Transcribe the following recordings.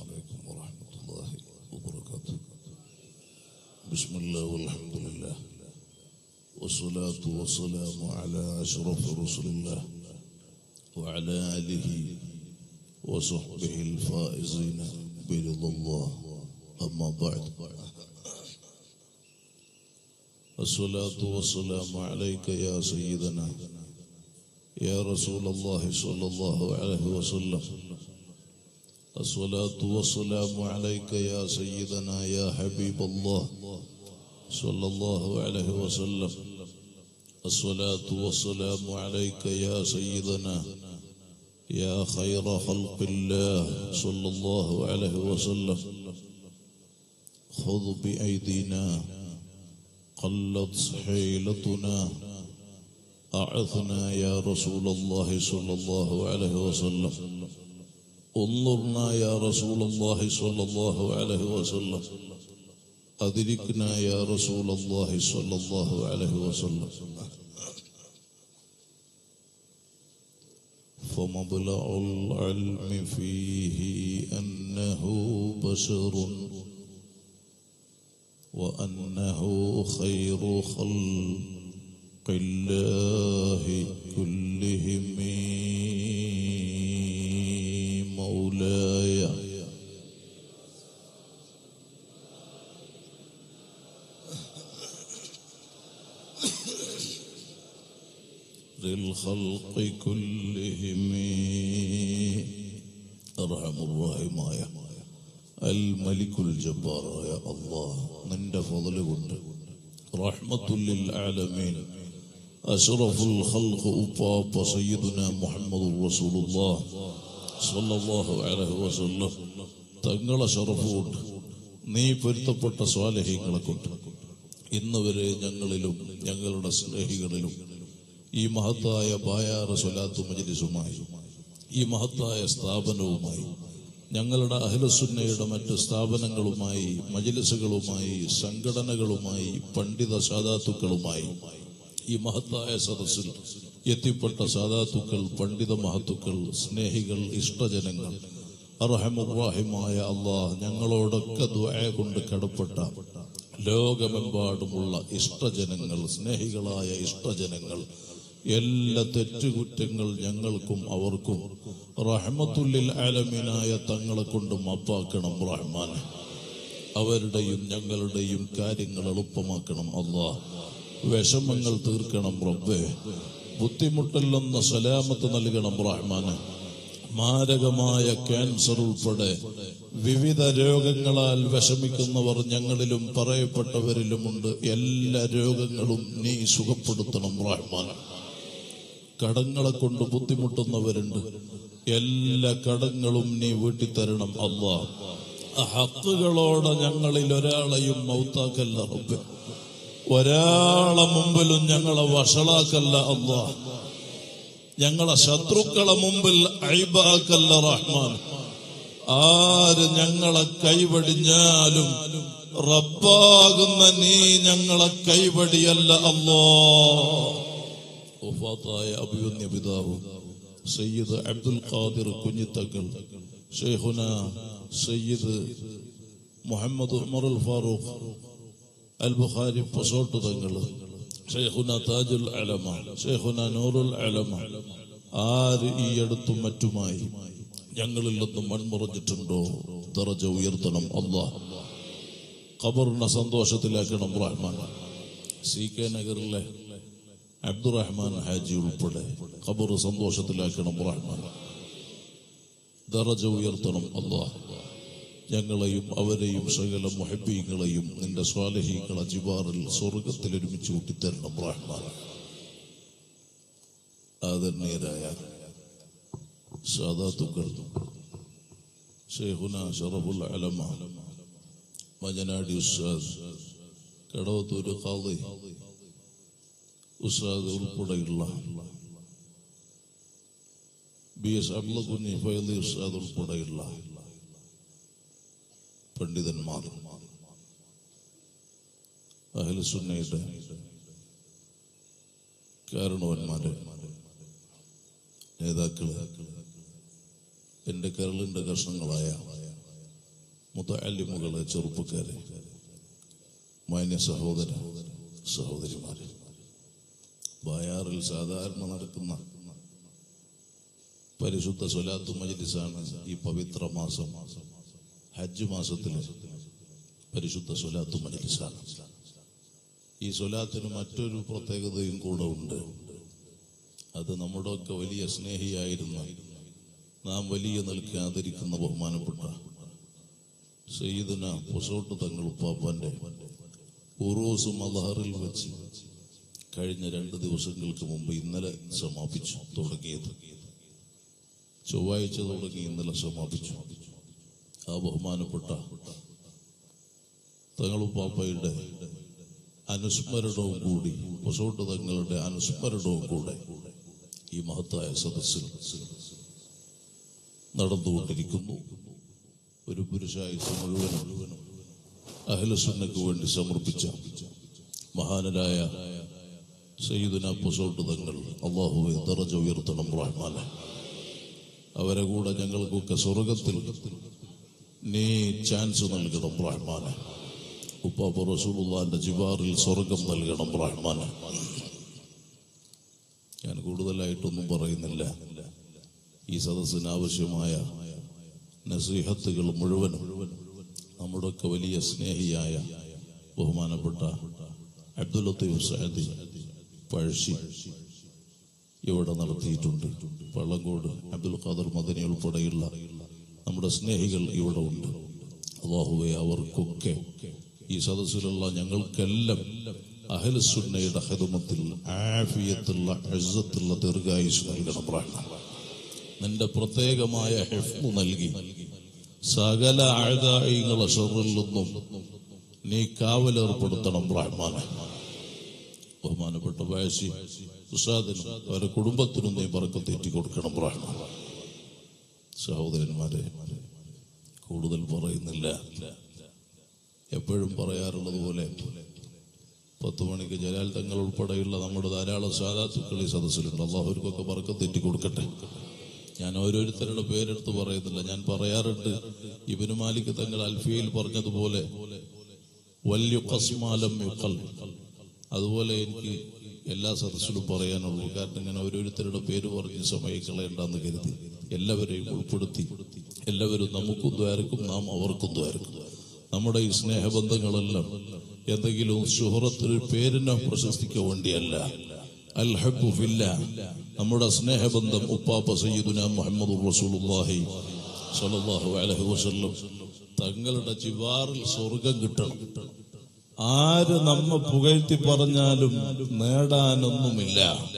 عليكم ورحمة الله وبركاته. بسم الله والحمد لله والصلاة والسلام على أشرف رسول الله وعلى آله وصحبه الفائزين برضا الله. أما بعد، الصلاة والسلام عليك يا سيدنا يا رسول الله صلى الله عليه وسلم. الصلاة والسلام عليك يا سيدنا يا حبيب الله صلى الله عليه وسلم. الصلاة والسلام عليك يا سيدنا يا خير خلق الله صلى الله عليه وسلم. خذ بأيدينا قلت حيلتنا أعثنا يا رسول الله صلى الله عليه وسلم. انظرنا يا رسول الله صلى الله عليه وسلم. أدركنا يا رسول الله صلى الله عليه وسلم. فمبلغ العلم فيه أنه بشر وأنه خير خلق الله كلهم. مولاي للخلق كلهم أرحم الراحمين الملك الجبار. يا الله نند فضل قد رحمة للعالمين أشرف الخلق أباب سيدنا محمد رسول الله صلى الله عليه وسلم. തങ്ങളെ ഷറഫുണ്ട് നീ പൊരുത്തപ്പെട്ട സ്വാലിഹീങ്ങളെ കൊണ്ട് ഇന്ന് വരെ ഞങ്ങളിലും ഞങ്ങളുടെ സ്നേഹികളിലും ഈ മഹത്തായ ബായാറ സ്വലാത്തു മജ്ലിസുമായി ഈ മഹത്തായ സ്ഥാപനവുമായി ഞങ്ങളുടെ അഹ്ലുസുന്നയുടെ മറ്റ് സ്ഥാപനങ്ങളുമായി മജ്ലിസുകളുമായി സംഘടനകളുമായി പണ്ഡിത സാദാത്തുക്കളുമായി ഈ മഹത്തായ സദസ്സിൽ എത്തിപ്പെട്ട സാദാത്തുക്കൾ, പണ്ഡിത മഹത്തുക്കൾ, സ്നേഹികൾ, ഇഷ്ടജനങ്ങൾ, അർഹമുർ-റഹീമായ അല്ലാഹ് ഞങ്ങളോടൊക്കെ ദുആ കൊണ്ട് കടപ്പെട്ട ലോകമെമ്പാടുമുള്ള ഇഷ്ടജനങ്ങൾ, സ്നേഹികളായ ഇഷ്ടജനങ്ങൾ, എല്ലാ തെറ്റുകുറ്റങ്ങൾ ഞങ്ങൾക്കും അവർക്കും റഹ്മത്തുൽ ആലമീനായ തങ്ങളെ കൊണ്ട് മാപ്പാക്കണം റഹ്മാൻ. അവരുടെയും ഞങ്ങളുടെയും കാര്യങ്ങൾ എളുപ്പമാക്കണം അല്ലാഹ്. വിഷമങ്ങൾ തീർക്കണം റബ്ബേ. ബുദ്ധിമുട്ടില്ലെന്ന സലാമത്ത് നൽകണം റഹ്മാന്. മാരകമായ ക്യാൻസർ ഉൾപ്പെടെ വിവിധ രോഗങ്ങളാൽ വിഷമിക്കുന്നവർ ഞങ്ങളിലും പറയപ്പെട്ടവരിലുമുണ്ട്. എല്ലാ രോഗങ്ങളും നീ സുഖപ്പെടുത്തണം റഹ്മാൻ. കടങ്ങളെ കൊണ്ട് ബുദ്ധിമുട്ടുന്നവരുണ്ട്. എല്ലാ കടങ്ങളും നീ വീട്ടിത്തരണം അല്ലാഹ്. ഹഖുകളോടെ ഞങ്ങളിൽ ഒരാളെയും മൗത്താക്കല്ല റബ്ബേ. ഒരാളെ മുമ്പിലും ഞങ്ങളെ വഷളാക്കല്ല അല്ലാഹ്. ഞങ്ങളെ ശത്രുക്കളെ മുമ്പിൽ ഐബാക്കല്ല റഹ്മാൻ. ആര് ഞങ്ങളെ കൈവടിഞ്ഞാലും റബ്ബാകുന്ന നീ ഞങ്ങളെ കൈവടിയല്ല അല്ലാഹ്. വഫാത്തായ അഭിവന്യ പിതാവ് സയ്യിദ് അബ്ദുൽ ഖാദിർ കുഞ്ഞിത്തങ്ങൾ, ശൈഖുന സയ്യിദ് മുഹമ്മദ് ഉമറുൽ ഫാറൂഖ് അൽ ബുഖാരി പൊസോട്ട് തങ്ങൾ, ശൈഖുന താജുൽ അലമ, ശൈഖുന നൂറുൽ അലമ, ആര് ഈ അടുത്തും മറ്റുമായി ഞങ്ങളിൽ നിന്നും മൺമുറഞ്ഞിട്ടുണ്ടോ ദറജ ഉയർത്തണം അല്ലാഹ്. ഖബറിനെ സന്തോഷത്തിലാക്കണം റഹ്മാൻ. CK നഗറിലെ അബ്ദുറഹ്മാൻ ഹാജി ഉൾപ്പെടെ ഖബർ സന്തോഷത്തിലാക്കണം റഹ്മാൻ. ദറജ ഉയർത്തണം അല്ലാഹ്. ഞങ്ങളെയും അവരെയും സകല മുഹബ്ബീങ്ങളെയും നിന്റെ സ്വാലിഹീങ്ങളെ ജിവാറിൽ സ്വർഗത്തിൽ ഒരുമിച്ച് കൂട്ടിത്തരണം റഹ്മാൻ. ആദരണീയരായ സാദാത്തുക്കൾ, ശൈഖുന ശറഫുൽ അലമ മജനാടി ഉസ്താദ്, കടവത്തൂർ ഖാദി ഉസ്താദ് ഉൾപ്പെടെയുള്ള BS അബ്ദുൽ കുഞ്ഞി ഫൈലി ഉസ്താദ് ഉൾപ്പെടെയുള്ള പണ്ഡിതന്മാർ, അഹ്ലുസുന്നയുടെ കാരണവന്മാര്, നേതാക്കള്, എന്റെ കരളിന്റെ കഷ്ണങ്ങളായ മുതഅല്ലിമുകളെ, ചെറുപ്പക്കാരെ, മാന്യ സഹോദര സഹോദരിമാരെ, ബായാറിൽ സാധാരണ നടക്കുന്ന പരിശുദ്ധ സ്വലാത്ത് മജ്ലിസാണ് ഈ പവിത്ര മാസം, ഹജ്ജ് മാസത്തിലെ പരിശുദ്ധ സ്വലാത്ത് മജ്ലിസാണ്. ഈ സ്വലാത്തിന് മറ്റൊരു പ്രത്യേകതയും കൂടെ ഉണ്ട്. അത് നമ്മുടെയൊക്കെ വലിയ സ്നേഹിയായിരുന്ന, നാം വലിയ നിലയ്ക്ക് ആദരിക്കുന്ന ബഹുമാനപ്പെട്ട സയ്യിദുന പൊസോട്ട് തങ്ങൾ ഉപ്പാപ്പാന്റെ ഉറൂസ് മദ്ഹറിൽ വെച്ച് കഴിഞ്ഞ 2 ദിവസങ്ങൾക്ക് മുമ്പ് ഇന്നലെ സമാപിച്ചു. തുടങ്ങിയത് ചൊവ്വാഴ്ച തുടങ്ങി, ഇന്നലെ സമാപിച്ചു. ആ ബഹുമാനപ്പെട്ട തങ്ങളുപ്പാപ്പയുടെ അനുസ്മരണവും കൂടി, പൊസോട്ട് തങ്ങളുടെ അനുസ്മരണവും കൂടെ ഈ മഹത്തായ സദസ്സിൽ നടന്നുകൊണ്ടിരിക്കുന്നു. ഒരു പുരുഷായുസ് മുഴുവനും അഹ്ലുസുന്നക്ക് വേണ്ടി സമർപ്പിച്ച മഹാനരായ സയ്യിദുന പൊസോട്ട് തങ്ങൾ, അല്ലാഹുവേ ദറജ ഉയർത്തണം റഹ്മാനെ. അവരെ കൂടെ ഞങ്ങൾക്കൊക്കെ സ്വർഗത്തിൽ നീ ചാൻസ് നൽകണം റഹ്മാനെ. ഉപ്പാപ്പ റസൂലുള്ളാഹിന്റെ ജിവാറിൽ സ്വർഗം നൽകണം റഹ്മാനെ. ഞാൻ കൂടുതലായിട്ടൊന്നും പറയുന്നില്ല. ഈ സദസ്സിന് ആവശ്യമായ നസീഹത്തുകൾ മുഴുവനും നമ്മുടെയൊക്കെ വലിയ സ്നേഹിയായ ബഹുമാനപ്പെട്ട അബ്ദുൽ ലത്തീഫ് സഅദി പഴശ്ശി ഇവിടെ നടത്തിയിട്ടുണ്ട്. പള്ളങ്കോട് അബ്ദുൽ ഖാദർ മദനി ഉൾപ്പെടെയുള്ള നമ്മുടെ സ്നേഹികൾ ഇവിടെ ഉണ്ട്. അല്ലാഹുവേ, അവർക്കൊക്കെ ഈ സദസ്സിലുള്ള ഞങ്ങൾക്കെല്ലാം അഹ്ലുസുന്നയുടെ ഖിദ്മത്തിൽ ആഫിയത്തുള്ള ഇസ്സത്തുള്ള ദീർഘായുസ് നൽകണം റഹ്മാൻ. നിന്റെ പ്രത്യേകമായ ഹിഫ്ള് നൽകി സകല അഅദാഇകളെ ശർറിൽ നിന്നും നീ കാവലേർപ്പെടുത്തണം റഹ്മാനെ. ബഹുമാനപ്പെട്ട പഴശ്ശി ഉസ്താദിനും അവരുടെ കുടുംബത്തിനും നീ ബർക്കത്ത് ഏറ്റി കൊടുക്കണം റഹ്മാൻ. സഹോദരന്മാരെ, കൂടുതൽ പറയുന്നില്ല. എപ്പോഴും പറയാറുള്ളത് പോലെ 10 മണിക്ക് ജലാൽ തങ്ങൾ ഉൾപ്പെടെയുള്ള നമ്മുടെ ധാരാളം സാദാത്തുക്കൾ ഈ സദസ്സിലുണ്ട്. അല്ലാഹുവർക്കൊക്കെ ബർക്കത്ത് ഏറ്റി കൊടുക്കട്ടെ. ഞാൻ ഓരോരുത്തരുടെ പേരെടുത്ത് പറയുന്നില്ല. ഞാൻ പറയാറുണ്ട്, ഇബ്നു മാലിക് തങ്ങൾ അൽഫിയയിൽ പറഞ്ഞതുപോലെ വല്യ ഖസ്മാലം യുഖൽ, അതുപോലെ എനിക്ക് എല്ലാ സദസ്സിലും പറയാനുള്ളൂ. കാരണം ഇങ്ങനെ ഓരോരുത്തരുടെ പേര് പറഞ്ഞ് സമയം കളയണ്ടെന്ന് കരുതി എല്ലാവരെയും ഉൾപ്പെടുത്തി, എല്ലാവരും നമുക്കും ദ്വാരക്കും നാം അവർക്കും ദ്വാരക്കും. നമ്മുടെ ഈ സ്നേഹബന്ധങ്ങളെല്ലാം എന്തെങ്കിലും ശുഹറത്തിന് പേരിനോ പ്രശസ്തിക്കോ വേണ്ടിയല്ല. അൽ ഹബ്ബു ഫില്ലാഹ്, നമ്മുടെ സ്നേഹബന്ധം ഉപ്പാപ്പ സയ്യിദുനാ മുഹമ്മദുർ റസൂലുള്ളാഹി സ്വല്ലല്ലാഹു അലൈഹി വസല്ലം തങ്ങളുടെ ജിവാറിൽ സ്വർഗം കിട്ടണം. ആര് നമ്മ പുകഴ്ത്തി പറഞ്ഞാലും നേടാനൊന്നുമില്ല,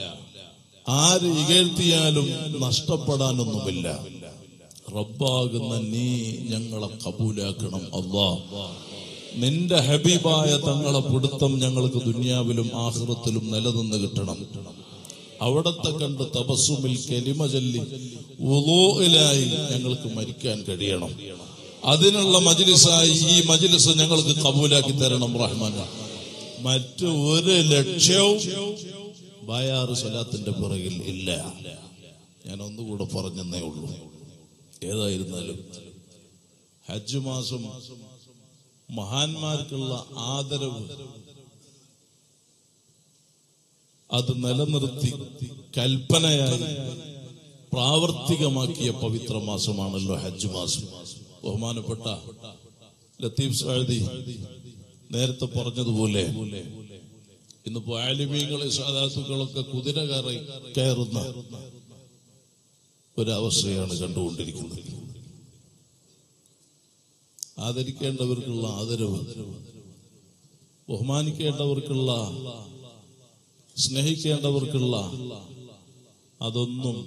ആര് ഇകഴ്ത്തിയാലും നഷ്ടപ്പെടാനൊന്നുമില്ല. റബ്ബാകുന്ന നീ ഞങ്ങളെ കബൂലാക്കണം അല്ലാഹ്. നിന്റെ ഹബീബായ തങ്ങളെ പിടുത്തം ഞങ്ങൾക്ക് ദുനിയാവിലും ആഖിറത്തിലും നിലനിന്ന് കിട്ടണം. അവിടത്തെ കണ്ട് തബസ്സുമിൽ കലിമ ചൊല്ലി വുളൂഇലായി ഞങ്ങൾക്ക് മരിക്കാൻ കഴിയണം. അതിനുള്ള മജ്ലിസായി ഈ മജ്ലിസ് ഞങ്ങൾക്ക് കബൂലാക്കി തരണം റഹ്മാൻ. മറ്റു ഒരു ലക്ഷ്യവും ബായാറ് സ്വലാത്തിന്റെ പിറകിൽ ഇല്ല. ഞാൻ ഒന്നുകൂടെ പറഞ്ഞെന്നേ ഉള്ളൂ. ഏതായിരുന്നാലും ഹജ്ജ് മാസം മഹാന്മാർക്കുള്ള ആദരവ് അത് നിലനിർത്തി കൽപ്പനയായി പ്രാവർത്തികമാക്കിയ പവിത്ര മാസമാണല്ലോ ഹജ്ജ് മാസം. ബഹുമാനപ്പെട്ട ലത്തീഫ് സഅദി നേരത്തെ പറഞ്ഞതുപോലെ ഇന്നിപ്പോ ആലിമീങ്ങളെ സാദാത്തുക്കളൊക്കെ കുതിര കയറുന്ന ഒരവസ്ഥയാണ് കണ്ടുകൊണ്ടിരിക്കുന്നത്. ആദരിക്കേണ്ടവർക്കുള്ള ആദരവ്, ബഹുമാനിക്കേണ്ടവർക്കുള്ള, സ്നേഹിക്കേണ്ടവർക്കുള്ള അതൊന്നും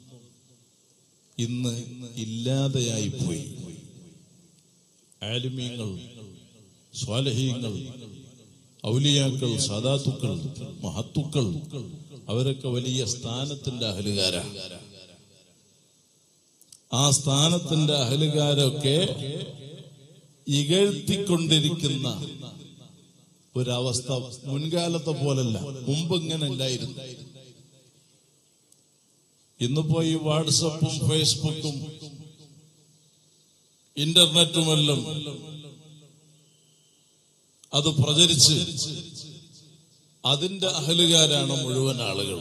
ഇന്ന് ഇല്ലാതെയായി പോയി. ആലിമീങ്ങൾ, സ്വാലിഹീങ്ങൾ, ഔലിയാക്കൾ, സാദാത്തുക്കൾ, മഹത്തുക്കൾ അവരൊക്കെ വലിയ സ്ഥാനത്തിന്റെ അഹലുകാരാണ്. ആ സ്ഥാനത്തിന്റെ അഹലുകാരൊക്കെ ഇകഴ്ത്തിക്കൊണ്ടിരിക്കുന്ന ഒരവസ്ഥ മുൻകാലത്തെ പോലല്ല. മുമ്പ് ഇങ്ങനെ അല്ലായിരുന്നു. ഇന്നിപ്പോ ഈ വാട്സപ്പും ഫേസ്ബുക്കും ഇന്റർനെറ്റുമെല്ലാം അത് പ്രചരിച്ച് അതിന്റെ അഹലുകാരാണ് മുഴുവൻ ആളുകൾ.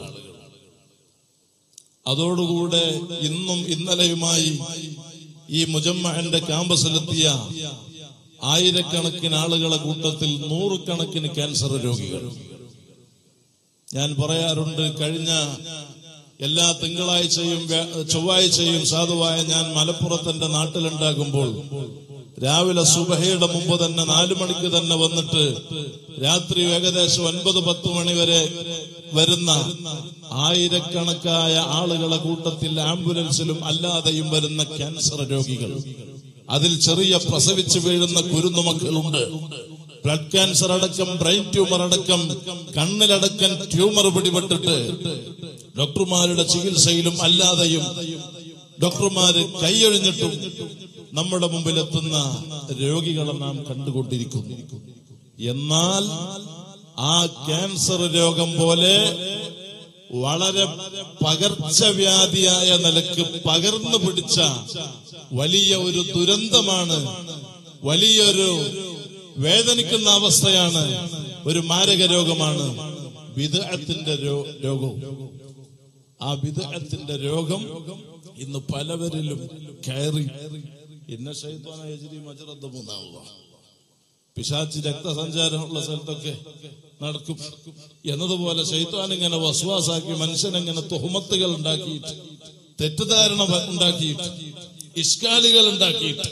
അതോടുകൂടെ ഇന്നും ഇന്നലെയുമായി ഈ മുജമ്മഅന്റെ ക്യാമ്പസിലെത്തിയ ആയിരക്കണക്കിന് ആളുകളെ കൂട്ടത്തിൽ നൂറുകണക്കിന് ക്യാൻസർ രോഗികൾ. ഞാൻ പറയാറുണ്ട്, കഴിഞ്ഞ എല്ലാ തിങ്കളാഴ്ചയും ചൊവ്വാഴ്ചയും സാധുവായ ഞാൻ മലപ്പുറത്തിന്റെ നാട്ടിലുണ്ടാകുമ്പോൾ രാവിലെ സുബഹയുടെ മുമ്പ് തന്നെ 4 മണിക്ക് തന്നെ വന്നിട്ട് രാത്രി ഏകദേശം 9-10 മണി വരെ വരുന്ന ആയിരക്കണക്കായ ആളുകളെ കൂട്ടത്തിൽ ആംബുലൻസിലും അല്ലാതെയും വരുന്ന ക്യാൻസർ രോഗികൾ, അതിൽ ചെറിയ പ്രസവിച്ചു വീഴുന്ന കുരുന്നുമക്കളുണ്ട്. ബ്ലഡ് ക്യാൻസർ അടക്കം, ബ്രെയിൻ ട്യൂമർ അടക്കം, കണ്ണിലടക്കം ട്യൂമർ പിടിപെട്ടിട്ട് ഡോക്ടർമാരുടെ ചികിത്സയിലും അല്ലാതെയും ഡോക്ടർമാര് കൈയൊഴിഞ്ഞിട്ടും നമ്മുടെ മുമ്പിലെത്തുന്ന രോഗികളെ നാം കണ്ടുകൊണ്ടിരിക്കുന്നു. എന്നാൽ ആ ക്യാൻസർ രോഗം പോലെ വളരെ പകർച്ചവ്യാധിയായ നിലക്ക് പകർന്നു പിടിച്ച വലിയ ഒരു ദുരന്തമാണ്, വലിയൊരു വേദനിക്കുന്ന അവസ്ഥയാണ്, ഒരു മാരക രോഗമാണ് ബിദ്അത്തിന്റെ രോഗം. ആ ബിദ്അത്തിന്റെ രോഗം ഇന്ന് പലവരിലും കയറി. ഇന്ന ശൈത്വാന യജ്രി മജ്റദ മുനാവ, പിശാച് രക്തസഞ്ചാരമുള്ള സ്ഥലത്തൊക്കെ നടക്കും എന്നതുപോലെ ശൈത്വാൻ ഇങ്ങനെ വസ്വാസാക്കി മനുഷ്യനെങ്ങനെ തുഹമത്തുകൾ ഉണ്ടാക്കിയിട്ട്, തെറ്റിദ്ധാരണ ഉണ്ടാക്കിയിട്ട്, ഇഷ്കാലികൾ ഉണ്ടാക്കിയിട്ട്,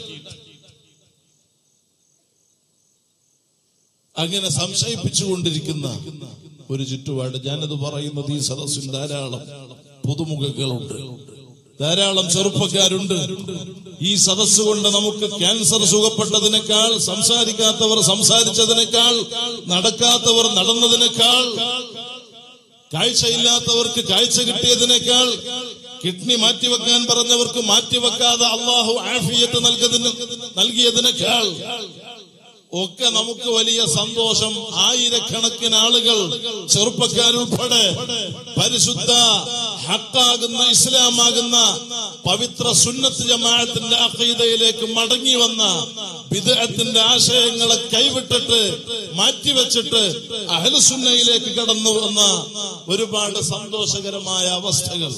അങ്ങനെ സംശയിപ്പിച്ചുകൊണ്ടിരിക്കുന്ന ഒരു ചുറ്റുപാട്. ഞാനത് പറയുന്നത് ഈ സദസ്സിൽ ധാരാളം പുതുമുഖങ്ങളുണ്ട്, ധാരാളം ചെറുപ്പക്കാരുണ്ട്. ഈ സദസ് കൊണ്ട് നമുക്ക് ക്യാൻസർ സുഖപ്പെട്ടതിനേക്കാൾ, സംസാരിക്കാത്തവർ സംസാരിച്ചതിനേക്കാൾ, നടക്കാത്തവർ നടന്നതിനേക്കാൾ, കാഴ്ചയില്ലാത്തവർക്ക് കാഴ്ച കിട്ടിയതിനേക്കാൾ, കിഡ്നി മാറ്റിവെക്കാൻ പറഞ്ഞവർക്ക് മാറ്റിവെക്കാതെ അള്ളാഹു ആഫിയത്ത് നൽകിയതിനേക്കാൾ ഒക്കെ നമുക്ക് വലിയ സന്തോഷം. ആയിരക്കണക്കിന് ആളുകൾ, ചെറുപ്പക്കാരുൾപ്പെടെ പരിശുദ്ധ ഹക്കാകുന്ന ഇസ്ലാമാകുന്ന പവിത്ര സുന്നത്ത് ജമാഅത്തിന്റെ അഖീദയിലേക്ക് മടങ്ങി വന്ന ബിദ്അത്തിന്റെ ആശയങ്ങളെ കൈവിട്ടിട്ട് മാറ്റിവെച്ചിട്ട് അഹ്ലുസുന്നയിലേക്ക് കടന്നു വന്ന ഒരുപാട് സന്തോഷകരമായ അവസ്ഥകൾ.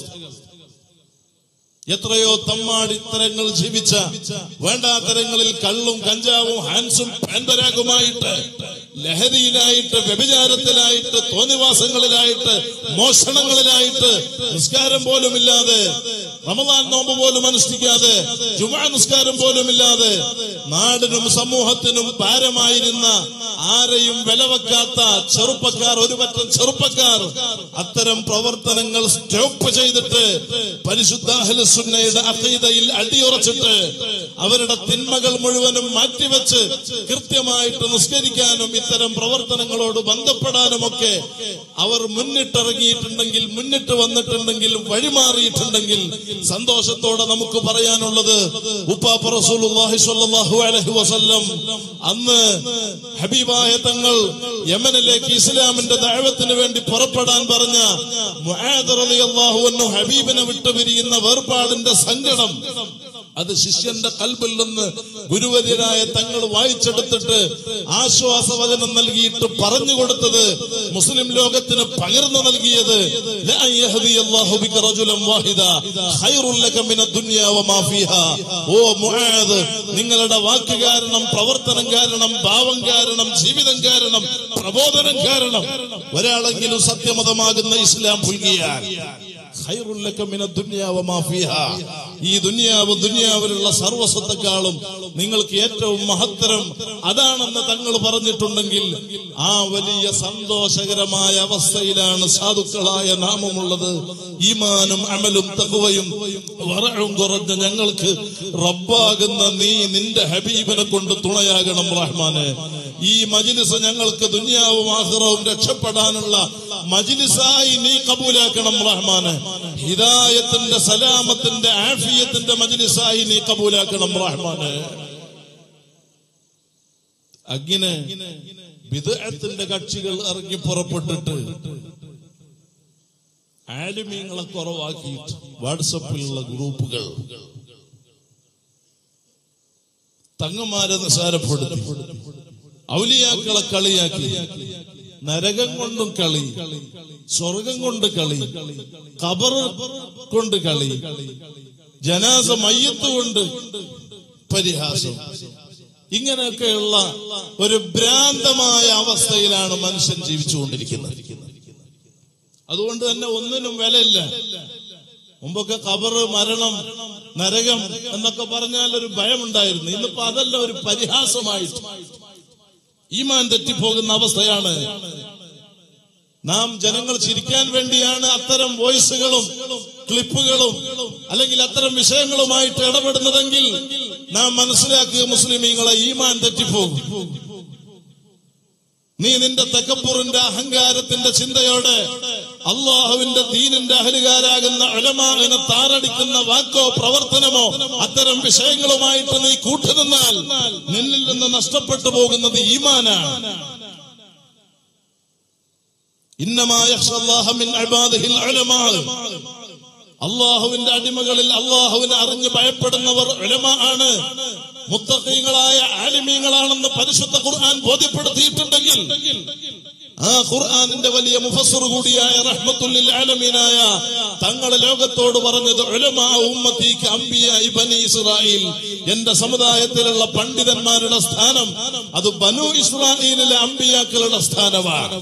എത്രയോ തമ്മാടിത്തരങ്ങൾ ജീവിച്ച, വേണ്ടാത്തരങ്ങളിൽ കള്ളും കഞ്ചാവും ഹാൻസും പാൻപരാഗുമായിട്ട്, ലഹരിയിലായിട്ട്, വ്യഭിചാരത്തിലായിട്ട്, തോന്നിവാസങ്ങളിലായിട്ട്, മോഷണങ്ങളിലായിട്ട്, നിസ്കാരം പോലുമില്ലാതെ, റമദാൻ നോമ്പ് പോലും അനുഷ്ഠിക്കാതെ, ജുമുഅ നിസ്കാരം പോലുമില്ലാതെ നാടിനും സമൂഹത്തിനും ഭാരമായിരുന്ന, ആരെയും വിലവെക്കാത്ത ചെറുപ്പക്കാർ, ഒരുപറ്റം ചെറുപ്പക്കാർ അത്തരം പ്രവർത്തനങ്ങൾ സ്റ്റോപ്പ് ചെയ്തിട്ട് പരിശുദ്ധ അഹ്ലുസുന്നയുടെ അഖീദയിൽ അടിയുറച്ചിട്ട് അവരുടെ തിന്മകൾ മുഴുവനും മാറ്റിവെച്ച് കൃത്യമായിട്ട് നിസ്കരിക്കാനും ഇത്തരം പ്രവർത്തനങ്ങളോട് ബന്ധപ്പെടാനുമൊക്കെ അവർ മുന്നിട്ടിറങ്ങിയിട്ടുണ്ടെങ്കിൽ, മുന്നിട്ട് വന്നിട്ടുണ്ടെങ്കിൽ, വഴിമാറിയിട്ടുണ്ടെങ്കിൽ സന്തോഷത്തോടെ നമുക്ക് പറയാനുള്ളത്, ഉപ്പാപ്പ റസൂലുള്ളാഹി സ്വല്ലല്ലാഹു അലൈഹി വസല്ലം അന്ന് ഹബീബായ തങ്ങൾ യമനിലേക്ക് ഇസ്ലാമിന്റെ ദഅവത്തിന് വേണ്ടി പുറപ്പെടാൻ പറഞ്ഞ മുആദ് റളിയല്ലാഹു അൻഹു ഹബീബിനെ വിട്ടുപിരിയുന്ന വേർപാടിന്റെ സങ്കടം അത് ശിഷ്യന്റെ ഖൽബിൽ നിന്ന് ഗുരുവര്യരായ തങ്ങൾ വായിച്ചെടുത്തിട്ട് ആശ്വാസവചനം നൽകിയിട്ട് പറഞ്ഞു കൊടുത്തത്, മുസ്ലിം ലോകത്തിന് പകർന്നു നൽകിയത്, ലാ യഹ്ദിയല്ലാഹു ബിക റജുലൻ വാഹിദ ഖൈറുൽ ലക മിനദ് ദുനിയ വമാ ഫീഹാ. ഓ മുആദ്, നിങ്ങളുടെ വാക്ക് കാരണം, പ്രവർത്തനം കാരണം, ഭാവം കാരണം, ജീവിതം കാരണം, പ്രബോധനം കാരണം ഒരാളെങ്കിലും സത്യമതമാകുന്ന ഇസ്ലാം പുൽകിയാൽ ഖൈറുൽ ലക മിനദ് ദുനിയ വമാ ഫീഹാ, ഈ ദുനിയാവിലുള്ള സർവസ്വത്തെക്കാളും നിങ്ങൾക്ക് ഏറ്റവും മഹത്തരം അതാണെന്ന് തങ്ങൾ പറഞ്ഞിട്ടുണ്ടെങ്കിൽ ആ വലിയ സന്തോഷകരമായ അവസ്ഥയിലാണ് സാധുക്കളായ നാമമുള്ളത്. ഈമാനും അമലും തഖ്വയും വറഉം കുറഞ്ഞ ഞങ്ങൾക്ക് റബ്ബാകുന്ന നീ നിന്റെ ഹബീബിനെ കൊണ്ട് തുണയാകണം റഹ്മാനെ. ഈ മജ്ലിസ് ഞങ്ങൾക്ക് ദുനിയാവും ആഖിറവും രക്ഷപ്പെടാനുള്ള മജ്ലിസായി നീ കബൂലാക്കണം റഹ്മാനെ. ഹിദായത്തിന്റെ, സലാമത്തിന്റെ, ആഫിയത്തിന്റെ മജ്ലിസായി നീ കബൂലാക്കണം റഹ്മാനെ. അങ്ങനെ ബിദ്അത്തിന്റെ കക്ഷികൾ ഇറങ്ങി പുറപ്പെട്ടിട്ട് ആലിമീങ്ങളെ കുറവാക്കിയിട്ട് വാട്സപ്പിലുള്ള ഗ്രൂപ്പുകൾ, തങ്ങന്മാരെ നിസാരപ്പെടുത്തി, ഔലിയാക്കളെ കളിയാക്കി. നരകം കൊണ്ടും കളി, സ്വർഗം കൊണ്ട് കളി, ഖബർ കൊണ്ട് കളി, ജനാസ മയ്യത്ത് കൊണ്ട് പരിഹാസം. ഇങ്ങനെയൊക്കെയുള്ള ഒരു ഭ്രാന്തമായ അവസ്ഥയിലാണ് മനുഷ്യൻ ജീവിച്ചുകൊണ്ടിരിക്കുന്നത്. അതുകൊണ്ട് തന്നെ ഒന്നിനും വിലയില്ല. മുമ്പൊക്കെ ഖബർ, മരണം, നരകം എന്നൊക്കെ പറഞ്ഞാൽ ഒരു ഭയമുണ്ടായിരുന്നു. ഇന്നിപ്പോ അതല്ല, ഒരു പരിഹാസമായിട്ട് ഈമാൻ തെറ്റിപ്പോകുന്ന അവസ്ഥയാണ്. നാം ജനങ്ങൾ ചിരിക്കാൻ വേണ്ടിയാണ് അത്തരം വോയിസുകളും ക്ലിപ്പുകളും അല്ലെങ്കിൽ അത്തരം വിഷയങ്ങളുമായിട്ട് ഇടപെടുന്നതെങ്കിൽ നാം മനസ്സിലാക്കുക, മുസ്ലിമീങ്ങളെ ഈമാൻ തെറ്റിപ്പോകും. നീ നിന്റെ തകബ്ബുറിന്റെ അഹങ്കാരത്തിന്റെ ചിന്തയോടെ അള്ളാഹുവിന്റെ ദീനിന്റെ അഹ്ലുകാരാകുന്ന ഉലമാഇനെ താറടിക്കുന്ന വാക്കോ പ്രവർത്തനമോ അത്തരം വിഷയങ്ങളുമായിട്ട് നീ കൂട്ടുനിന്നാൽ നിന്നിൽ നിന്ന് നഷ്ടപ്പെട്ടു പോകുന്നത് ഈമാനാണ്. ഇന്നമാ യഖ്ശല്ലാഹ മിൻ ഇബാദിഹിൽ ഉലമാ. അള്ളാഹുവിന്റെ അടിമകളിൽ അള്ളാഹുവിനെ അറിഞ്ഞ് ഭയപ്പെടുന്നവർ ഉലമാ ആണ്, മുത്തഖീങ്ങളായ ആലിമീങ്ങളാണെന്ന് പരിശുദ്ധ ഖുർആൻ ബോധ്യപ്പെടുത്തിയിട്ടുണ്ടെങ്കിൽ ആ ഖുർആനിന്റെ വലിയ മുഫസ്സിർ കൂടിയായ റഹ്മത്തുൽ ലിൽ ആലമീനായ തങ്ങൾ ലോകത്തോട് പറഞ്ഞത്, ഉലമാ ഉമ്മത്തി കഅംബിയാ ബനി ഇസ്രായീൽ, എന്റെ സമുദായത്തിലുള്ള പണ്ഡിതന്മാരുടെ സ്ഥാനം അത് ബനു ഇസ്രായീലിലെ അംബിയാക്കളുടെ സ്ഥാനമാണ്.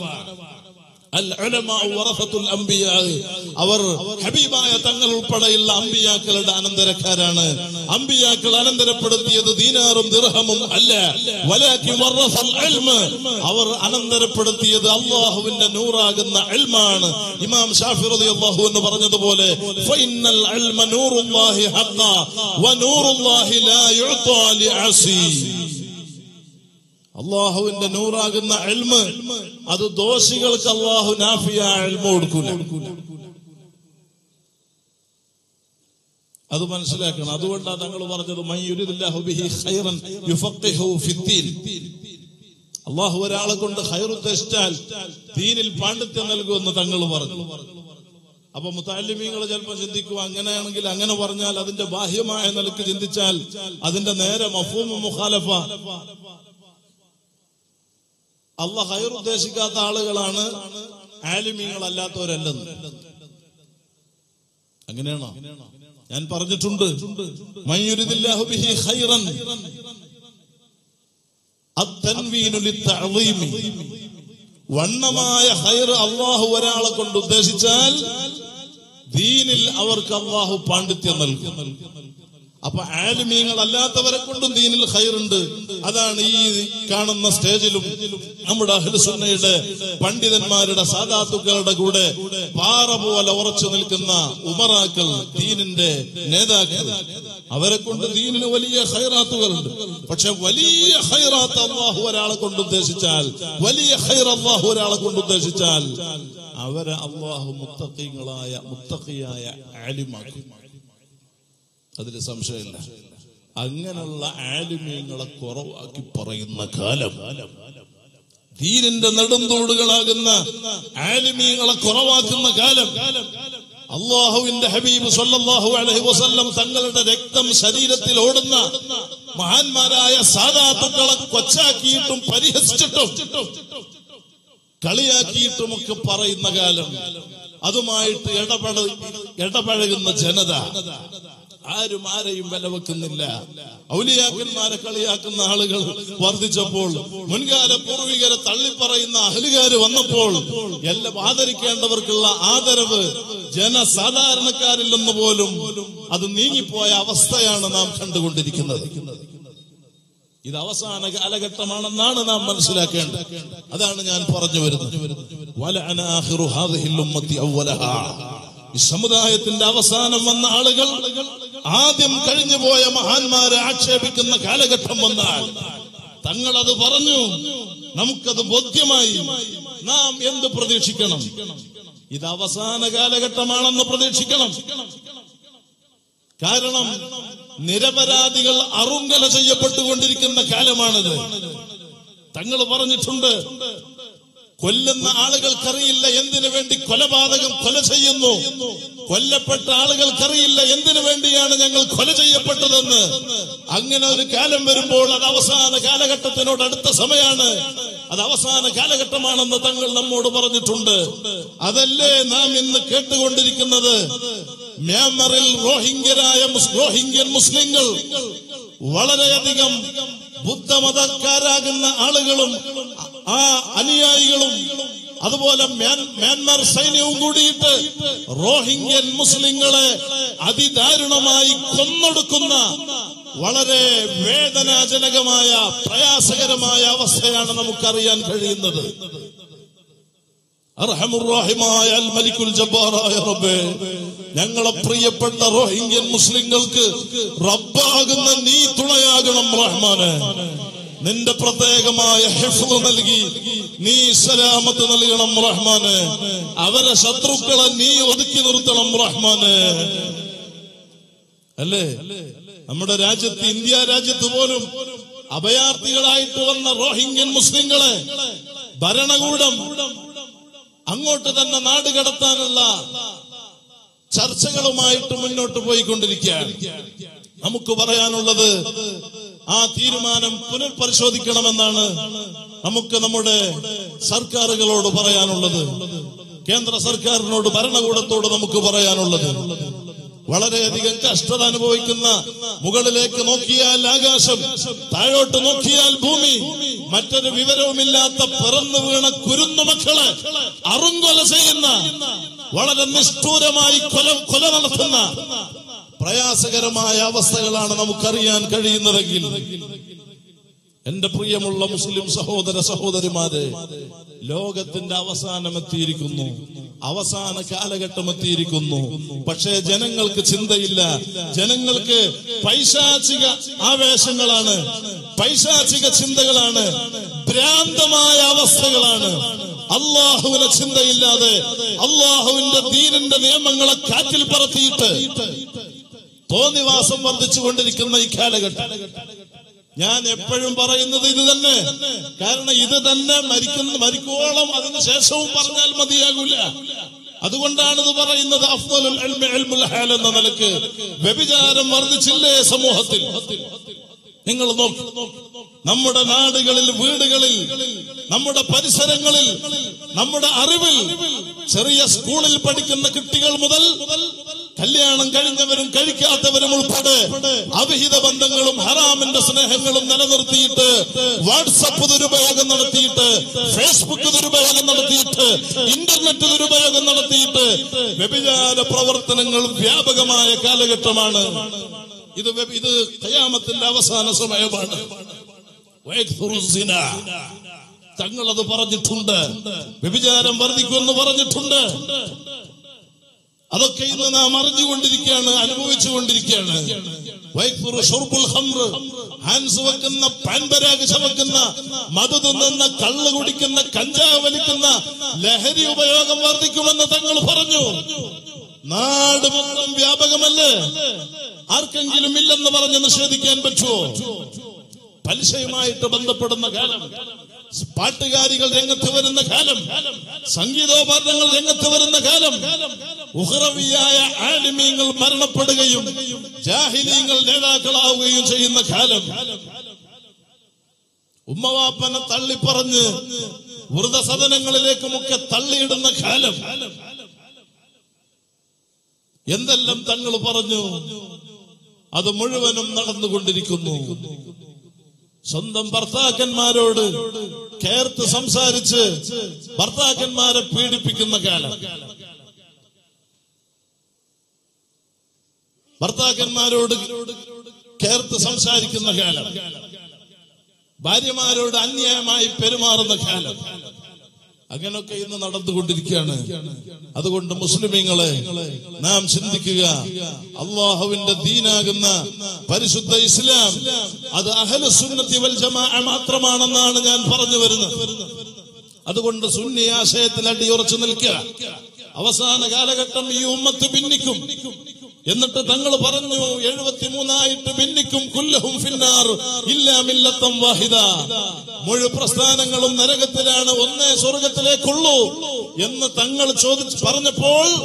അവർ ഹബീബായ തങ്ങൾ ഉൾപ്പെടെയുള്ള അമ്പിയാക്കളുടെ അനന്തരക്കാരാണ്. അമ്പിയാക്കൾ അനന്തരപ്പെടുത്തിയത് ദീനാറും ദിർഹമും അല്ല, വലാകിൻ വറസൽ ഇൽമ, അവർ അനന്തരപ്പെടുത്തിയത് അല്ലാഹുവിന്റെ നൂറാകുന്ന ഇൽമാണ്. ഇമാം ശാഫി റളിയല്ലാഹു അൻഹു പറഞ്ഞതുപോലെ, ഫഇന്നൽ ഇൽമ നൂറുല്ലാഹി ഹഖ വനൂറുല്ലാഹി ലാ യുഅതാ ലിഅസി. അള്ളാഹുവിന്റെ നൂറാകുന്ന ഇൽമ് അത് ദോഷികൾക്ക് അള്ളാഹു നാഫിയായ ഇൽമ് കൊടുക്കൂല. അത് മനസ്സിലാക്കണം. അതുകൊണ്ടാണ് തങ്ങൾ പറഞ്ഞത്, മൻ യുരിദില്ലാഹു ബിഹി ഖൈറൻ യുഫഖിഹു ഫിദ്ദീൻ. അള്ളാഹു ഒരാളെ കൊണ്ട് ഖൈർ ഉദ്ദേശിച്ചാൽ ദീനിൽ പാണ്ഡിത്യം നൽകുമെന്ന് തങ്ങൾ പറഞ്ഞു. അപ്പൊ മുതഅല്ലിമീങ്ങൾ ചിലപ്പോൾ ചിന്തിക്കുക, അങ്ങനെയാണെങ്കിൽ അങ്ങനെ പറഞ്ഞാൽ അതിന്റെ ബാഹ്യമായ നിലക്ക് ചിന്തിച്ചാൽ അതിന്റെ നേരെ മഫ്ഹൂം മുഖാലഫ. അള്ളാഹ് ഖൈർ ഉദ്ദേശിക്കാത്ത ആളുകളാണ് ആലിമീങ്ങളല്ലാത്തവരല്ലെന്ന്. അങ്ങനെയാണോ? ഞാൻ പറഞ്ഞിട്ടുണ്ട്, മൻ യുരിദില്ലാഹു ബിഹി ഖൈറൻ അത്തൻവീനു ലിത്തഅളീമി. വണ്ണമായ ഖൈർ അള്ളാഹു ഒരാളെ കൊണ്ട് ഉദ്ദേശിച്ചാൽ ദീനിൽ അവർക്ക് അള്ളാഹു പാണ്ഡിത്യം നൽകും. അപ്പൊ ആലിമീങ്ങൾ അല്ലാത്തവരെ കൊണ്ടും ദീനിൽ ഖൈറുണ്ട്. അതാണ് ഈ കാണുന്ന സ്റ്റേജിലും നമ്മുടെ അഹ്ലു സുന്നയുടെ പണ്ഡിതന്മാരുടെ സാദാത്തുക്കളുടെ കൂടെ പാറ പോലെ ഉറച്ചു നിൽക്കുന്ന ഉമറാക്കൾ, ദീനിന്റെ നേതാക്കൾ, അവരെ കൊണ്ട് ദീനിന് വലിയ ഖൈറാത്തുകളുണ്ട്. പക്ഷെ വലിയ ഖൈറാത്ത് അല്ലാഹു ഒരാളെ കൊണ്ട് ഉദ്ദേശിച്ചാൽ, വലിയ ഖൈർ അല്ലാഹു ഒരാളെ കൊണ്ട് ഉദ്ദേശിച്ചാൽ അവരെ അല്ലാഹു മുത്തഖിയായ ആലിമാക്കും. അതിന് സംശയമില്ല. അങ്ങനെയുള്ള ആലിമീങ്ങളെ കുറവാക്കി പറയുന്ന കാലം, ദീനിന്റെ നെടുന്തൂടുകളാകുന്ന ആലിമീങ്ങളെ കുറവാക്കുന്ന കാലം, അല്ലാഹുവിന്റെ ഹബീബ് സല്ലല്ലാഹു അലൈഹി വസല്ലം തങ്ങളുടെ രക്തം ശരീരത്തിൽ ഓടുന്ന മഹാന്മാരായ സാദാത്തുക്കളെ കൊച്ചാക്കിയിട്ടും പരിഹസിച്ചിട്ടും കളിയാക്കിയിട്ടുമൊക്കെ പറയുന്ന കാലം, അതുമായിട്ട് ഇടപഴകുന്ന ജനത ആരും ആരെയും വില വെക്കുന്നില്ല. ഔലിയാക്കന്മാരെ കളിയാക്കുന്ന ആളുകൾ വർദ്ധിച്ചപ്പോൾ, മുൻകാല പൂർവികരെ തള്ളിപ്പറയുന്ന അഹ്ലുകാര് വന്നപ്പോൾ എല്ലാം ആദരിക്കേണ്ടവർക്കുള്ള ആദരവ് ജനസാധാരണക്കാരിൽ നിന്ന് പോലും അത് നീങ്ങിപ്പോയ അവസ്ഥയാണ് നാം കണ്ടുകൊണ്ടിരിക്കുന്നത്. ഇത് അവസാന കാലഘട്ടമാണെന്നാണ് നാം മനസ്സിലാക്കേണ്ടത്. അതാണ് ഞാൻ പറഞ്ഞു വരുന്നത്. വലഅന ആഖിറു ഹാദിഹിൽ ഉമ്മത്തി അവ്വലഹാ. ഈ സമുദായത്തിന്റെ അവസാനം വന്ന ആളുകൾ ആദ്യം കഴിഞ്ഞുപോയ മഹാന്മാരെ ആക്ഷേപിക്കുന്ന കാലഘട്ടം വന്നാൽ തങ്ങളത് പറഞ്ഞു, നമുക്കത് ബോധ്യമായി. നാം എന്ത് പ്രതീക്ഷിക്കണം? ഇത് അവസാന കാലഘട്ടമാണെന്ന് പ്രതീക്ഷിക്കണം. കാരണം നിരപരാധികൾ അറുങ്കല ചെയ്യപ്പെട്ടുകൊണ്ടിരിക്കുന്ന കാലമാണിത്. തങ്ങൾ പറഞ്ഞിട്ടുണ്ട്, കൊല്ലുന്ന ആളുകൾക്കറിയില്ല എന്തിനു വേണ്ടി കൊല ചെയ്യുന്നു. കൊല്ലപ്പെട്ട ആളുകൾക്കറിയില്ല എന്തിനു വേണ്ടിയാണ് ഞങ്ങൾ കൊല ചെയ്യപ്പെട്ടതെന്ന്. അങ്ങനെ ഒരു കാലം വരുമ്പോൾ അത് അവസാന കാലഘട്ടത്തിനോട് അടുത്ത സമയമാണ്, അത് അവസാന കാലഘട്ടമാണെന്ന് തങ്ങൾ നമ്മോട് പറഞ്ഞിട്ടുണ്ട്. അതല്ലേ നാം ഇന്ന് കേട്ടുകൊണ്ടിരിക്കുന്നത്. മ്യാൻമറിൽ റോഹിംഗ്യൻ മുസ്ലിങ്ങൾ വളരെയധികം ബുദ്ധമതക്കാരാകുന്ന ആളുകളും ആ അനുയായികളും അതുപോലെ മ്യാൻമർ സൈന്യവും കൂടിയിട്ട് റോഹിംഗ്യൻ മുസ്ലിങ്ങളെ അതിദാരുണമായി കൊന്നൊടുക്കുന്ന വളരെ വേദനാജനകമായ പ്രയാസകരമായ അവസ്ഥയാണ് നമുക്കറിയാൻ കഴിയുന്നത്. അർഹമുർറഹീമായ അൽ മലിക്കുൽ ജബ്ബാറായ റബ്ബേ, ഞങ്ങളെ പ്രിയപ്പെട്ട റോഹിംഗ്യൻ മുസ്ലിങ്ങൾക്ക് റബ്ബാകുന്ന നീ തുണയാകണം റഹ്മാനെ. നിന്റെ പ്രത്യേകമായ ഹിഫ്ള് നൽകി നീ സലാമത്ത് നൽകണം റഹ്മാനെ. അവരെ ശത്രുക്കളെ നീ ഒതുക്കി നിർത്തണം റഹ്മാനെ. അല്ലേ, നമ്മുടെ രാജ്യത്ത്, ഇന്ത്യ രാജ്യത്ത് പോലും അഭയാർത്ഥികളായിട്ട് വന്ന റോഹിംഗ്യൻ മുസ്ലിങ്ങളെ ഭരണകൂടം അങ്ങോട്ട് തന്നെ നാട് കടത്താനുള്ള ചർച്ചകളുമായിട്ട് മുന്നോട്ട് പോയിക്കൊണ്ടിരിക്കുകയാണ്. നമുക്ക് പറയാനുള്ളത്, ആ തീരുമാനം പുനർപരിശോധിക്കണമെന്നാണ് നമുക്ക് നമ്മുടെ സർക്കാരുകളോട് പറയാനുള്ളത്. കേന്ദ്ര സർക്കാരിനോട്, ഭരണകൂടത്തോട് നമുക്ക് പറയാനുള്ളത്, വളരെയധികം കഷ്ടത അനുഭവിക്കുന്ന, മുകളിലേക്ക് നോക്കിയാൽ ആകാശം, താഴോട്ട് നോക്കിയാൽ ഭൂമി, മറ്റൊരു വിവരവുമില്ലാത്ത പിറന്നു വീണ കുരുന്നു മക്കളെ അറുങ്കൊല ചെയ്യുന്ന, വളരെ നിഷ്ഠൂരമായി കൊല നടത്തുന്ന പ്രയാസകരമായ അവസ്ഥകളാണ് നമുക്കറിയാൻ കഴിയുന്നതെങ്കിൽ, എന്റെ പ്രിയമുള്ള മുസ്ലിം സഹോദര സഹോദരിമാരെ, ലോകത്തിന്റെ അവസാനം എത്തിയിരിക്കുന്നു, അവസാന കാലഘട്ടം എത്തിയിരിക്കുന്നു. പക്ഷേ ജനങ്ങൾക്ക് ചിന്തയില്ല. ജനങ്ങൾക്ക് പൈശാചിക ആവേശങ്ങളാണ്, പൈശാചിക ചിന്തകളാണ്, ഭ്രാന്തമായ അവസ്ഥകളാണ്. അള്ളാഹുവിനെ ചിന്തയില്ലാതെ അള്ളാഹുവിന്റെ ദീനിന്റെ നിയമങ്ങളെ കാറ്റിൽ പറത്തിയിട്ട് തോന്നിവാസം വർദ്ധിച്ചുകൊണ്ടിരിക്കുന്ന ഈ കാലഘട്ടം, ഞാൻ എപ്പോഴും പറയുന്നത് ഇത് തന്നെ. കാരണം ഇത് തന്നെ മരിക്കോളം അതിന് ശേഷവും പറഞ്ഞാൽ മതിയാകൂല. അതുകൊണ്ടാണ് ഇത് പറയുന്നത്. അഫ്ദലുൽ ഇൽമി ഇൽമുൽ ഹാൽ എന്ന നിലക്ക് വ്യഭിചാരം വർദ്ധിച്ചില്ലേ സമൂഹത്തിൽ? നിങ്ങൾ നോക്ക്, നമ്മുടെ നാടുകളിൽ, വീടുകളിൽ, നമ്മുടെ പരിസരങ്ങളിൽ, നമ്മുടെ അറിവിൽ, ചെറിയ സ്കൂളിൽ പഠിക്കുന്ന കുട്ടികൾ മുതൽ കല്യാണം കഴിഞ്ഞവരും കഴിക്കാത്തവരും ഉൾപ്പെടെ അവിഹിത ബന്ധങ്ങളും ഹറാമിന്റെ സ്നേഹങ്ങളും നിലനിർത്തിയിട്ട്, വാട്സപ്പ് ദുരുപയോഗം നടത്തിയിട്ട്, ഫേസ്ബുക്ക് ദുരുപയോഗം നടത്തിയിട്ട്, ഇന്റർനെറ്റ് ദുരുപയോഗം നടത്തിയിട്ട് വ്യഭിചാര പ്രവർത്തനങ്ങൾ വ്യാപകമായ കാലഘട്ടമാണ് ഇത്. ഇത് ഖിയാമത്തിന്റെ അവസാന സമയമാണ്. തങ്ങളത് പറഞ്ഞിട്ടുണ്ട്, വ്യഭിചാരം വർദ്ധിക്കുമെന്ന് പറഞ്ഞിട്ടുണ്ട്. അതൊക്കെ ഇന്ന് നാം അറിഞ്ഞുകൊണ്ടിരിക്കുകയാണ്, അനുഭവിച്ചുകൊണ്ടിരിക്കുകയാണ്. ഹാൻസ് വെക്കുന്ന, പാൻപരാഗ് ചവക്കുന്ന, മധു തിന്നുന്ന, കള്ള് കുടിക്കുന്ന, കഞ്ചാവ് വലിക്കുന്ന, ലഹരി ഉപയോഗം വർദ്ധിക്കുമെന്ന് തങ്ങൾ പറഞ്ഞു. നാട് മൊത്തം വ്യാപകമല്ലേ? ആർക്കെങ്കിലും ഇല്ലെന്ന് പറഞ്ഞ് നിഷേധിക്കാൻ പറ്റുമോ? പലിശയുമായിട്ട് ബന്ധപ്പെടുന്ന കാലം, പാട്ടുകാരികൾ രംഗത്ത് വരുന്ന കാലം, സംഗീതോപകരണങ്ങൾ രംഗത്ത് വരുന്ന കാലം, ഉഖ്റവിയായ ആലിമീങ്ങൾ മരണപ്പെടുകയും ജാഹിലീങ്ങൾ നേതാക്കളാവുകയും ചെയ്യുന്ന കാലം, ഉമ്മവാപ്പനെ തള്ളിപ്പറഞ്ഞ് വൃതസദനങ്ങളിലേക്കുമൊക്കെ തള്ളിയിടുന്ന കാലം. എന്തെല്ലാം തങ്ങൾ പറഞ്ഞു, അത് മുഴുവനും നടന്നുകൊണ്ടിരിക്കുന്നു. സ്വന്തം ഭർത്താക്കന്മാരോട് കേർത്ത് സംസാരിച്ച് ഭർത്താക്കന്മാരെ പീഡിപ്പിക്കുന്ന കാലം, ഭർത്താക്കന്മാരോട് കേർത്ത് സംസാരിക്കുന്ന കാലം, ഭാര്യമാരോട് അന്യായമായി പെരുമാറുന്ന കാലം, അങ്ങനൊക്കെ ഇന്ന് നടന്നുകൊണ്ടിരിക്കുകയാണ്. അതുകൊണ്ട് മുസ്ലിമീങ്ങളെ നാം ചിന്തിക്കുക, അള്ളാഹുവിന്റെ ദീനാകുന്ന പരിശുദ്ധ ഇസ്ലാം അത് അഹ്ലു സുന്നത്തി വൽ ജമാഅ മാത്രമാണെന്നാണ് ഞാൻ പറഞ്ഞു വരുന്നത്. അതുകൊണ്ട് സുന്നി ആശയത്തിൽ അടിയുറച്ചു നിൽക്കുക. അവസാന കാലഘട്ടം ഈ ഉമ്മത്ത് ഭിന്നിക്കും. എന്നിട്ട് തങ്ങൾ പറഞ്ഞു 73 ഭിന്നിക്കും, കുല്ലഹും ഫിന്നാർ ഇല്ലാ മില്ലത്തൻ വാഹിദ. മുഴു പ്രസ്ഥാനങ്ങളും നരകത്തിലാണ്, ഒന്നേ സ്വർഗത്തിലേക്കുള്ളൂ എന്ന് തങ്ങൾ പറഞ്ഞപ്പോൾ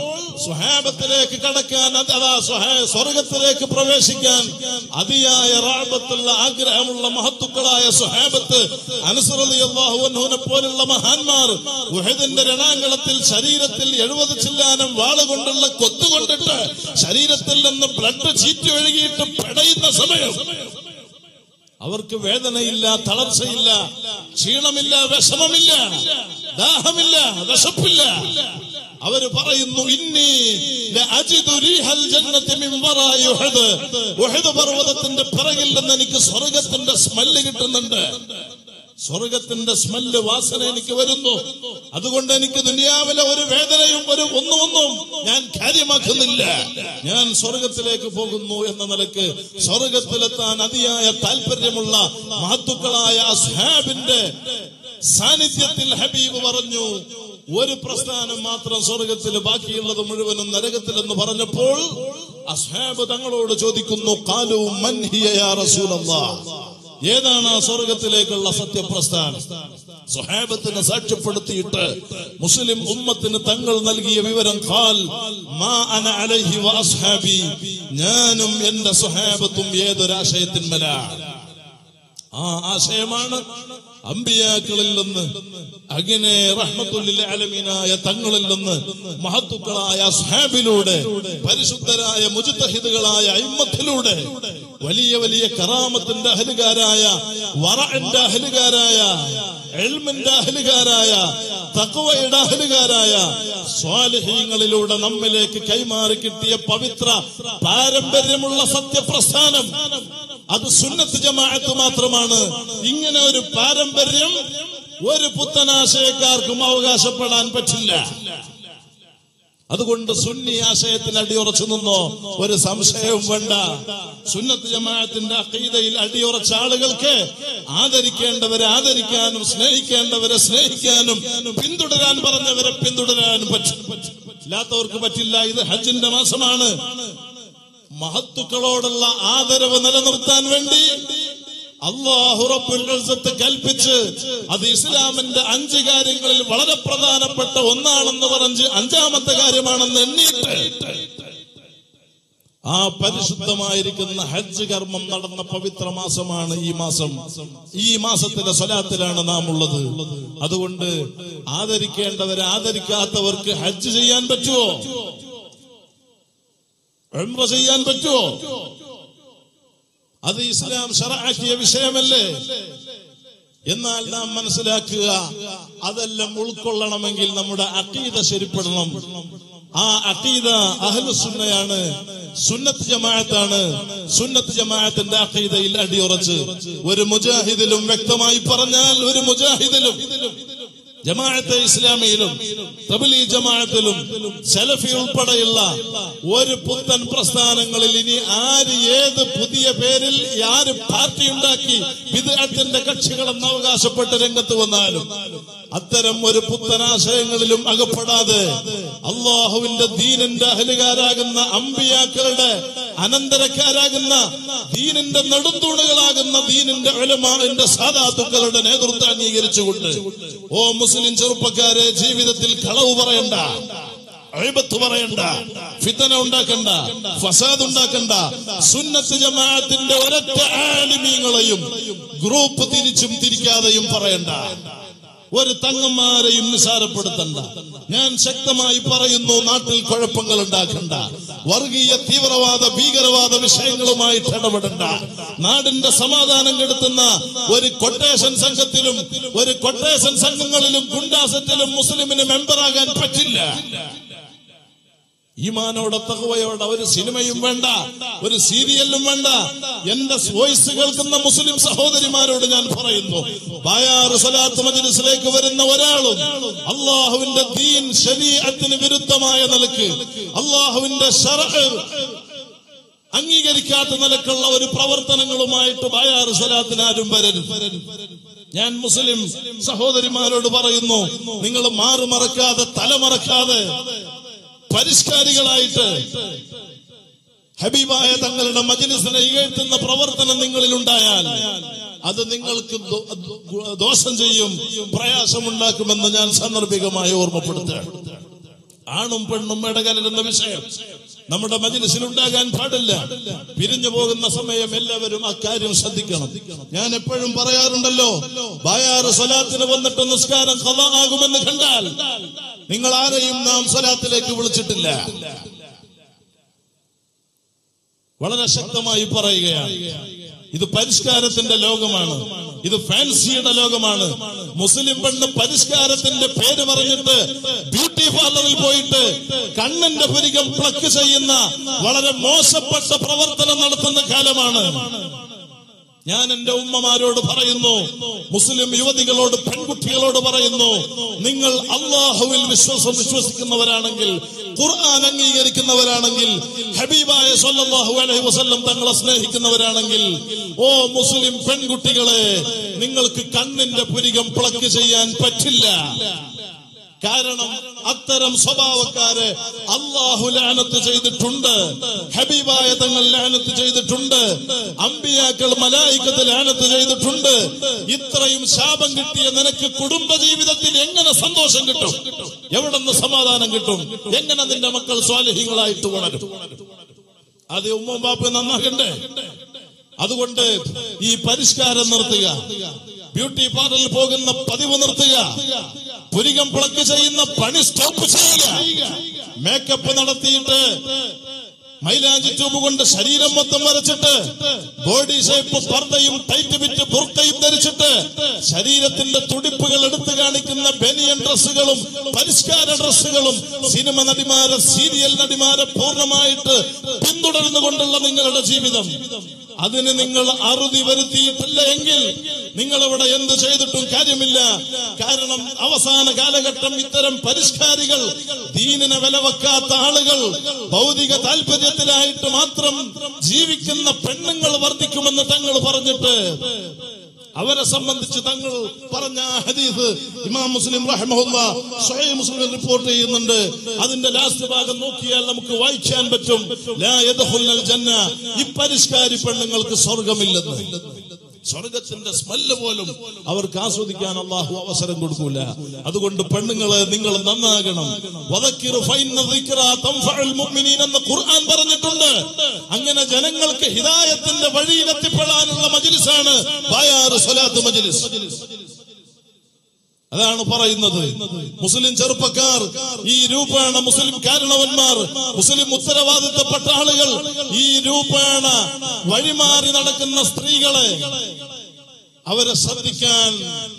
സ്വഹാബത്തിലേക്ക് കടക്കാൻ, അതാ സ്വർഗത്തിലേക്ക് പ്രവേശിക്കാൻ അതിയായ റാബത്തുള്ള ആഗ്രഹമുള്ള മഹത്തുക്കളായ സ്വഹാബത്ത്, അനസ് റളിയല്ലാഹു അൻഹുവിനെ പോലുള്ള മഹാന്മാർ ഉഹദിന്റെ രണാങ്കളത്തിൽ ശരീരത്തിൽ 70 ചില്ലാനം വാളുകൊണ്ടുള്ള കൊത്തുകൊണ്ടിട്ട് ശരീരത്തിൽ നിന്ന് ബ്ലഡ് ചീറ്റി ഒഴുകിയിട്ട് പെടയുന്ന സമയം അവർക്ക് വേദനയില്ല, തളർച്ചയില്ല, ക്ഷീണമില്ല, വിഷമമില്ല, ദാഹമില്ല, വിശപ്പില്ല. അവര് പറയുന്നു, ഇന്നി ലഅജിദു റീഹൽ ജന്നതി മിൻ വറാഇ ഉഹദ്. ഉഹദ് പർവതത്തിന്റെ പിറകിൽ നിന്ന് എനിക്ക് സ്വർഗത്തിന്റെ സ്മെല്ല് കിട്ടുന്നുണ്ട്. സ്വർഗത്തിന്റെ സ്മെല്ല്, വാസന എനിക്ക് വരുന്നു. അതുകൊണ്ട് എനിക്ക് ദുനിയാവിലെ ഒരു വേദനയും ഒന്നും ഞാൻ കാര്യമാക്കുന്നില്ല. ഞാൻ സ്വർഗത്തിലേക്ക് പോകുന്നു എന്ന നിലക്ക് സ്വർഗത്തിലെത്താൻ അതിയായ താല്പര്യമുള്ള മഹത്തുക്കളായ അസ്ഹാബിന്റെ സാന്നിധ്യത്തിൽ ഹബീബ് പറഞ്ഞു, ഒരു പ്രസ്ഥാനം മാത്രം സ്വർഗത്തിൽ, ബാക്കിയുള്ളത് മുഴുവനും നരകത്തിലെന്ന് പറഞ്ഞപ്പോൾ അസ്ഹാബ് തങ്ങളോട് ചോദിക്കുന്നു, ഖാലൂ മൻ ഹിയ യാ റസൂലല്ലാഹ്, ഏതാണ് ആ സ്വർഗത്തിലേക്കുള്ള സത്യപ്രസ്ഥാനം? സ്വഹാബത്തിനെ സാക്ഷ്യപ്പെടുത്തിയിട്ട് മുസ്ലിം ഉമ്മത്തിന് തങ്ങൾ നൽകിയ വിവരം, ഖാൽ മാ അന അലൈഹി വ അസ്ഹാബി, ഞാനും എന്റെ സ്വഹാബത്തും ഏതൊരാശയത്തിന്മേലാണ്. ആ ആശയമാണ് അമ്പിയാക്കളിൽ നിന്ന്, അങ്ങനെ റഹ്മത്തുൽ ആലമീനായ തങ്ങളിൽ നിന്ന്, മഹത്തുക്കളായ അസ്ഹാബിലൂടെ, പരിശുദ്ധരായ മുജ്തഹിദുകളായ അയിമ്മത്തിലൂടെ, വലിയ വലിയ കറാമത്തിന്റെ അഹ്ലുകാരായ, വറഅന്റെ അഹ്ലുകാരായ, ഇൽമിന്റെ അഹ്ലുകാരായ, തഖ്വയുടെ അഹ്ലുകാരായ സ്വാലിഹീങ്ങളിലൂടെ നമ്മിലേക്ക് കൈമാറി കിട്ടിയ പവിത്ര പാരമ്പര്യമുള്ള സത്യപ്രസ്ഥാനം അത് സുന്നത്ത് ജമാഅത്ത് മാത്രമാണ്. ഇങ്ങനെ ഒരു പാരമ്പര്യം ഒരു പുത്തനാശയക്കാർക്കും അവകാശപ്പെടാൻ പറ്റില്ല. അതുകൊണ്ട് സുന്നി ആശയത്തിൽ അടിയുറച്ചു നിന്നോ ഒരു സംശയവും വേണ്ട. സുന്നത്ത് ജമാഅത്തിന്റെ അഖീദയിൽ അടിയുറച്ച ആളുകൾക്ക് ആദരിക്കേണ്ടവരെ ആദരിക്കാനും, സ്നേഹിക്കേണ്ടവരെ സ്നേഹിക്കാനും, പിന്തുടരാൻ പറഞ്ഞവരെ പിന്തുടരാനും പറ്റും. ഇല്ലാത്തവർക്ക് പറ്റില്ല. ഇത് ഹജ്ജിന്റെ മാസമാണ്. മഹത്തുക്കളോടുള്ള ആദരവ് നിലനിർത്താൻ വേണ്ടി അല്ലാഹു റബ്ബുൽ ഇസ്സത്ത് കൽപ്പിച്ച്, അത് ഇസ്ലാമിന്റെ 5 കാര്യങ്ങളിൽ വളരെ പ്രധാനപ്പെട്ട ഒന്നാണെന്ന് പറഞ്ഞ് 5ാമത്തെ കാര്യമാണെന്ന് എണ്ണിയിട്ട് ആ പരിശുദ്ധമായിരിക്കുന്ന ഹജ്ജ് കർമ്മം നടന്ന പവിത്ര മാസമാണ് ഈ മാസം. ഈ മാസത്തിലെ സ്വലാത്തിലാണ് നാം ഉള്ളത്. അതുകൊണ്ട് ആദരിക്കേണ്ടവരെ ആദരിക്കാത്തവർക്ക് ഹജ്ജ് ചെയ്യാൻ പറ്റുമോ? ഉംറ ചെയ്യാൻ പറ്റുമോ? അത് ഇസ്ലാം ശറഅക്കിയ വിഷയമല്ലേ? എന്നാൽ നാം മനസ്സിലാക്കുക, അതെല്ലാം ഉൾക്കൊള്ളണമെങ്കിൽ നമ്മുടെ അഖീദ ശരിപ്പെടണം. ആ അഖീദ അഹ്ലുസുന്നയാണ്, സുന്നത്ത് ജമാഅത്താണ്. സുന്നത്ത് ജമാഅത്തിന്റെ അഖീദയിൽ അടിയുറച്ച് ഒരു മുജാഹിദിലും, വ്യക്തമായി പറഞ്ഞാൽ ഒരു മുജാഹിദിലും, ജമാഅത്തെ ഇസ്ലാമിയിലും, തബ്ലീഗ് ജമാഅത്തിലും, സലഫി ഉൾപ്പെടെയുള്ള ഒരു പുത്തൻ പ്രസ്ഥാനങ്ങളിൽ ഇനി ആര് ഏത് പുതിയ പേരിൽ ആര് പാർട്ടി ഉണ്ടാക്കി ബിദ്അത്തിന്റെ കക്ഷികളെന്ന് അവകാശപ്പെട്ട് രംഗത്ത് വന്നാലും അത്തരം ഒരു പുത്തനാശയങ്ങളിലും അകപ്പെടാതെ അള്ളാഹുവിന്റെ ദീനിന്റെ അഹ്ലുകാരാകുന്ന അമ്പിയാക്കളുടെ അനന്തരക്കാരാകുന്ന, ദീനിന്റെ നെടുന്തൂണുകളാകുന്ന, ദീനിന്റെ ഉലമാഇന്റെ സാദാത്തുക്കളുടെ നേതൃത്വം അംഗീകരിച്ചുകൊണ്ട്, ഓ മുസ്ലിം ചെറുപ്പക്കാരെ, ജീവിതത്തിൽ കളവ് പറയണ്ട, ഗീബത്ത് പറയണ്ട, ഫിത്ന ഉണ്ടാക്കണ്ട, ഫസാദ് ഉണ്ടാക്കണ്ട. സുന്നത്ത് ജമാഅത്തിന്റെ ഒരൊറ്റ ആലിമീങ്ങളെയും ഗ്രൂപ്പ് തിരിച്ചും തിരിക്കാതെയും പറയണ്ട. ഒരു തങ്ങന്മാരെയും നിസാരപ്പെടുത്തണ്ട. ഞാൻ ശക്തമായി പറയുന്നു, നാട്ടിൽ കുഴപ്പങ്ങൾ ഉണ്ടാക്കണ്ട, വർഗീയ തീവ്രവാദ ഭീകരവാദ വിഷയങ്ങളുമായിട്ട് ഇടപെടണ്ട. നാടിന്റെ സമാധാനം കെടുത്തുന്ന ഒരു കൊട്ടേഷൻ സംഘത്തിലും, ഒരു കൊട്ടേഷൻ സംഘങ്ങളിലും, ഗുണ്ടാസത്തിലും മുസ്ലിമിന് മെമ്പറാകാൻ പറ്റില്ല. ഈമാനോടെ തഖ്വയോടെ ഒരു സിനിമയും വേണ്ട, ഒരു സീരിയലും വേണ്ട. എന്റെ വോയിസ് കേൾക്കുന്ന മുസ്ലിം സഹോദരിമാരോട് ഞാൻ പറയുന്നു, ബായാർ സ്വലാത്ത് മജ്ലിസിലേക്ക് വരുന്ന ഒരാളും അള്ളാഹുവിന്റെ ദീൻ ശരീഅത്തിന് വിരുദ്ധമായ നിലക്ക്, അള്ളാഹുവിന്റെ ശറഅ് അംഗീകരിക്കാത്ത നിലക്കുള്ള ഒരു പ്രവർത്തനങ്ങളുമായിട്ട് ബായാർ സ്വലാത്തിന് ആരും വരരുത്. ഞാൻ മുസ്ലിം സഹോദരിമാരോട് പറയുന്നു, നിങ്ങൾ മാറുമറക്കാതെ, തലമറക്കാതെ പരിഷ്കാരികളായിട്ട് ഹബീബായ തങ്ങളുടെ മജ്ലിസിനെ ഇകഴ്ത്തുന്ന പ്രവർത്തനം നിങ്ങളിൽ ഉണ്ടായാൽ അത് നിങ്ങൾക്ക് ദോഷം ചെയ്യും, പ്രയാസമുണ്ടാക്കുമെന്ന് ഞാൻ സാന്ദർഭികമായി ഓർമ്മപ്പെടുത്തുക. ആണും പെണ്ണും ഇടകലരുന്ന വിഷയം നമ്മുടെ മജ്‌ലിസിൽ ഉണ്ടാകാൻ പാടില്ല. പിരിഞ്ഞു പോകുന്ന സമയം എല്ലാവരും അക്കാര്യം ശ്രദ്ധിക്കണം. ഞാൻ എപ്പോഴും പറയാറുണ്ടല്ലോ, ബായാറ് സ്വലാത്തിന് വന്നിട്ട് നിസ്കാരം ഖളാ ആകുമെന്ന് കണ്ടാൽ നിങ്ങൾ ആരെയും നാം സ്വലാത്തിലേക്ക് വിളിച്ചിട്ടില്ല. വളരെ ശക്തമായി പറയുകയാണ്, ഇത് പരിഷ്കാരത്തിന്റെ ലോകമാണ്, ഇത് ഫാൻസിയുടെ ലോകമാണ്. മുസ്ലിം പെണ്ണ് പരിഷ്കാരത്തിന്റെ പേര് പറഞ്ഞിട്ട് ബ്യൂട്ടി പാർലറിൽ പോയിട്ട് കണ്ണിന്റെ പുരികം പ്ലക്ക് ചെയ്യുന്ന വളരെ മോശപ്പെട്ട പ്രവർത്തനം നടത്തുന്ന കാലമാണ്. ഞാൻ എന്റെ ഉമ്മമാരോട് പറയുന്നു, മുസ്ലിം യുവതികളോട്, പെൺകുട്ടികളോട് പറയുന്നു, നിങ്ങൾ അല്ലാഹുവിൽ വിശ്വസിക്കുന്നവരാണെങ്കിൽ, ഖുർആൻ അംഗീകരിക്കുന്നവരാണെങ്കിൽ, ഹബീബായ സ്വല്ലല്ലാഹു അലൈഹി വസല്ലം തങ്ങളെ സ്നേഹിക്കുന്നവരാണെങ്കിൽ, ഓ മുസ്ലിം പെൺകുട്ടികളെ, നിങ്ങൾക്ക് കണ്ണിന്റെ പുരികം പ്ലക്ക് ചെയ്യാൻ പറ്റില്ല. കാരണം അത്തരം സ്വഭാവക്കാരെ അല്ലാഹു ലഅനത്ത് ചെയ്തിട്ടുണ്ട്, ഹബീബായ തങ്ങൾ ലഅനത്ത് ചെയ്തിട്ടുണ്ട്, അമ്പിയാക്കൾ മലായികത്ത് ലഅനത്ത് ചെയ്തിട്ടുണ്ട്. ഇത്രയും ശാപം കിട്ടിയ നിനക്ക് കുടുംബജീവിതത്തിൽ എങ്ങനെ സന്തോഷം കിട്ടും? എവിടെ നിന്ന് സമാധാനം കിട്ടും? എങ്ങനെ നിന്റെ മക്കൾ സ്വാലിഹീങ്ങളായിട്ട് വളരും? അത് ഉമ്മ ബാപ്പ നന്നാക്കണ്ടേ? അതുകൊണ്ട് ഈ പരിഷ്കാരം നിർത്തുക, ബ്യൂട്ടി പാർലറിൽ പോകുന്ന പതിവ് നിർത്തുക, പുരികം പ്ലക്ക് ചെയ്യുന്ന പണി സ്റ്റോപ്പ് ചെയ്യുക, മേക്കപ്പ് നടത്തിയിട്ട് മൈലാഞ്ചി ട്യൂബ് കൊണ്ട് ശരീരം മൊത്തം വരച്ചിട്ട് ബോഡി ഷേപ്പ് പർദ്ദയും ടൈറ്റ് ബിറ്റ് ബുർക്കയും ധരിച്ചിട്ട് ശരീരത്തിന്റെ തുടിപ്പുകൾ എടുത്തു കാണിക്കുന്ന ബനിയൻ ഡ്രസ്സുകളും പരിഷ്കാര ഡ്രസ്സുകളും സിനിമ നടിമാരെ, സീരിയൽ നടിമാരെ പൂർണ്ണമായിട്ട് പിന്തുടർന്നുകൊണ്ടുള്ള നിങ്ങളുടെ ജീവിതം, അതിന് നിങ്ങൾ അറുതി വരുത്തിയിട്ടില്ല എങ്കിൽ നിങ്ങൾ ഇവിടെ എന്ത് ചെയ്തിട്ടും കാര്യമില്ല. കാരണം അവസാന കാലഘട്ടം ഇത്തരം പരിഷ്കാരികൾ, ദീനിനെ വില വെക്കാത്ത ആളുകൾ, ഭൗതിക താല്പര്യത്തിലായിട്ട് മാത്രം ജീവിക്കുന്ന പെണ്ണുങ്ങൾ വർദ്ധിക്കുമെന്ന് തങ്ങൾ പറഞ്ഞിട്ട്, അവരെ സംബന്ധിച്ച് തങ്ങൾ പറഞ്ഞ ഹദീസ് ഇമാം മുസ്ലിം റഹിമഹുല്ലാഹ് സ്വഹീഹ് മുസ്ലിമിൽ റിപ്പോർട്ട് ചെയ്യുന്നുണ്ട്. അതിന്റെ ലാസ്റ്റ് ഭാഗം നോക്കിയാൽ നമുക്ക് വായിക്കാൻ പറ്റും, ലാ യദ്ഖുലുൽ ജന്ന, ഈ പരിഷ്കാരി പെണ്ണുങ്ങൾക്ക് സ്വർഗമില്ലെന്ന്. സ്വർഗത്തിന്റെ സ്മെല്ല് പോലും അവർക്ക് ആസ്വദിക്കാൻ അല്ലാഹു അവസരം കൊടുക്കൂല. അതുകൊണ്ട് പെണ്ണുങ്ങളെ നിങ്ങൾ നന്നാകണം. വദക്കിറു ഫഇന്ന ദിക്റാ തൻഫഉൽ മുഅ്മിനീൻ എന്ന് ഖുർആൻ പറഞ്ഞിട്ടുണ്ട്. അങ്ങനെ ജനങ്ങൾക്ക് ഹിദായത്തിന്റെ വഴിയിലെത്തിപ്പെടാനുള്ള മജ്‌ലിസാണ് ബയാർ സ്വലാത്ത് മജ്‌ലിസ്. അതാണ് പറയുന്നത്. മുസ്ലിം ചെറുപ്പക്കാർ, ഈ രൂപേണ മുസ്ലിം കാരണവന്മാർ, മുസ്ലിം ഉത്തരവാദിത്തപ്പെട്ട ആളുകൾ, ഈ രൂപേണ വഴിമാറി നടക്കുന്ന സ്ത്രീകളെ അവരെ ശ്രദ്ധിക്കാൻ,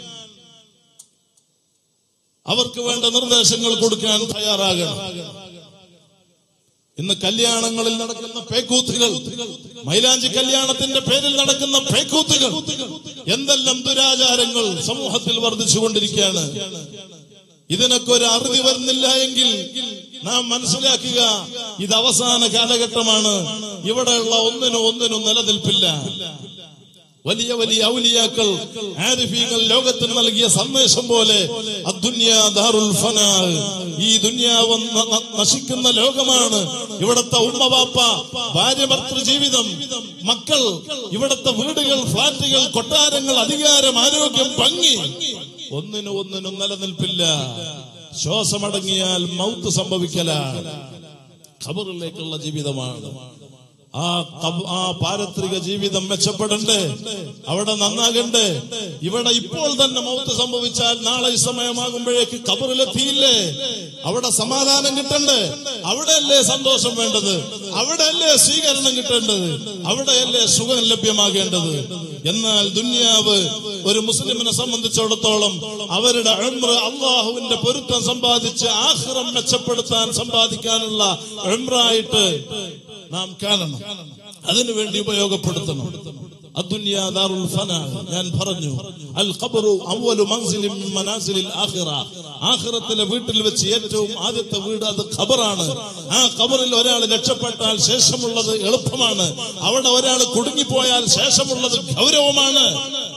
അവർക്ക് വേണ്ട നിർദ്ദേശങ്ങൾ കൊടുക്കാൻ തയ്യാറാകണം. ഇന്ന് കല്യാണങ്ങളിൽ നടക്കുന്ന പേക്കൂത്തുകൾ, മൈലാഞ്ചി കല്യാണത്തിന്റെ പേരിൽ നടക്കുന്ന പേക്കൂത്തുകൾ, എന്തെല്ലാം ദുരാചാരങ്ങൾ സമൂഹത്തിൽ വർദ്ധിച്ചുകൊണ്ടിരിക്കുകയാണ്. ഇതിനൊക്കെ ഒരു അറുതി വരുന്നില്ല എങ്കിൽ നാം മനസ്സിലാക്കുക, ഇത് അവസാന കാലഘട്ടമാണ്. ഇവിടെയുള്ള ഒന്നിനും നിലനിൽപ്പില്ല. വലിയ വലിയ ഔലിയാക്കൾ, ആരിഫീങ്ങൾ ലോകത്തിന് നൽകിയ സന്ദേശം പോലെ അദ്ദുനിയാ ദാറുൽ ഫനാ, ഈ ദുനിയാവ് നശിക്കുന്ന ലോകമാണ്. ഇവിടത്തെ ഉമ്മ ബാപ്പ, ഭാര്യ ഭർത്തൃ ജീവിതം, മക്കൾ, ഇവിടത്തെ വീടുകൾ, ഫ്ലാറ്റുകൾ, കൊട്ടാരങ്ങൾ, അധികാരം, ആരോഗ്യം, ഭംഗി, ഒന്നിനും നിലനിൽപ്പില്ല. ശ്വാസമടങ്ങിയാൽ മൗത്ത് സംഭവിക്കലാണ്. ഖബറിലേക്കുള്ള ജീവിതമാണ്. ആ പാരത്രിക ജീവിതം മെച്ചപ്പെടണ്ടേ, അവിടെ നന്നാകണ്ടേ? ഇവിടെ ഇപ്പോൾ തന്നെ മൗത്ത് സംഭവിച്ചാൽ നാളെ ഈ സമയമാകുമ്പോഴേക്ക് ഖബറിലെത്തിയില്ലേ? അവിടെ സമാധാനം കിട്ടണ്ടേ? അവിടെയല്ലേ സന്തോഷം വേണ്ടത്? അവിടെയല്ലേ സ്വീകരണം കിട്ടേണ്ടത്? അവിടെയല്ലേ സുഖം ലഭ്യമാകേണ്ടത്? എന്നാൽ ദുനിയാവ് ഒരു മുസ്ലിമിനെ സംബന്ധിച്ചിടത്തോളം അവരുടെ ഉംറ അല്ലാഹുവിന്റെ പൊരുത്തം സമ്പാദിച്ച് ആഖിറം മെച്ചപ്പെടുത്താൻ സമ്പാദിക്കാനുള്ള ഉംറയായിട്ട് നാം കാണണം. അതിനുവേണ്ടി ഉപയോഗപ്പെടുത്തണം. അദ്ദുനിയാ ദാറുൽ ഫനാ, ഞാൻ പറഞ്ഞു, അൽ ഖബ്റു അവ്വലു മൻസിലിൻ മിൻ മനാസിലിൽ ആഖിറ, ആഖിറത്തിലെ വീട്ടിൽ വെച്ച് ഏറ്റവും ആദ്യത്തെ വീട് അത് ഖബറാണ്. ആ ഖബറിൽ ഒരാൾ രക്ഷപ്പെട്ടാൽ ശേഷമുള്ളത് എളുപ്പമാണ്. അവിടെ ഒരാൾ കുടുങ്ങിപ്പോയാൽ ശേഷമുള്ളത് ഗൗരവമാണ്.